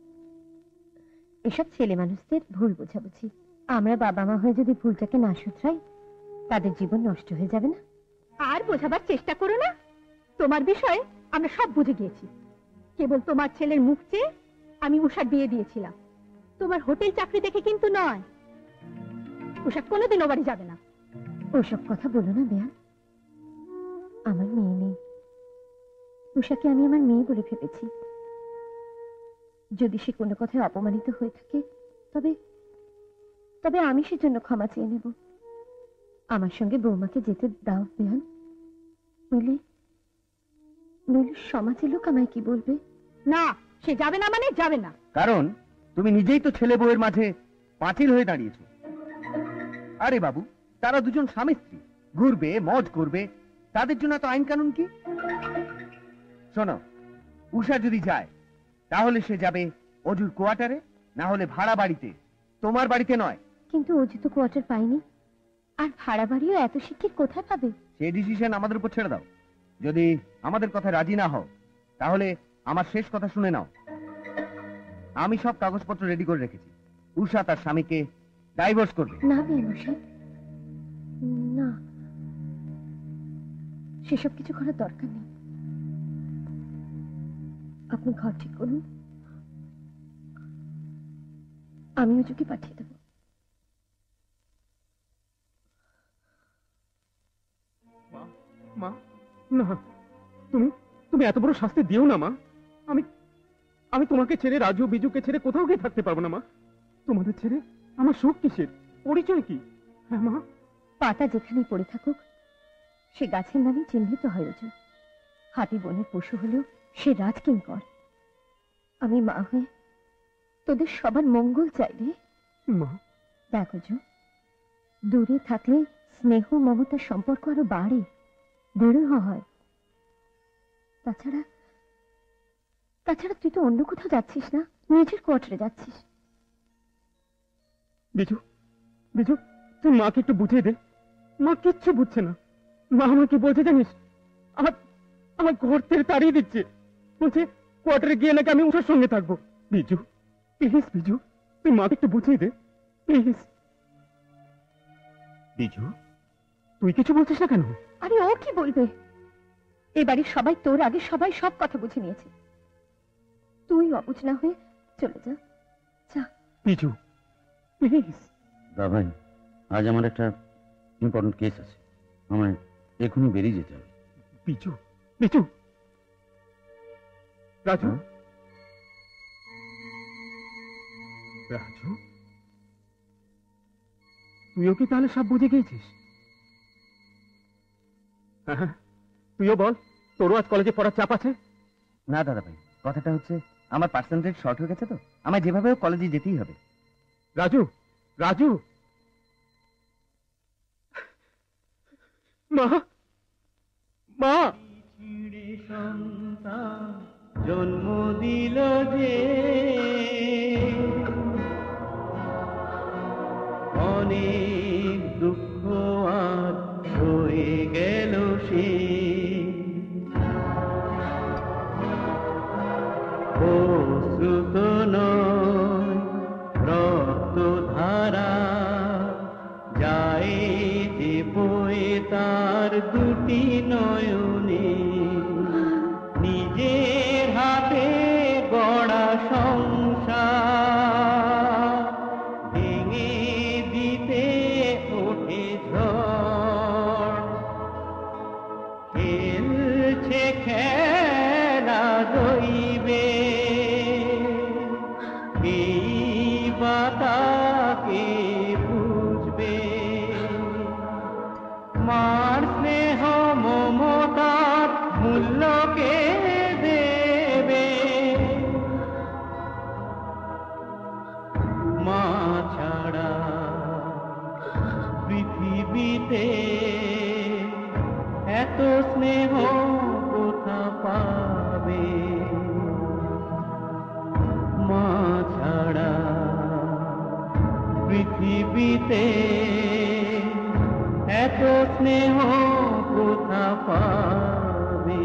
এসব ছেলে মানুষদের ভুল বোঝাবুঝি। আমরা বাবা মা হয়ে যদি ভুলটাকে না শুধরাই, তাদের জীবন নষ্ট হয়ে যাবে না? আর বোঝাবার চেষ্টা করো না। তোমার বিষয়ে আমরা সব বুঝে গিয়েছি। কেবল তোমার ছেলের মুখ চেয়ে আমি উষার বিয়ে দিয়েছিলাম। তোমার হোটেল চাকরি দেখে কিন্তু নয়। উষা কোনোদিন ও বাড়ি যাবে না। ওসব কথা বলো না বেয়ান। আমার মেয়ে নেই। উষাকে আমি আমার মেয়ে বলে ভেবেছি। যদি সে কোনো কথায় অপমানিত হয়ে থাকে, তবে তবে আমি সেজন্য ক্ষমা চেয়ে নেব। আমার সঙ্গে বৌমাকে যেতে দাও বেয়ান। নইলে নইলে সমাজের লোক আমায় কি বলবে? না, সে যাবে না মানে যাবে না। কারণ তুমি নিজেই তো ছেলে বউয়ের মাঝে পাঁচিল হয়ে দাঁড়িয়েছো। আরে বাবু, তারা দুজন স্বামী স্ত্রী, ঘুরবে মজ করবে, তাদের জন্য তো আইন কানুন কি? শোনো, উষা যদি যায় তাহলে সে যাবে অজুর কোয়ার্টারে, না হলে ভাড়া বাড়িতে, তোমার বাড়িতে নয়। কিন্তু অজু তো কোয়ার্টার পাইনি, আর ভাড়া বাড়িও এত শিক্ষিত কোথায় পাবে? সেই ডিসিশন আমাদের উপর ছেড়ে দাও। যদি আমাদের কথা রাজি না হও, তাহলে আমার শেষ কথা শুনে নাও। আমি সব কাগজপত্র রেডি করে রেখেছি। উষা তার স্বামীকে ডাইভোর্স করবে। না বেয়ান, না, সেসব কিছু করার দরকার নেই। আপনি ঘর ঠিক করুন, আমি অজুকে পাঠিয়ে দেব। মা, না, তুমি তুমি এত বড় শাস্তি দিও না মা। আমি আমি তোমাকে ছেড়ে, রাজু বিজুকে ছেড়ে কোথাও গিয়ে থাকতে পারবো না মা। তোমাদের ছেড়ে আমার সুখ কিসের, পরিচয় কি? হ্যাঁ মা। পাতা যেখানেই পড়ে থাকুক, সে গাছের নামে চিহ্নিত হয় অজু। হাতি বনের পশু হলেও সে রাজকিঙ্কর। আমি মা হয়ে তোদের সবার মঙ্গল চাইবে। মা দেখ অজু, দূরে থাকলে স্নেহ মমতার সম্পর্ক আরো বাড়ে, দৃঢ় হয়। তাছাড়া তাছাড়া তুই তো অন্য কোথাও যাচ্ছিস না, নিজের কোয়ার্টারে যাচ্ছিস। বিজু, বিজু, তুই মাকে একটু বুঝিয়ে দে। মা কিচ্ছু বুঝছে না। মা আমাকে বলছে জানিস, আমার আমার ঘর থেকে তাড়িয়ে দিচ্ছে। বলছে কোয়ার্টারে গিয়ে নাকি আমি উষার সঙ্গে থাকবো। বিজু প্লিজ, বিজু তুই মাকে একটু বুঝিয়ে দে প্লিজ। বিজু, তুই কিছু বলছিস না কেন? আরে ও কি বলবে? এ বাড়ির সবাই তোর আগে সবাই সব কথা বুঝে নিয়েছে। তুই অবুঝ না হয়ে চলে যা। যা বিজু প্লিজ। দাদাই, আজ আমার একটা ইম্পর্টেন্ট কেস আছে, আমায় এখনই বেরিয়ে যেতে হবে। বিজু, বিজু। রাজু, রাজু, তুইও কি তাহলে সব বুঝে গিয়েছিস? হ্যাঁ, তুইও বল, তোরও আজ কলেজে পড়ার চাপ আছে? না দাদা ভাই, কথাটা হচ্ছে আমার পার্সেন্টেজ শর্ট হয়ে গেছে, তো আমায় যেভাবে কলেজে যেতেই হবে। রাজু, রাজু, মা, মা। জন্ম দিল যে অনেক দুঃখ আর হয়ে গেল সে, অশ্রুত নয় রক্ত ধারা যায় যে বয়ে তার দুটি নয়নে, নিজের হাতে গড়া সংসার ভেঙে দিতে ওঠে ঝড়, খেলছে খেলা দইবে এই বাতাকে বুঝবে, মার স্নেহ মমতার মূল্যকে দেবে, মা ছাড়া পৃথিবীতে এত স্নেহ কোথা পাবে, মা ছাড়া পৃথিবীতে এত স্নেহ কোথা পাবে?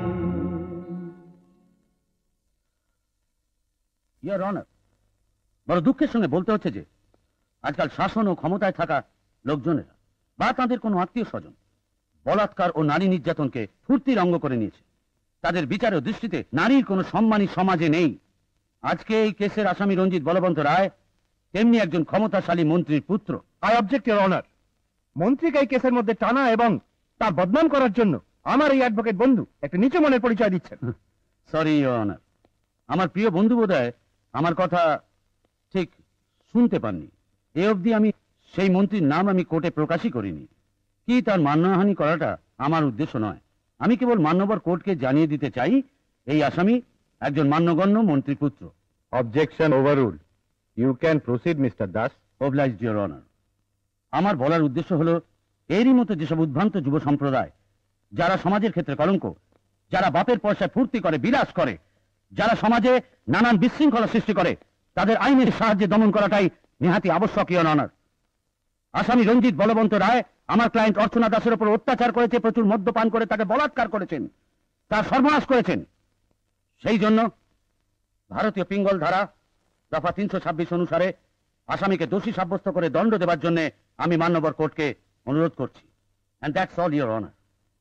ইয়োর অনার, বড় দুঃখের সঙ্গে বলতে হচ্ছে যে আজকাল শাসন ও ক্ষমতায় থাকা লোকজনেরা বা তাদের কোনো আত্মীয় স্বজন বলাৎকার ও নারী নির্যাতনকে ফুর্তির অঙ্গ করে নিয়েছে। তাদের বিচার ও দৃষ্টিতে নারীর কোনো সম্মানই সমাজে নেই। আজকে এই কেসের আসামি রঞ্জিত বলবন্ত রায় তেমনি একজন ক্ষমতাশালী মন্ত্রীর পুত্র। I object your honour. মন্ত্রীকে এই কেসের মধ্যে টানা এবং তার বদনাম করার জন্য আমার এই অ্যাডভোকেট বন্ধু একটা নিচু মনের পরিচয় দিচ্ছেন। সরি ইওর অনার, আমার প্রিয় বন্ধু বোধহয় আমার কথা ঠিক শুনতে পাননি। এ অবধি আমি সেই মন্ত্রীর নাম আমি কোর্টে প্রকাশই করিনি। কি তার মানহানি করাটা আমার উদ্দেশ্য নয়। আমি কেবল মান্যবর কোর্টকে জানিয়ে দিতে চাই এই আসামি একজন মান্যগণ্য মন্ত্রীপুত্র। Objection overrule. You can proceed mister Das. Obliged your honour. আমার বলার উদ্দেশ্য হলো এরই মতো যেসব উদ্ভ্রান্ত যুব সম্প্রদায় যারা সমাজের ক্ষেত্রে কলঙ্ক, যারা বাপের পয়সায় ফুর্তি করে, বিলাস করে, যারা সমাজে নানান বিশৃঙ্খলা সৃষ্টি করে, তাদের আইনের সাহায্যে দমন করাটাই নিহাতি আবশ্যক ইওর অনার। আসামি রঞ্জিত বলবন্ত রায় আমার ক্লায়েন্ট অর্চনা দাসের উপর অত্যাচার করেছে, প্রচুর মদ্যপান করে তাকে বলাৎকার করেছেন, তার সর্বনাশ করেছেন। সেই জন্য ভারতীয় পিঙ্গল ধারা দফা তিনশো ছাব্বিশ অনুসারে আসামিকে দোষী সাব্যস্ত করে দণ্ড দেবার জন্য আমি মান্যবর কোর্টকে অনুরোধ করছি। And that's all, Your Honor.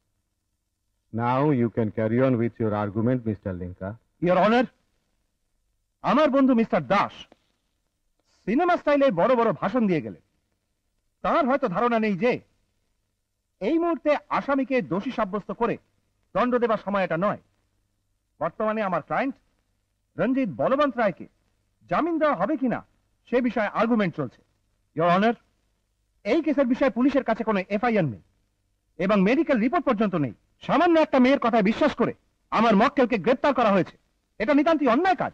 Now you can carry on with your argument, Mister Linka. Your honour, আমার বন্ধু মিস্টার দাস সিনেমা স্টাইলে বড় বড় ভাষণ দিয়ে গেলেন। তার হয়তো ধারণা নেই যে এই মুহূর্তে আসামিকে দোষী সাব্যস্ত করে দণ্ড দেবার সময় এটা নয়। বর্তমানে আমার ক্লায়েন্ট রঞ্জিত বলবন্ত রায়কে জামিন দেওয়া হবে কিনা সে বিষয়ে আর্গুমেন্ট চলছে। ইওর অনার, এই কেসের বিষয়ে পুলিশের কাছে কোনো এফআইআর নেই এবং মেডিকেল রিপোর্ট পর্যন্ত নেই। সামান্য একটা মেয়ের কথায় বিশ্বাস করে আমার মক্কেলকে গ্রেপ্তার করা হয়েছে। এটা নিতান্তই অন্যায় কাজ।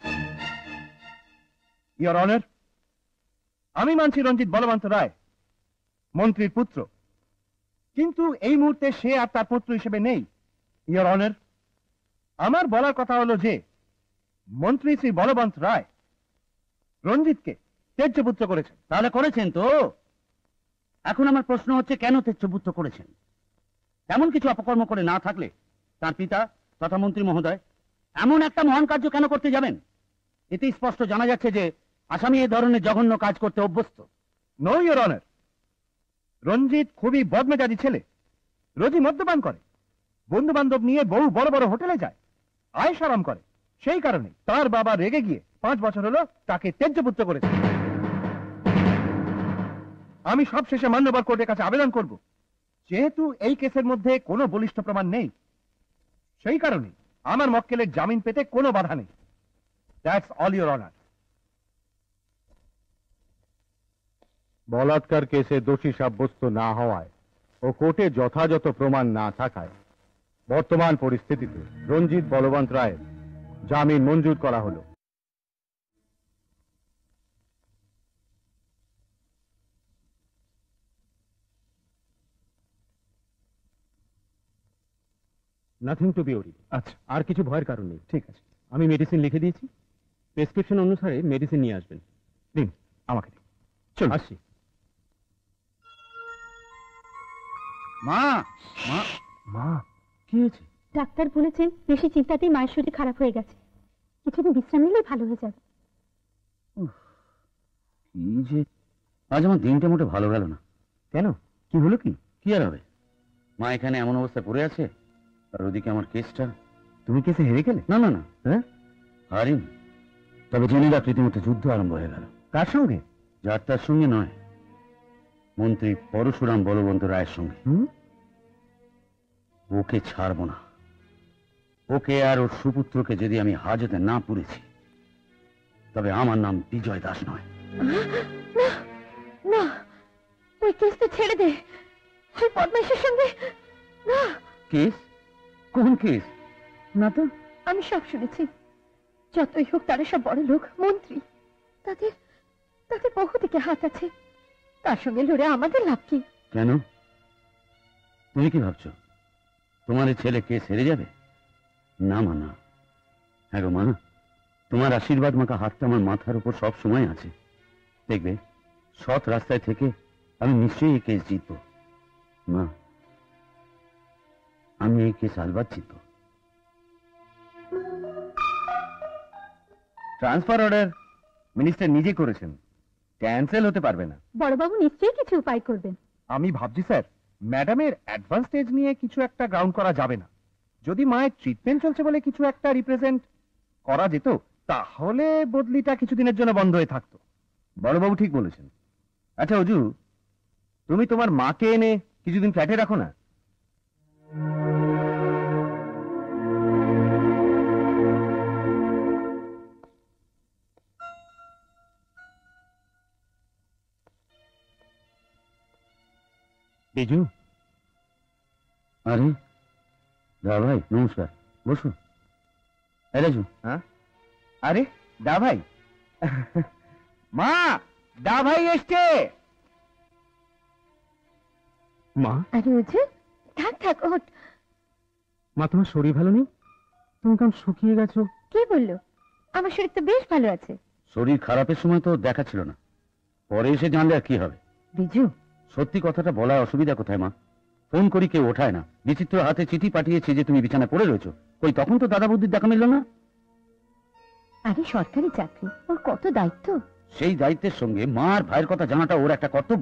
ইওর অনার, আমি মানছি রঞ্জিত বলবন্ত রায় মন্ত্রীর পুত্র, কিন্তু এই মুহূর্তে সে আর তার পুত্র হিসেবে নেই। ইওর অনার, আমার বলার কথা হলো যে মন্ত্রী শ্রী বলবন্ত রায় রঞ্জিতকে তেজ্যপুত্র করেছেন। তাহলে করেছেন তো। এখন আমার প্রশ্ন হচ্ছে কেন তেজ্যপুত্র করেছেন? এমন কিছু অপকর্ম করে না থাকলে তার পিতা তথা মন্ত্রী মহোদয় এমন একটা মহান কার্য কেন করতে যাবেন? এতে স্পষ্ট জানা যাচ্ছে যে আসামি এ ধরনের জঘন্য কাজ করতে অভ্যস্ত। নো ইওর অনার, রঞ্জিত খুবই বদমেজাজি ছেলে, রোজই মদ্যপান করে, বন্ধু বান্ধব নিয়ে বহু বড় বড় হোটেলে যায়, আয়েশ আরাম করে। সেই কারণে তার বাবা রেগে গিয়ে পাঁচ বছর হলো তাকে তেজ্যপুত্র করেছে। আমি সব শেষে মান্যবর কোর্টের কাছে আবেদন করব, যেহেতু এই কেসের মধ্যে কোনো বলিষ্ঠ প্রমাণ নেই, সেই কারণে আমার মক্কেলের জামিন পেতে কোনো বাধা নেই। That's all your honour. বলাৎকার কেসে দোষী সাব্যস্ত না হওয়ায় ও কোর্টে যথাযথ প্রমাণ না থাকায় বর্তমান পরিস্থিতিতে রঞ্জিত বলবন্ত রায়ের জামিন মঞ্জুর করা হলো। Nothing to be worried. আচ্ছা, আর কিছু ভয়ের কারণ নেই। ঠিক আছে। আমি মেডিসিন লিখে দিয়েছি, প্রেসক্রিপশন অনুসারে মেডিসিন নিয়ে আসবেন। দিন, আমাকে দিন। চল আসছি। মা, মা, মা, কি হয়েছে? ডাক্তার বলেছেন বেশি চিন্তাতেই মায়ের শরীর খারাপ হয়ে গেছে, কিছুদিন বিশ্রাম নিলেই ভালো হয়ে যাবে। কি যে আজ আমার দিনটা মোটে ভালো গেল না। কেন, কি হলো? কি কি আর হবে? মা এখানে এমন অবস্থা পড়ে আছে, আর ওদিকে আমার কেসটা। তুমি কেসে হেরে গেলে? না না না, হ্যাঁ হারিনি, তবে জেনে রাখ রীতিমতো যুদ্ধ আরম্ভ হয়ে গেল। কার সঙ্গে? যার তার সঙ্গে নয়, মন্ত্রী পরশুরাম বলবন্ত রায়ের সঙ্গে। ওকে ছাড়বো না। ওকে আর ওর সুপুত্রকে যদি আমি হাজতে না পুরেছি, তবে আমার নাম বিজয় দাস নয়। না না, ওই কেসটা ছেড়ে দে। ওই বদমাইশের সঙ্গে না। কেস? কোন কেস? না তো, আমি সব শুনেছি। যতই হোক তারা সব বড় লোক, মন্ত্রী, তাদের তাদের বহুদিকে হাত আছে। তার সঙ্গে লড়ে আমাদের লাভ কি? কেন? তুমি কি ভাবছো তোমার ছেলে কেস হেরে যাবে? না মা, না। হ্যাঁ গো মা, তোমার আশীর্বাদ মাখা হাতটা আমার মাথার উপর সব সময় আছে। দেখবে, সৎ রাস্তায় থেকে আমি নিশ্চয়ই এই কেস জিতবো। মা, আমি এই কেস আলবাচ্ছি তো। ট্রান্সফার অর্ডার মিনিস্টার নিজে করেছেন, ক্যান্সেল হতে পারবে না। বড়বাবু নিশ্চয়ই কিছু উপায় করবেন। আমি ভাবছি স্যার, ম্যাডামের অ্যাডভান্স স্টেজ নিয়ে কিছু একটা গ্রাউন্ড করা যাবে না। যদি মায়ের ট্রিটমেন্ট চলছে বলে কিছু একটা রিপ্রেজেন্ট করা যেত, তাহলে বদলিটা কিছুদিনের জন্য বন্ধ হয়ে থাকতো। বড়বাবু ঠিক বলেছেন। আচ্ছা অজু, তুমি তোমার মাকে এনে কিছুদিন ফ্ল্যাটে রাখো না। বিজু, আরে দা ভাই নমস্কার, বসুন। রাজু, হ্যাঁ? আরে দা ভাই, মা, দা ভাই এসছে। মা, আরে ওঝু, থাক থাক ওঠ। মা তোমার শরীর ভালো নেই? তুমি কেমন শুকিয়ে গেছো? কে বললো? আমার শরীর তো বেশ ভালো আছে। শরীর খারাপের সময় তো দেখা ছিল না, পরে এসে জানলে আর কি হবে? বিজু, সত্যি কথাটা বলার অসুবিধা কোথায় মা? ফোন করি কেউ ওঠায় না, বিচিত্র হাতে চিঠি পাঠিয়েছে যে তুমি বিছানায় পড়ে রয়েছো। কই তখন তো দাদা বুদ্ধির দেখা মিলল না। আরে সরকারি চাকরি, ওর কত দায়িত্ব। সেই দায়িত্বের সঙ্গে মা আর ভাইয়ের কথা জানাটা ওর একটা কর্তব্য।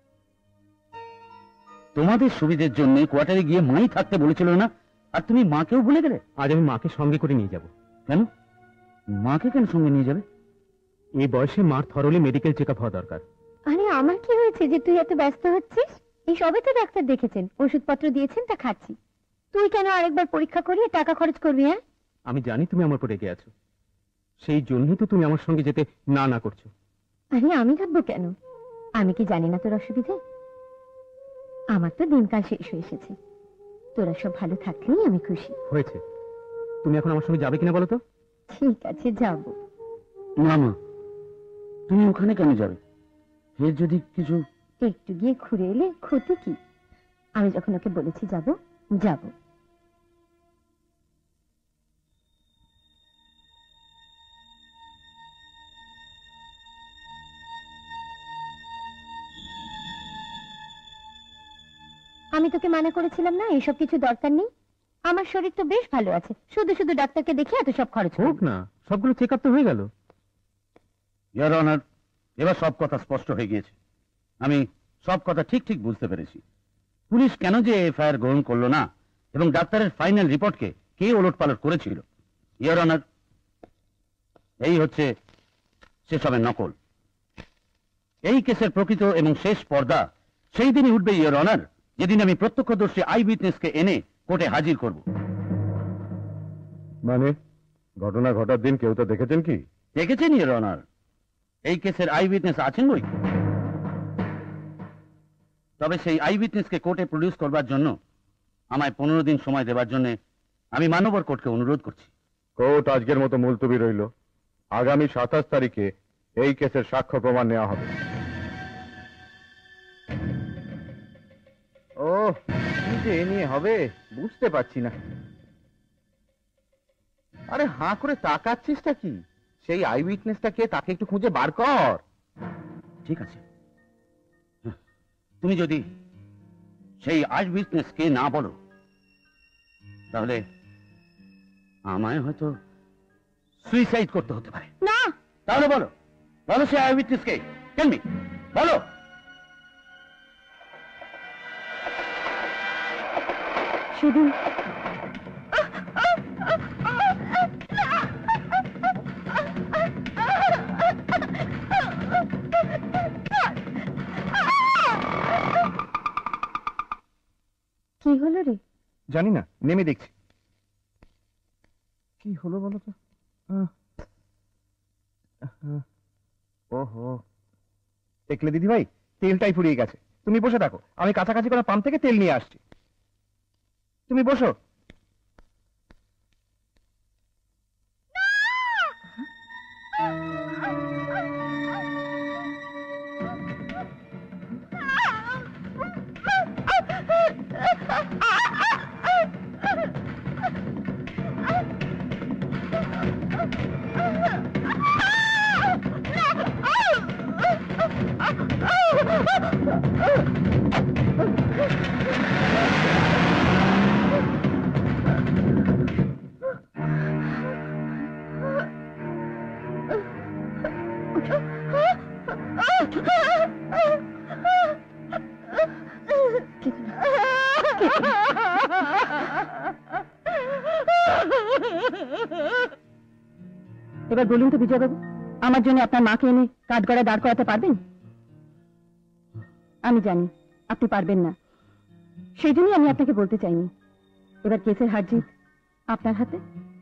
তোমাদের সুবিধের জন্য কোয়ার্টারে গিয়ে মাই থাকতে বলেছিল না, আর তুমি মাকেও ভুলে গেলে। আজ আমি মাকে সঙ্গে করে নিয়ে যাব। কেন? মাকে কেন সঙ্গে নিয়ে যাবে? এই বয়সে মার থরলি মেডিকেল চেক আপ হওয়া দরকার। আরে আমার কি হয়েছে যে তুই এত ব্যস্ত হচ্ছিস? এই সবে তো ডাক্তার দেখেছেন, ওষুধপত্র দিয়েছেন, তা খাচ্ছি। তুই কেন আরেকবার পরীক্ষা করিয়ে টাকা খরচ করবি? হ্যাঁ, আমি জানি তুমি আমার উপর রেগে আছো, সেই জন্যই তো তুমি আমার সঙ্গে যেতে না না করছো। আরে আমি ভাববো কেন? আমি কি জানি না তোর অসুবিধে? আমার তো দিনকাল শেষ হয়ে এসেছে, তোরা সব ভালো থাকলেই আমি খুশি। হয়েছে, তুমি এখন আমার সঙ্গে যাবে কিনা বলো তো? ঠিক আছে, যাব। না মা, তুমি ওখানে কেন যাবে? এর যদি কিছু একটু গিয়ে ঘুরে এলে ক্ষতি কি? আমি যখন ওকে বলেছি যাব, যাব। আমি তোকে মানা করেছিলাম না এসব কিছু দরকার নেই? আমার শরীর তো বেশ ভালো আছে, শুধু শুধু ডাক্তারকে দেখে এত সব খরচ হোক না, সবগুলো চেক আপ তো হয়ে গেল। ইয়োর অনার, এবার সব কথা স্পষ্ট হয়ে গিয়েছে। আমি সব কথা ঠিক ঠিক বুঝতে পেরেছি। পুলিশ কেন যে এফআইআর গ্রহণ করলো না এবং ডাক্তারের ফাইনাল রিপোর্টকে কে ওলটপালট করেছিল। ইয়োর অনার, এই হচ্ছে সেসবের নকল। এই কেসের প্রকৃত এবং শেষ পর্দা সেই দিনই উঠবে ইয়োর অনার, যেদিন আমি প্রত্যক্ষদর্শী আই উইটনেসকে এনে কোর্টে হাজির করব। মানে ঘটনা ঘটার দিন কেউ তো দেখেছেন কি? দেখেছেন ইয়োর অনার, এই কেসের আই উইটনেস আছেন বই। তবে সেই আই উইটনেসকে কোর্টে প্রডিউস করবার জন্য আমায় পনেরো দিন সময় দেবার জন্য আমি মানবর কোর্টকে অনুরোধ করছি। কোর্ট আজকের মতো মুলতবি রইল। আগামী সাতাশ তারিখে এই কেসের সাক্ষ্য প্রমাণ নেওয়া হবে। ও, কি যে এ নিয়ে হবে বুঝতে পারছি না। আরে হাঁ করে তাকাচ্ছিসটা কি? সেই আই উইটনেসটা কে, তাকে একটু খুঁজে বার কর। ঠিক আছে, তুমি যদি সেই আই উইটনেসকে না বলো তাহলে আমায় হয়তো সুইসাইড করতে হতে পারে। না, তাহলে বলো, বলো সেই আই উইটনেসকে। টেল মি, বলো। শুধু কি হলো রে? জানি না, নেমে দেখছি। কি হলো বলো তো? আহ, আহ, ওহো, দেখলে দিদি ভাই, তেলটাই ফুরিয়ে গেছে। তুমি বসে থাকো, আমি কাছাকাছি করা পাম্প থেকে তেল নিয়ে আসছি। তুমি বসো। এবার বলুন তো বিজয়বাবু, আমার জন্য আপনার মাকে এনে কাঠগড়ায় দাঁড় করাতে পারবেন? আমি জানি আপনি পারবেন না, সেই জন্যই আমি আপনাকে বলতে চাইনি। এবার কেসের হার জিত আপনার হাতে।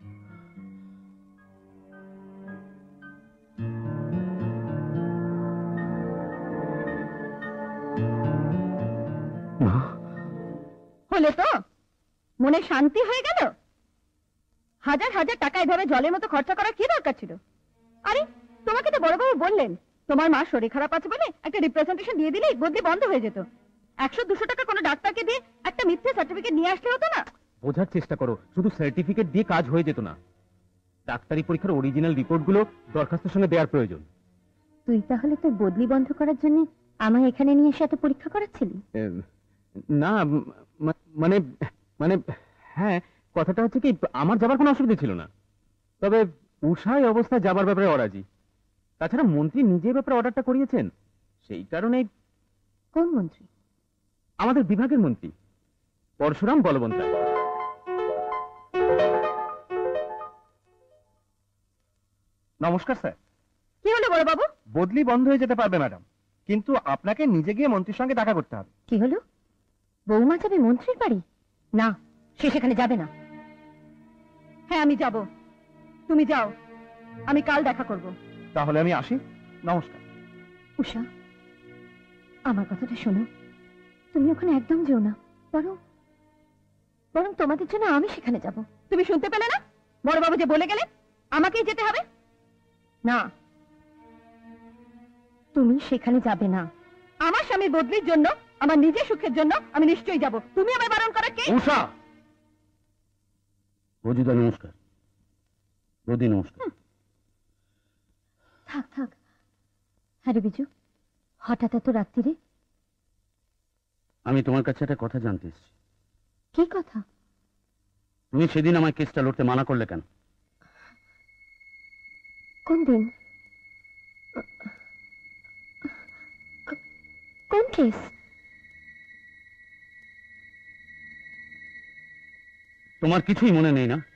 হলো তো, মনে শান্তি হয়ে গেল? হাজার হাজার টাকা এভাবে জলের মতো খরচা করার কি দরকার ছিল? আরে তোমাকে তো বড়বাবু বললেন তোমার মা শরীর খারাপ আছে বলে একটা রিপ্রেজেন্টেশন দিয়ে দিলেই বদলি বন্ধ হয়ে যেত। একশো দুশো টাকা কোনো ডাক্তারকে দিয়ে একটা মিথ্যে সার্টিফিকেট নিয়ে আসলে হতো না? বোঝার চেষ্টা করো, শুধু সার্টিফিকেট দিয়ে কাজ হয়ে যেত না। ডাক্তারি পরীক্ষার অরিজিনাল রিপোর্টগুলো দরখাস্তের সঙ্গে দেওয়ার প্রয়োজন। তুই তাহলে তোর বদলি বন্ধ করার জন্য আমায় এখানে নিয়ে এসে এত পরীক্ষা করাচ্ছিলি? না মানে মানে হ্যাঁ, কথাটা হচ্ছে কি, আমার যাবার কোনো অসুবিধা ছিল না, তবে উষা এই অবস্থায় যাবার ব্যাপারে অরাজি। তাছাড়া মন্ত্রী নিজে ব্যাপারে অর্ডারটা করিয়েছেন, সেই কারণে। কোন মন্ত্রী? আমাদের বিভাগের মন্ত্রী পরশুরাম বলবন্ত। নমস্কার স্যার। কি হলো বড় বাবু? বদলি বন্ধ হয়ে যেতে পারবে ম্যাডাম, কিন্তু আপনাকে নিজে গিয়ে মন্ত্রীর সঙ্গে দেখা করতে হবে। কি হলো? বৌমা যাবে মন্ত্রীর বাড়ি? না, সে সেখানে যাবে না। হ্যাঁ আমি যাব, তুমি যাও, আমি কাল দেখা করব। তাহলে আমি আসি, নমস্কার। উষা, আমার কথাটা শোনো, তুমি ওখানে একদম যেও না, বরং বরং তোমাদের জন্য আমি সেখানে যাব। তুমি শুনতে পেলে না? বড়বাবু যে বলে গেলেন আমাকেই যেতে হবে। না, তুমি সেখানে যাবে না। আমার স্বামীর বদলির জন্য, আমার নিজের সুখের জন্য আমি নিশ্চয়ই যাব। তুমি আমায় বারণ করার কে? উষা! বৌদিদা নমস্কার। বৌদি নমস্কার। থাক থাক। হ্যাঁ রে বিজু, হঠাৎ এত রাত্রিরে? আমি তোমার কাছে একটা কথা জানতে এসেছি। কি কথা? তুমি সেদিন আমার কেসটা লড়তে মানা করলে কেন? কোন দিন? কোন কেস? তোমার কিছুই মনে নেই না?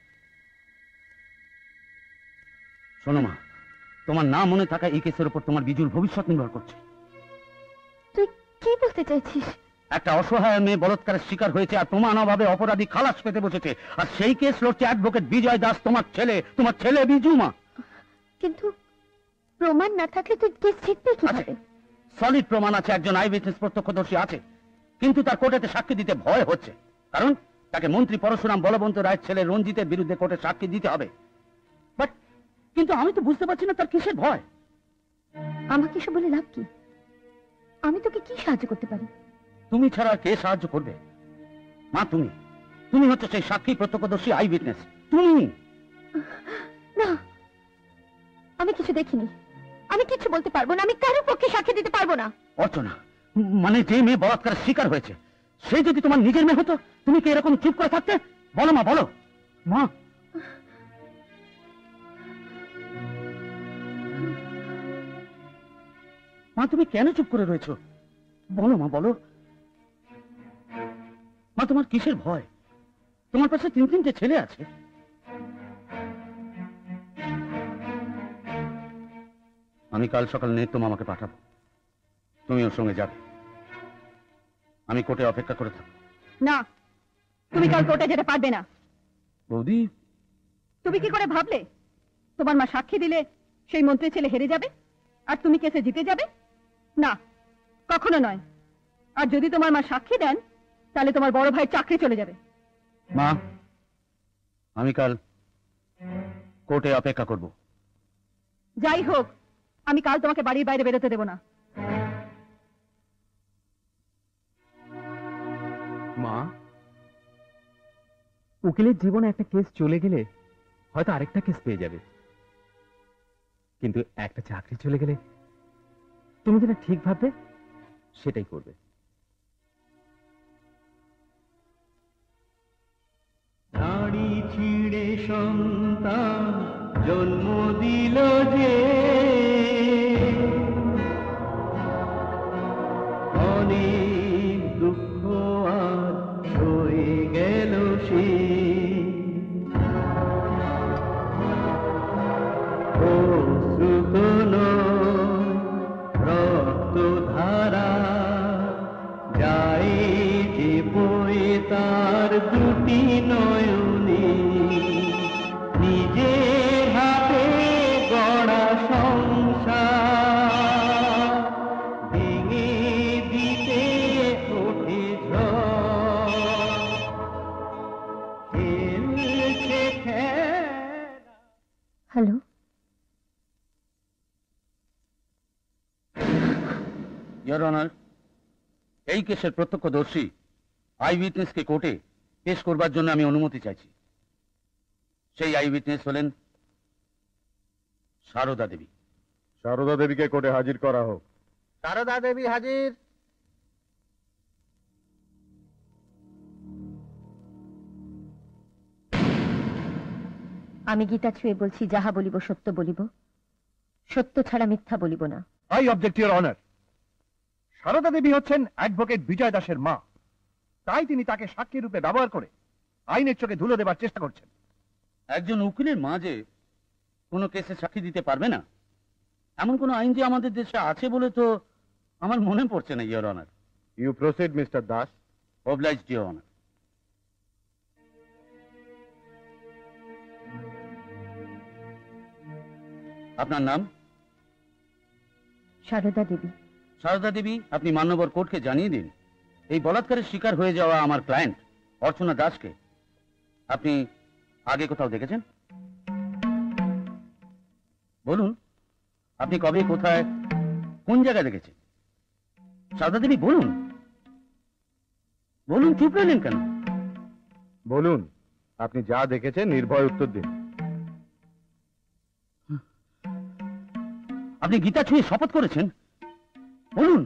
শোনো মা, তোমার না মনে থাকা এই কেসের উপর তোমার বিজুর ভবিষ্যৎ নির্ভর করছে। তুই কি বলতে চাইছিস? একটা অসহায় মেয়ে বলৎকারের শিকার হয়েছে আর প্রমাণ অভাবে অপরাধী খালাস পেতে বসেছে, আর সেই কেস লড়ছে অ্যাডভোকেট বিজয় দাস, তোমার ছেলে, তোমার ছেলে বিজু মা। কিন্তু প্রমাণ না থাকলে তুই কেস জিতবি কিভাবে? সলিড প্রমাণ আছে, একজন আই উইটনেস প্রত্যক্ষদর্শী আছে, কিন্তু তার কোর্টেতে সাক্ষী দিতে ভয় হচ্ছে, কারণ তাকে মন্ত্রী পরশুরাম বলবন্ত রায়ের ছেলে রঞ্জিতের বিরুদ্ধে কোর্টে সাক্ষী দিতে হবে। বাট কিন্তু আমি তো বুঝতে পারছি না তার কিসের ভয়। আমাকে এসব বলে লাভ কি? আমি তোকে কি সাহায্য করতে পারি? তুমি ছাড়া কে সাহায্য করবে মা? তুমি তুমি হচ্ছে সেই সাক্ষী প্রত্যক্ষদর্শী আই উইটনেস, তুমি। না, আমি কিছু দেখিনি, আমি কিছু বলতে পারবো না, আমি কারোর পক্ষে সাক্ষী দিতে পারবো না। অর্চনা, মানে যে মেয়ে বলাৎকারের শিকার হয়েছে সে যদি তোমার নিজের মেয়ে হতো, তুমি কি এরকম চুপ করে থাকতে? বলো মা, বলো মা। মা তুমি কেন চুপ করে রয়েছো? বলো মা, বলো মা, তোমার কিসের ভয়? তোমার পাশে তিন তিনটে ছেলে আছে। আমি কাল সকাল নেত্য মামাকে পাঠাবো, তুমি ওর সঙ্গে যাবে। আমি কোর্টে অপেক্ষা করে থাকবো। না, তুমি কাল কোর্টে যেতে পারবে না। বৌদি, তুমি কি করে ভাবলে তোমার মা সাক্ষী দিলে সেই মন্ত্রী ছেলে হেরে যাবে আর তুমি কেসে জিতে যাবে? না, কখনো নয়। আর যদি তোমার মা সাক্ষী দেন তাহলে তোমার বড় ভাই চাকরি চলে যাবে। মা, আমি কাল কোর্টে অপেক্ষা করব। যাই হোক, আমি কাল তোমাকে বাড়ির বাইরে বেরোতে দেব না। মা, উকিলের জীবনে একটা কেস চলে গেলে হয়তো আরেকটা কেস পেয়ে যাবে, কিন্তু একটা চাকরি চলে গেলে তুমি যেটা ঠিক ভাববে সেটাই করবে। সন্তান জন্ম দিল যে অনেক দুঃখ আর সয়ে গেল সে অশ্রুত নয় রক্ত ধারা যায় যে বয়ে তার দুটি নয়নে নিজের হাতে গড়া সংসার ভেঙে দিতে ওঠে ঝড় খেলছে খেলা। হ্যালো, ইয়োর অনার, এই কেসের প্রত্যক্ষদর্শী আই উইটনেসকে কোর্টে পেশ করবার জন্য আমি অনুমতি চাইছি। সেই আই উইটনেস হলেন সারদা দেবী। সারদা দেবীকে কোর্টে হাজির করা হোক। সারদা দেবী হাজির। আমি গীতা ছুঁয়ে বলছি, যাহা বলিব সত্য বলিব, সত্য ছাড়া মিথ্যা বলিব না। I object your honour. Sarada Devi হচ্ছেন অ্যাডভোকেট বিজয় দাসের মা, তাই তিনি তাকে সাক্ষী রূপে ব্যবহার করে আইনের চোখে ধুলো দেবার চেষ্টা করছেন। একজন উকিলের মা যে কোনো কেসে সাক্ষী দিতে পারবে না, এমন কোনো আইন যে আমাদের দেশে আছে বলে তো আমার মনে পড়ছে না, your honour. You proceed mister Das. Obliged your honour. আপনার নাম? সারদা দেবী। সারদা দেবী, আপনি মান্যবর কোর্টকে জানিয়ে দিন এই বলাৎকারের শিকার হয়ে যাওয়া আমার ক্লায়েন্ট অর্চনা দাসকে আপনি আগে কোথাও দেখেছেন? বলুন, আপনি কবে, কোথায়, কোন জায়গায় দেখেছেন? সারদা দেবী বলুন, বলুন, চুপ রইলেন কেন? বলুন, আপনি যা দেখেছেন নির্ভয় উত্তর দিন। আপনি গীতা ছুঁয়ে শপথ করেছেন, বলুন।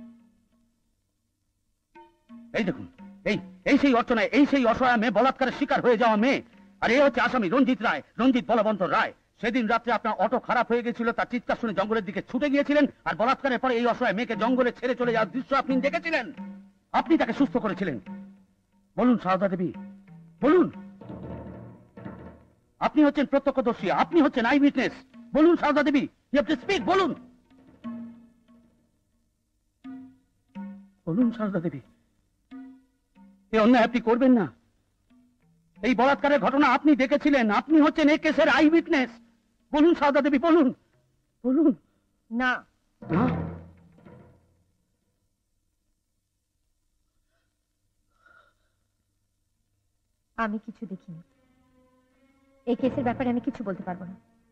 এই দেখুন, এই এই সেই অর্চনা, এই সেই অসহায় মেয়ে, বলাৎকারের শিকার হয়ে যাওয়া মেয়ে। আর এই হচ্ছে আসামি রঞ্জিত রায়, রঞ্জিত বলবন্ত রায়। সেদিন রাত্রে আপনার অটো খারাপ হয়ে গেছিল, তার চিৎকার শুনে জঙ্গলের দিকে ছুটে গিয়েছিলেন, আর বলাৎকারের পরে এই অসহায় মেয়েকে জঙ্গলে ছেড়ে চলে যাওয়ার দৃশ্য আপনি দেখেছিলেন। আপনি তাকে সুস্থ করেছিলেন। বলুন সারদা দেবী, বলুন। আপনি হচ্ছেন প্রত্যক্ষদর্শী, আপনি হচ্ছেন আই উইটনেস। বলুন Sarada Devi, you have to speak. বলুন, বলুন সারদা দেবী। এই অন্যায় আপনি করবেন না। এই বলাৎকারের ঘটনা আপনি দেখেছিলেন, আপনি হচ্ছেন এই কেসের আই উইটনেস। বলুন সারদা দেবী, বলুন, বলুন। না, না, আমি কিছু দেখিনি। এই কেসের ব্যাপারে আমি কিছু বলতে পারবো না।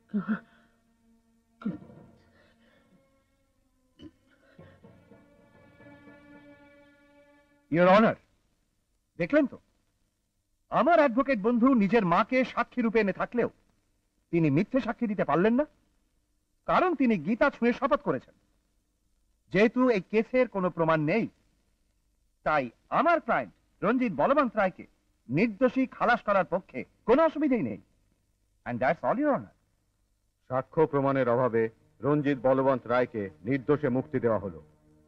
ইওর অনার, দেখলেন তো, আমার অ্যাডভোকেট বন্ধু নিজের মাকে সাক্ষী রূপে এনে থাকলেও তিনি মিথ্যে সাক্ষী দিতে পারলেন না, কারণ তিনি গীতা ছুঁয়ে শপথ করেছেন। যেহেতু এই কেসের কোনো প্রমাণ নেই, তাই আমার ক্লায়েন্ট রঞ্জিত বলবন্ত রায়কে নির্দোষী খালাস করার পক্ষে কোনো অসুবিধাই নেই। And that's all your honour. সাক্ষ্য প্রমাণের অভাবে রঞ্জিত বলবন্ত রায়কে নির্দোষে মুক্তি দেওয়া হলো।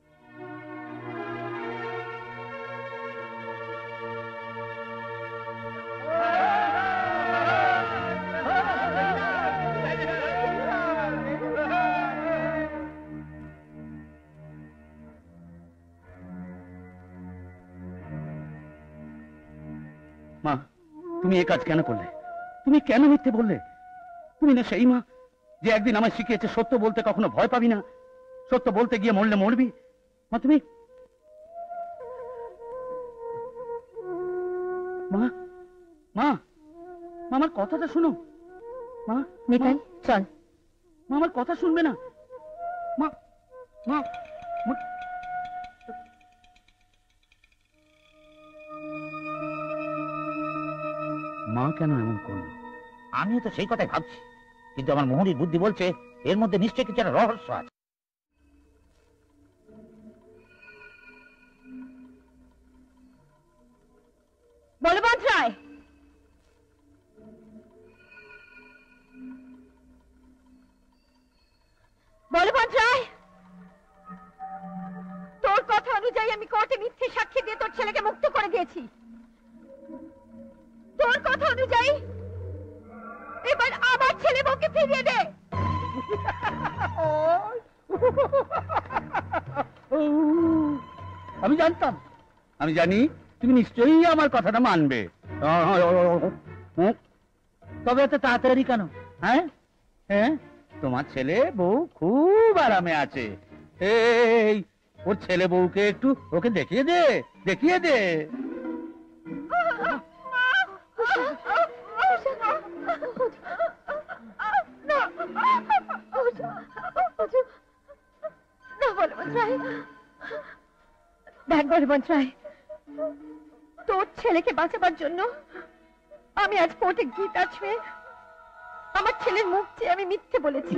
মা, তুমি এ কাজ কেন করলে? তুমি কেন মিথ্যে বললে? তুমি না সেই মা যে একদিন আমায় শিখিয়েছে সত্য বলতে কখনো ভয় পাবি না, সত্য বলতে গিয়ে মরলে মরবি। মা তুমি, মা, মা, মা আমার কথাটা শুনো। মা, নিতাই, চল। মা আমার কথা শুনবে না। মা, মা, মা কেন এমন করলো? আমিও তো সেই কথাই ভাবছি, কিন্তু আমার মোহনীর বুদ্ধি বলছে এর মধ্যে নিশ্চয়ই কিছু একটা রহস্য আছে। বলবন্ত রায়, অনুযায়ী আমি কোর্টে মিথ্যে সাক্ষী দিয়ে তোর ছেলেকে মুক্ত করে দিয়েছি। তোর কথা অনুযায়ী এবার আমার ছেলে বউকে ফিরিয়ে দে। আমি জানতাম, আমি জানি তুমি নিশ্চয়ই আমার কথাটা মানবে। তবে এত তাড়াতাড়ি কেন? হ্যাঁ হ্যাঁ, তোমার ছেলে বউ খুব আরামে আছে। এই ওর ছেলে বউকে একটু ওকে দেখিয়ে দে, দেখিয়ে দে। দেখ বলবন্ত রায়, তোর ছেলেকে বাঁচাবার জন্য আমি আজ কোর্টে গীতা ছুঁয়ে আমার ছেলের মুখ চেয়ে আমি মিথ্যে বলেছি।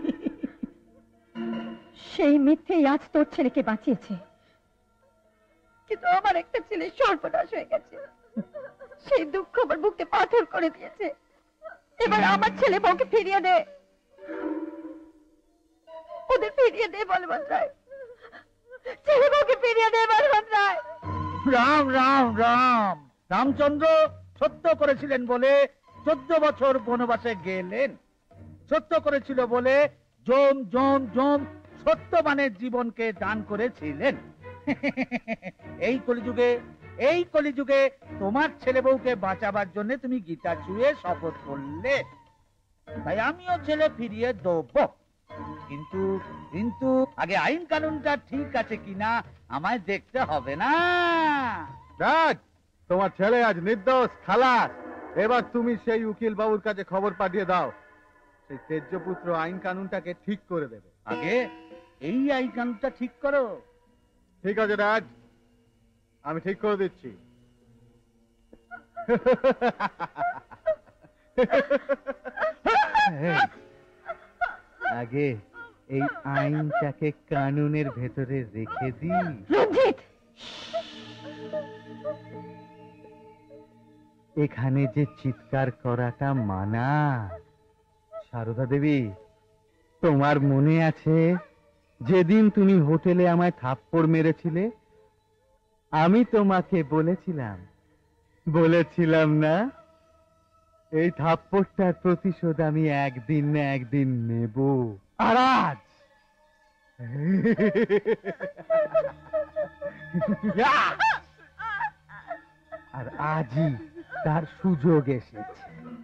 সেই মিথ্যেই আজ তোর ছেলেকে বাঁচিয়েছে, কিন্তু আমার একটা ছেলে সর্বনাশ হয়ে গেছে। সেই দুঃখ আমার বুকে পাথর করে দিয়েছে। এবার আমার ছেলে বউকে ফিরিয়ে দে, ওদের ফিরিয়ে দে বলবন্ত রায়, ছেলে বউকে ফিরিয়ে দে বলবন্ত রায়। রাম রাম রাম, রামচন্দ্র সত্য করেছিলেন বলে চোদ্দ বছর বনবাসে গেলেন। সত্য করেছিল বলে জম জম জম সত্যবানের জীবনকে দান করেছিলেন। এই কলিযুগে, এই কলিযুগে তোমার ছেলে বউকে বাঁচাবার জন্য তুমি গীতা ছুঁয়ে শপথ করলে, তাই আমিও ছেলে ফিরিয়ে দেবো। কিন্তু কিন্তু আগে আইন কানুনটা ঠিক আছে কিনা আমায় দেখতে হবে না? রাজ, তোমার ছেলে আজ নির্দোষ, খালাস। এবার তুমি সেই উকিল বাবুর কাছে খবর পাঠিয়ে দাও, সেই তেজ্যপুত্র আইন কানুনটাকে ঠিক করে দেবে। আগে এই আইন কানুনটা ঠিক করো। ঠিক আছে রাজ, আমি ঠিক করে দিচ্ছি। আগে এই আইনটাকে কানুনের ভেতরে রেখে দিই। রঞ্জিত, এখানে যে চিৎকার করাটা মানা। সারদা দেবী, তোমার মনে আছে যেদিন তুমি হোটেলে আমায় থাপ্পড় মেরেছিলে? আমি তোমাকে বলেছিলাম, বলেছিলাম না, এই থাপ্পড়টার প্রতিশোধ আমি একদিন না একদিন নেব। আর আজ আর আজই তার সুযোগ এসেছে।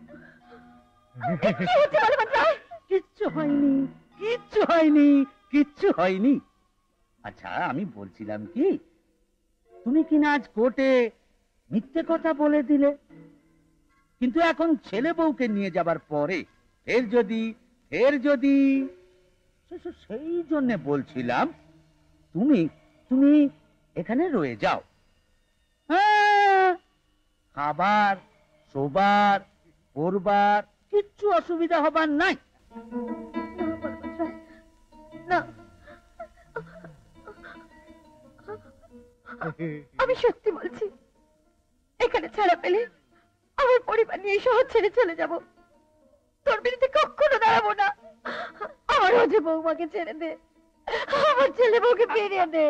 কিচ্ছু হয়নি, কিচ্ছু হয়নি, কিচ্ছু হয়নি। আচ্ছা, আমি বলছিলাম কি, তুমি কিনা আজ কোর্টে মিথ্যে কথা বলে দিলে, কিন্তু এখন ছেলে বউকে নিয়ে যাবার পরে ফের যদি ফের যদি সেই জন্য বলছিলাম তুমি তুমি এখানে রয়ে যাও। হ্যাঁ, খাবার, শোবার, পড়বার কিচ্ছু অসুবিধা হবার নাই। না, আমি সত্যি বলছি, এখানে ছাড়া পেলে আমার পরিবার নিয়ে শহর ছেড়ে চলে যাব। তোর বিরুদ্ধে কখনো দাঁড়াবো না। আমার হচ্ছে বৌমাকে ছেড়ে দে, আমার ছেলে বউকে ফিরিয়ে দে।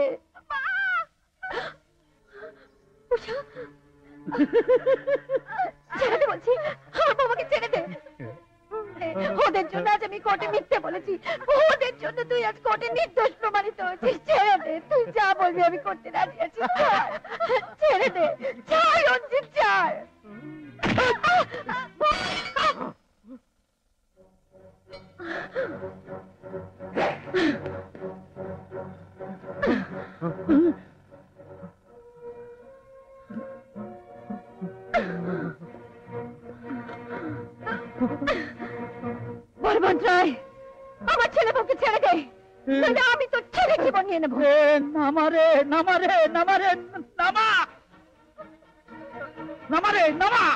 ছেড়ে দে বলছি, আমার বৌমাকে ছেড়ে দে। ওদের জন্য আজ আমি কোর্টে মিথ্যে বলেছি, ওদের জন্য তুই আজ কোর্টে নির্দোষ প্রমাণিত হয়েছিস। ছেড়ে দে, তুই যা বলবি আমি করতে রাজি আছি। ছেড়ে দে, ছাড় রঞ্জিত, ছাড়। বলবন্ত রায়, আমার ছেলে বউকে ছেড়ে দে, নইলে আমি তোর ছেলে জীবন নিয়ে নেবো। নামারে নামারে নামারে নামা নামারে নামা।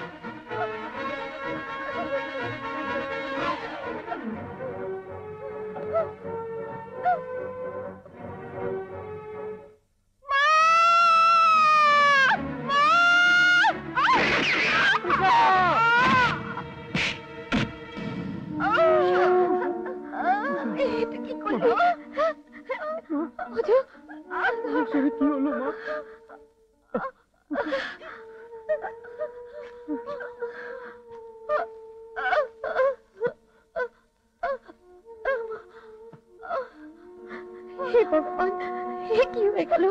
কি করলি? হলো মা? হে ভগবান, হে কি হয়ে গেল?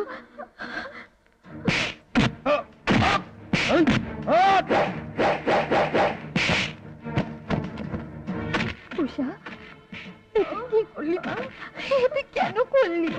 উষা, এটা কি করলি মা? এটা কেন করলি?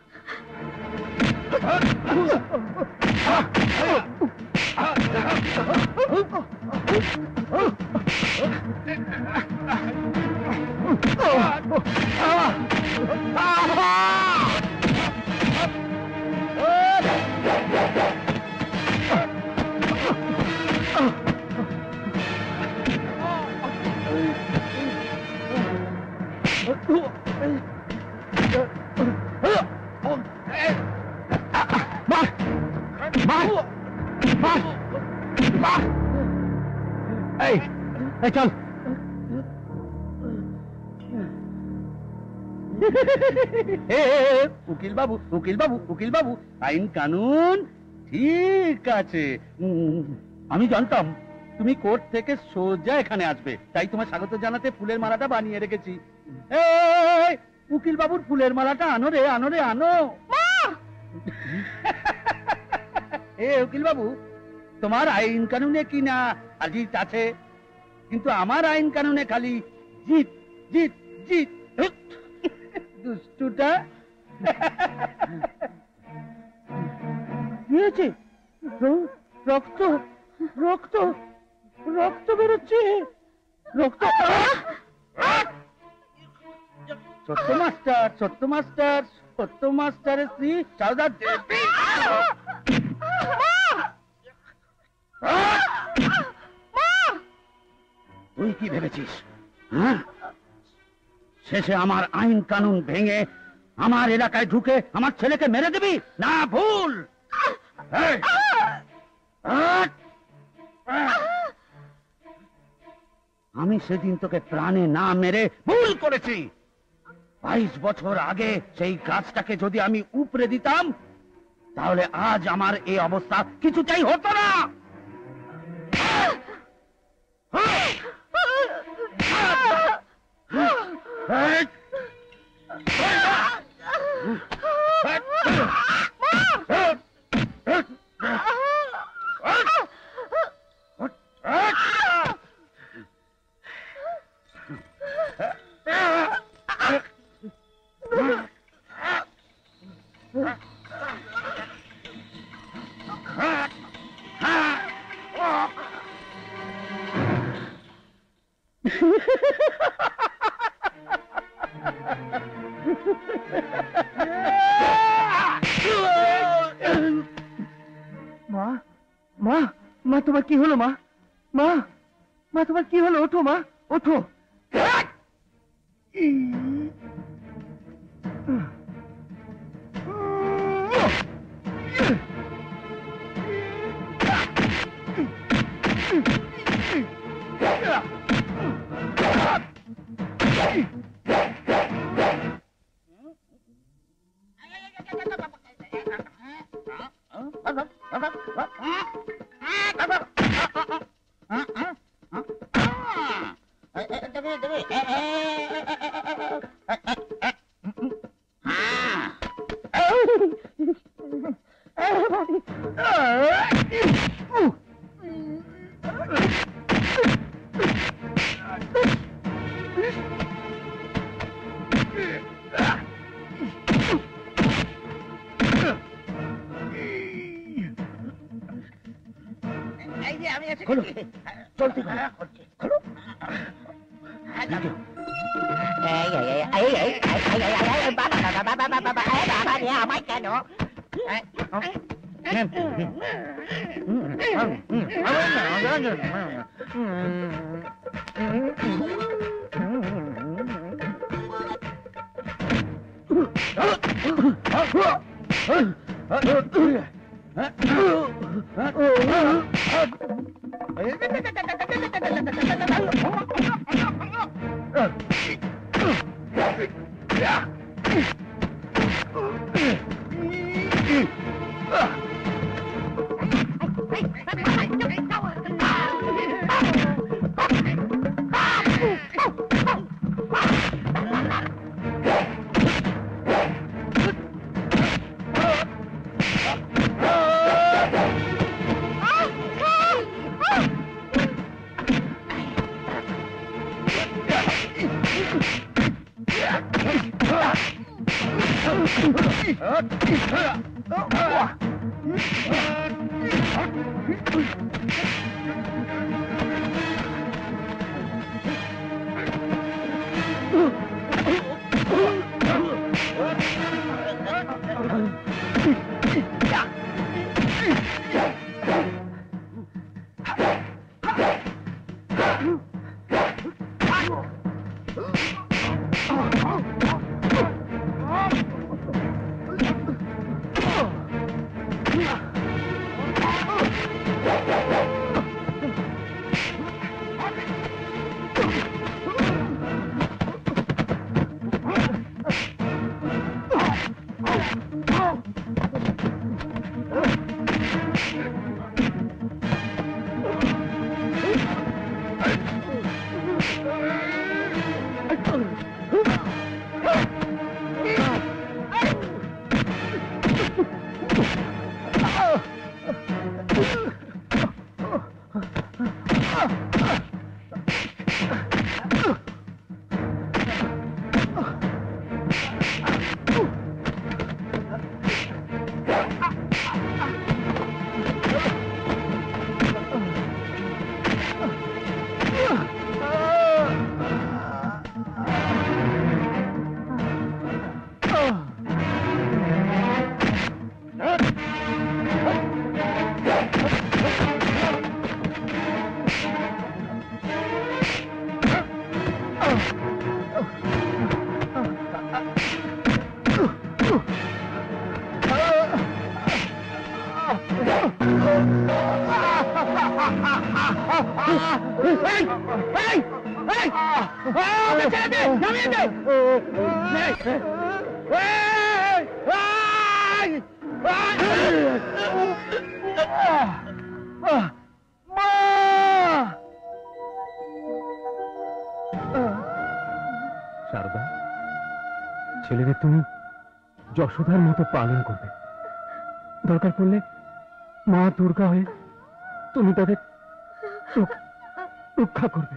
চল। উকিল বাবু, উকিল বাবু, উকিল বাবু, আইন কানুন ঠিক আছে। উম, আমি জানতাম তুমি কোর্ট থেকে সোজা এখানে আসবে, তাই তোমার স্বাগত জানাতে ফুলের মালাটা বানিয়ে রেখেছি। এই, উকিল বাবুর ফুলের মালাটা আনো রে, আনো রে, আনো। এ উকিল বাবু, তোমার আইন কানুনে কি না আজিত আছে, কিন্তু আমার আইন কানুনে খালি জিত জিত জিত। দুষ্টুটা কি হয়েছে? রক্ত রক্ত রক্ত বেরোচ্ছে, রক্ত। ছোট্ট মাস্টার, ছোট্ট মাস্টার, ছোট্ট মাস্টারের স্ত্রী সারদা দেবী। তুই কি ভেবেছিস? হ্যাঁ, শেষে আমার আইন কানুন ভেঙে আমার এলাকায় ঢুকে আমার ছেলেকে মেরে দিবি না? ভুল। আমি সেদিন তোকে প্রাণে না মেরে ভুল করেছি। বাইশ বছর আগে সেই গাছটাকে যদি আমি উপড়ে দিতাম, তাহলে আজ আমার এই অবস্থা কিছুটাই হতো না। মা, মা, মা, তোমার কি হলো? মা, মা, মা, তোমার কি হলো? ওঠো মা, ওঠো। খোলো, চলতে খোলো। আমায় কেন? শারদা, ছেলেদের তুমি যশোদার মতো পালন করবে। দরকার পড়লে মা দুর্গা হয়ে তুমি তাদের রক্ষা করবে।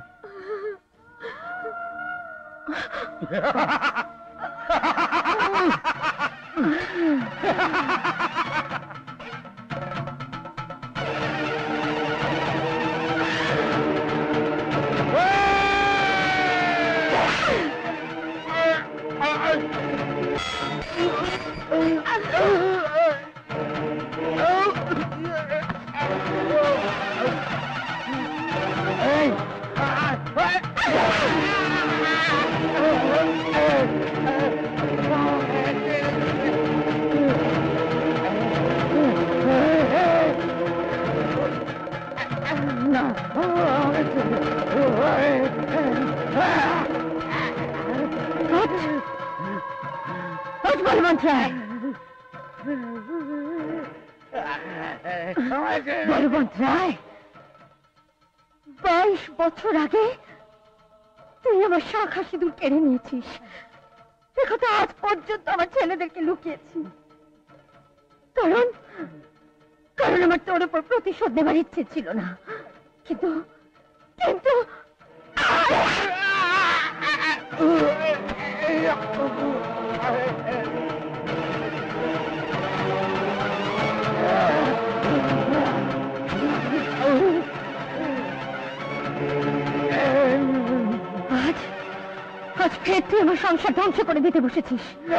বাইশ বছর আগে তুই আমার শাখা সিঁদুর কেড়ে নিয়েছিস। দেখো, আজ পর্যন্ত আমার ছেলেদেরকে লুকিয়েছি, কারণ কারণ আমার তোর উপর প্রতিশোধ নেবার ইচ্ছে ছিল না। কিন্তু কিন্তু আজ আজ ফের তুই আমার সংসার ধ্বংস করে দিতে বসেছিস।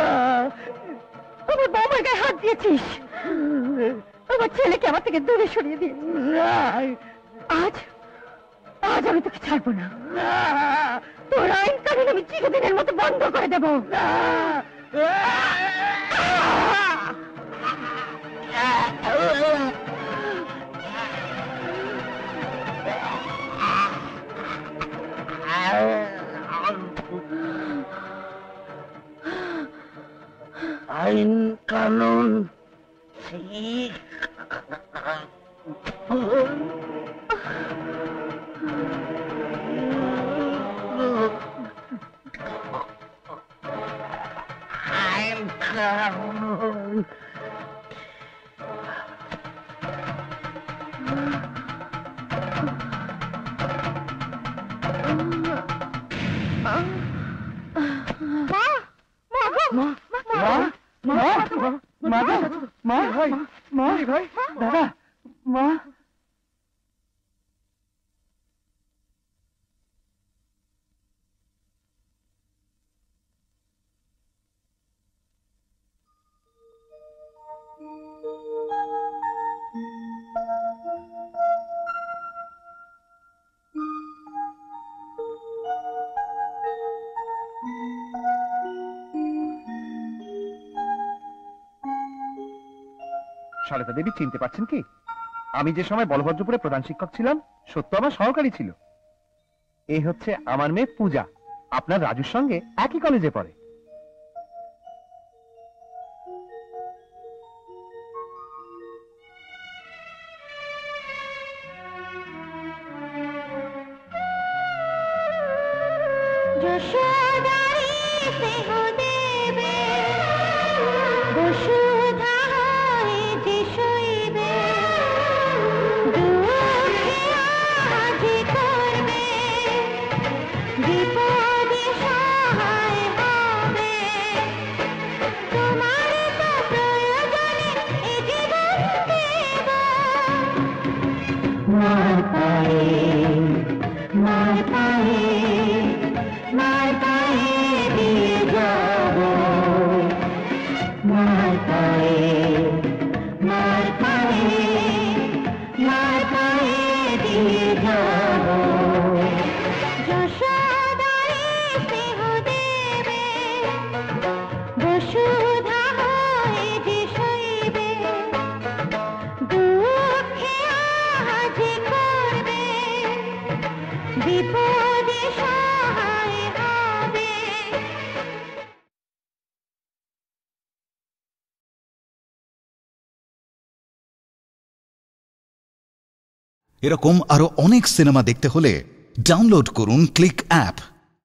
আমার বৌমার গায়ে হাত দিয়েছিস, আমার ছেলেকে আমার থেকে দূরে সরিয়ে দিয়েছিস। আজ আজ আমি তোকে ছাড়বো না। তোর আইন কানুন আমি চিরদিনের মতো বন্ধ করে দেবো। আইন কানুন ঠিক আইন কানুন দাদা, মা। সলতা দেবী চিনতে পারছেন কি? আমি যে সময় বলভদ্রপুরে প্রধান শিক্ষক ছিলাম, সত্য আমার সহকারী ছিল। এই হচ্ছে আমার মেয়ে পূজা, আপনার রাজুর সঙ্গে একই কলেজে পড়ে। এরকম আরো অনেক সিনেমা দেখতে হলে ডাউনলোড করুন ক্লিক অ্যাপ।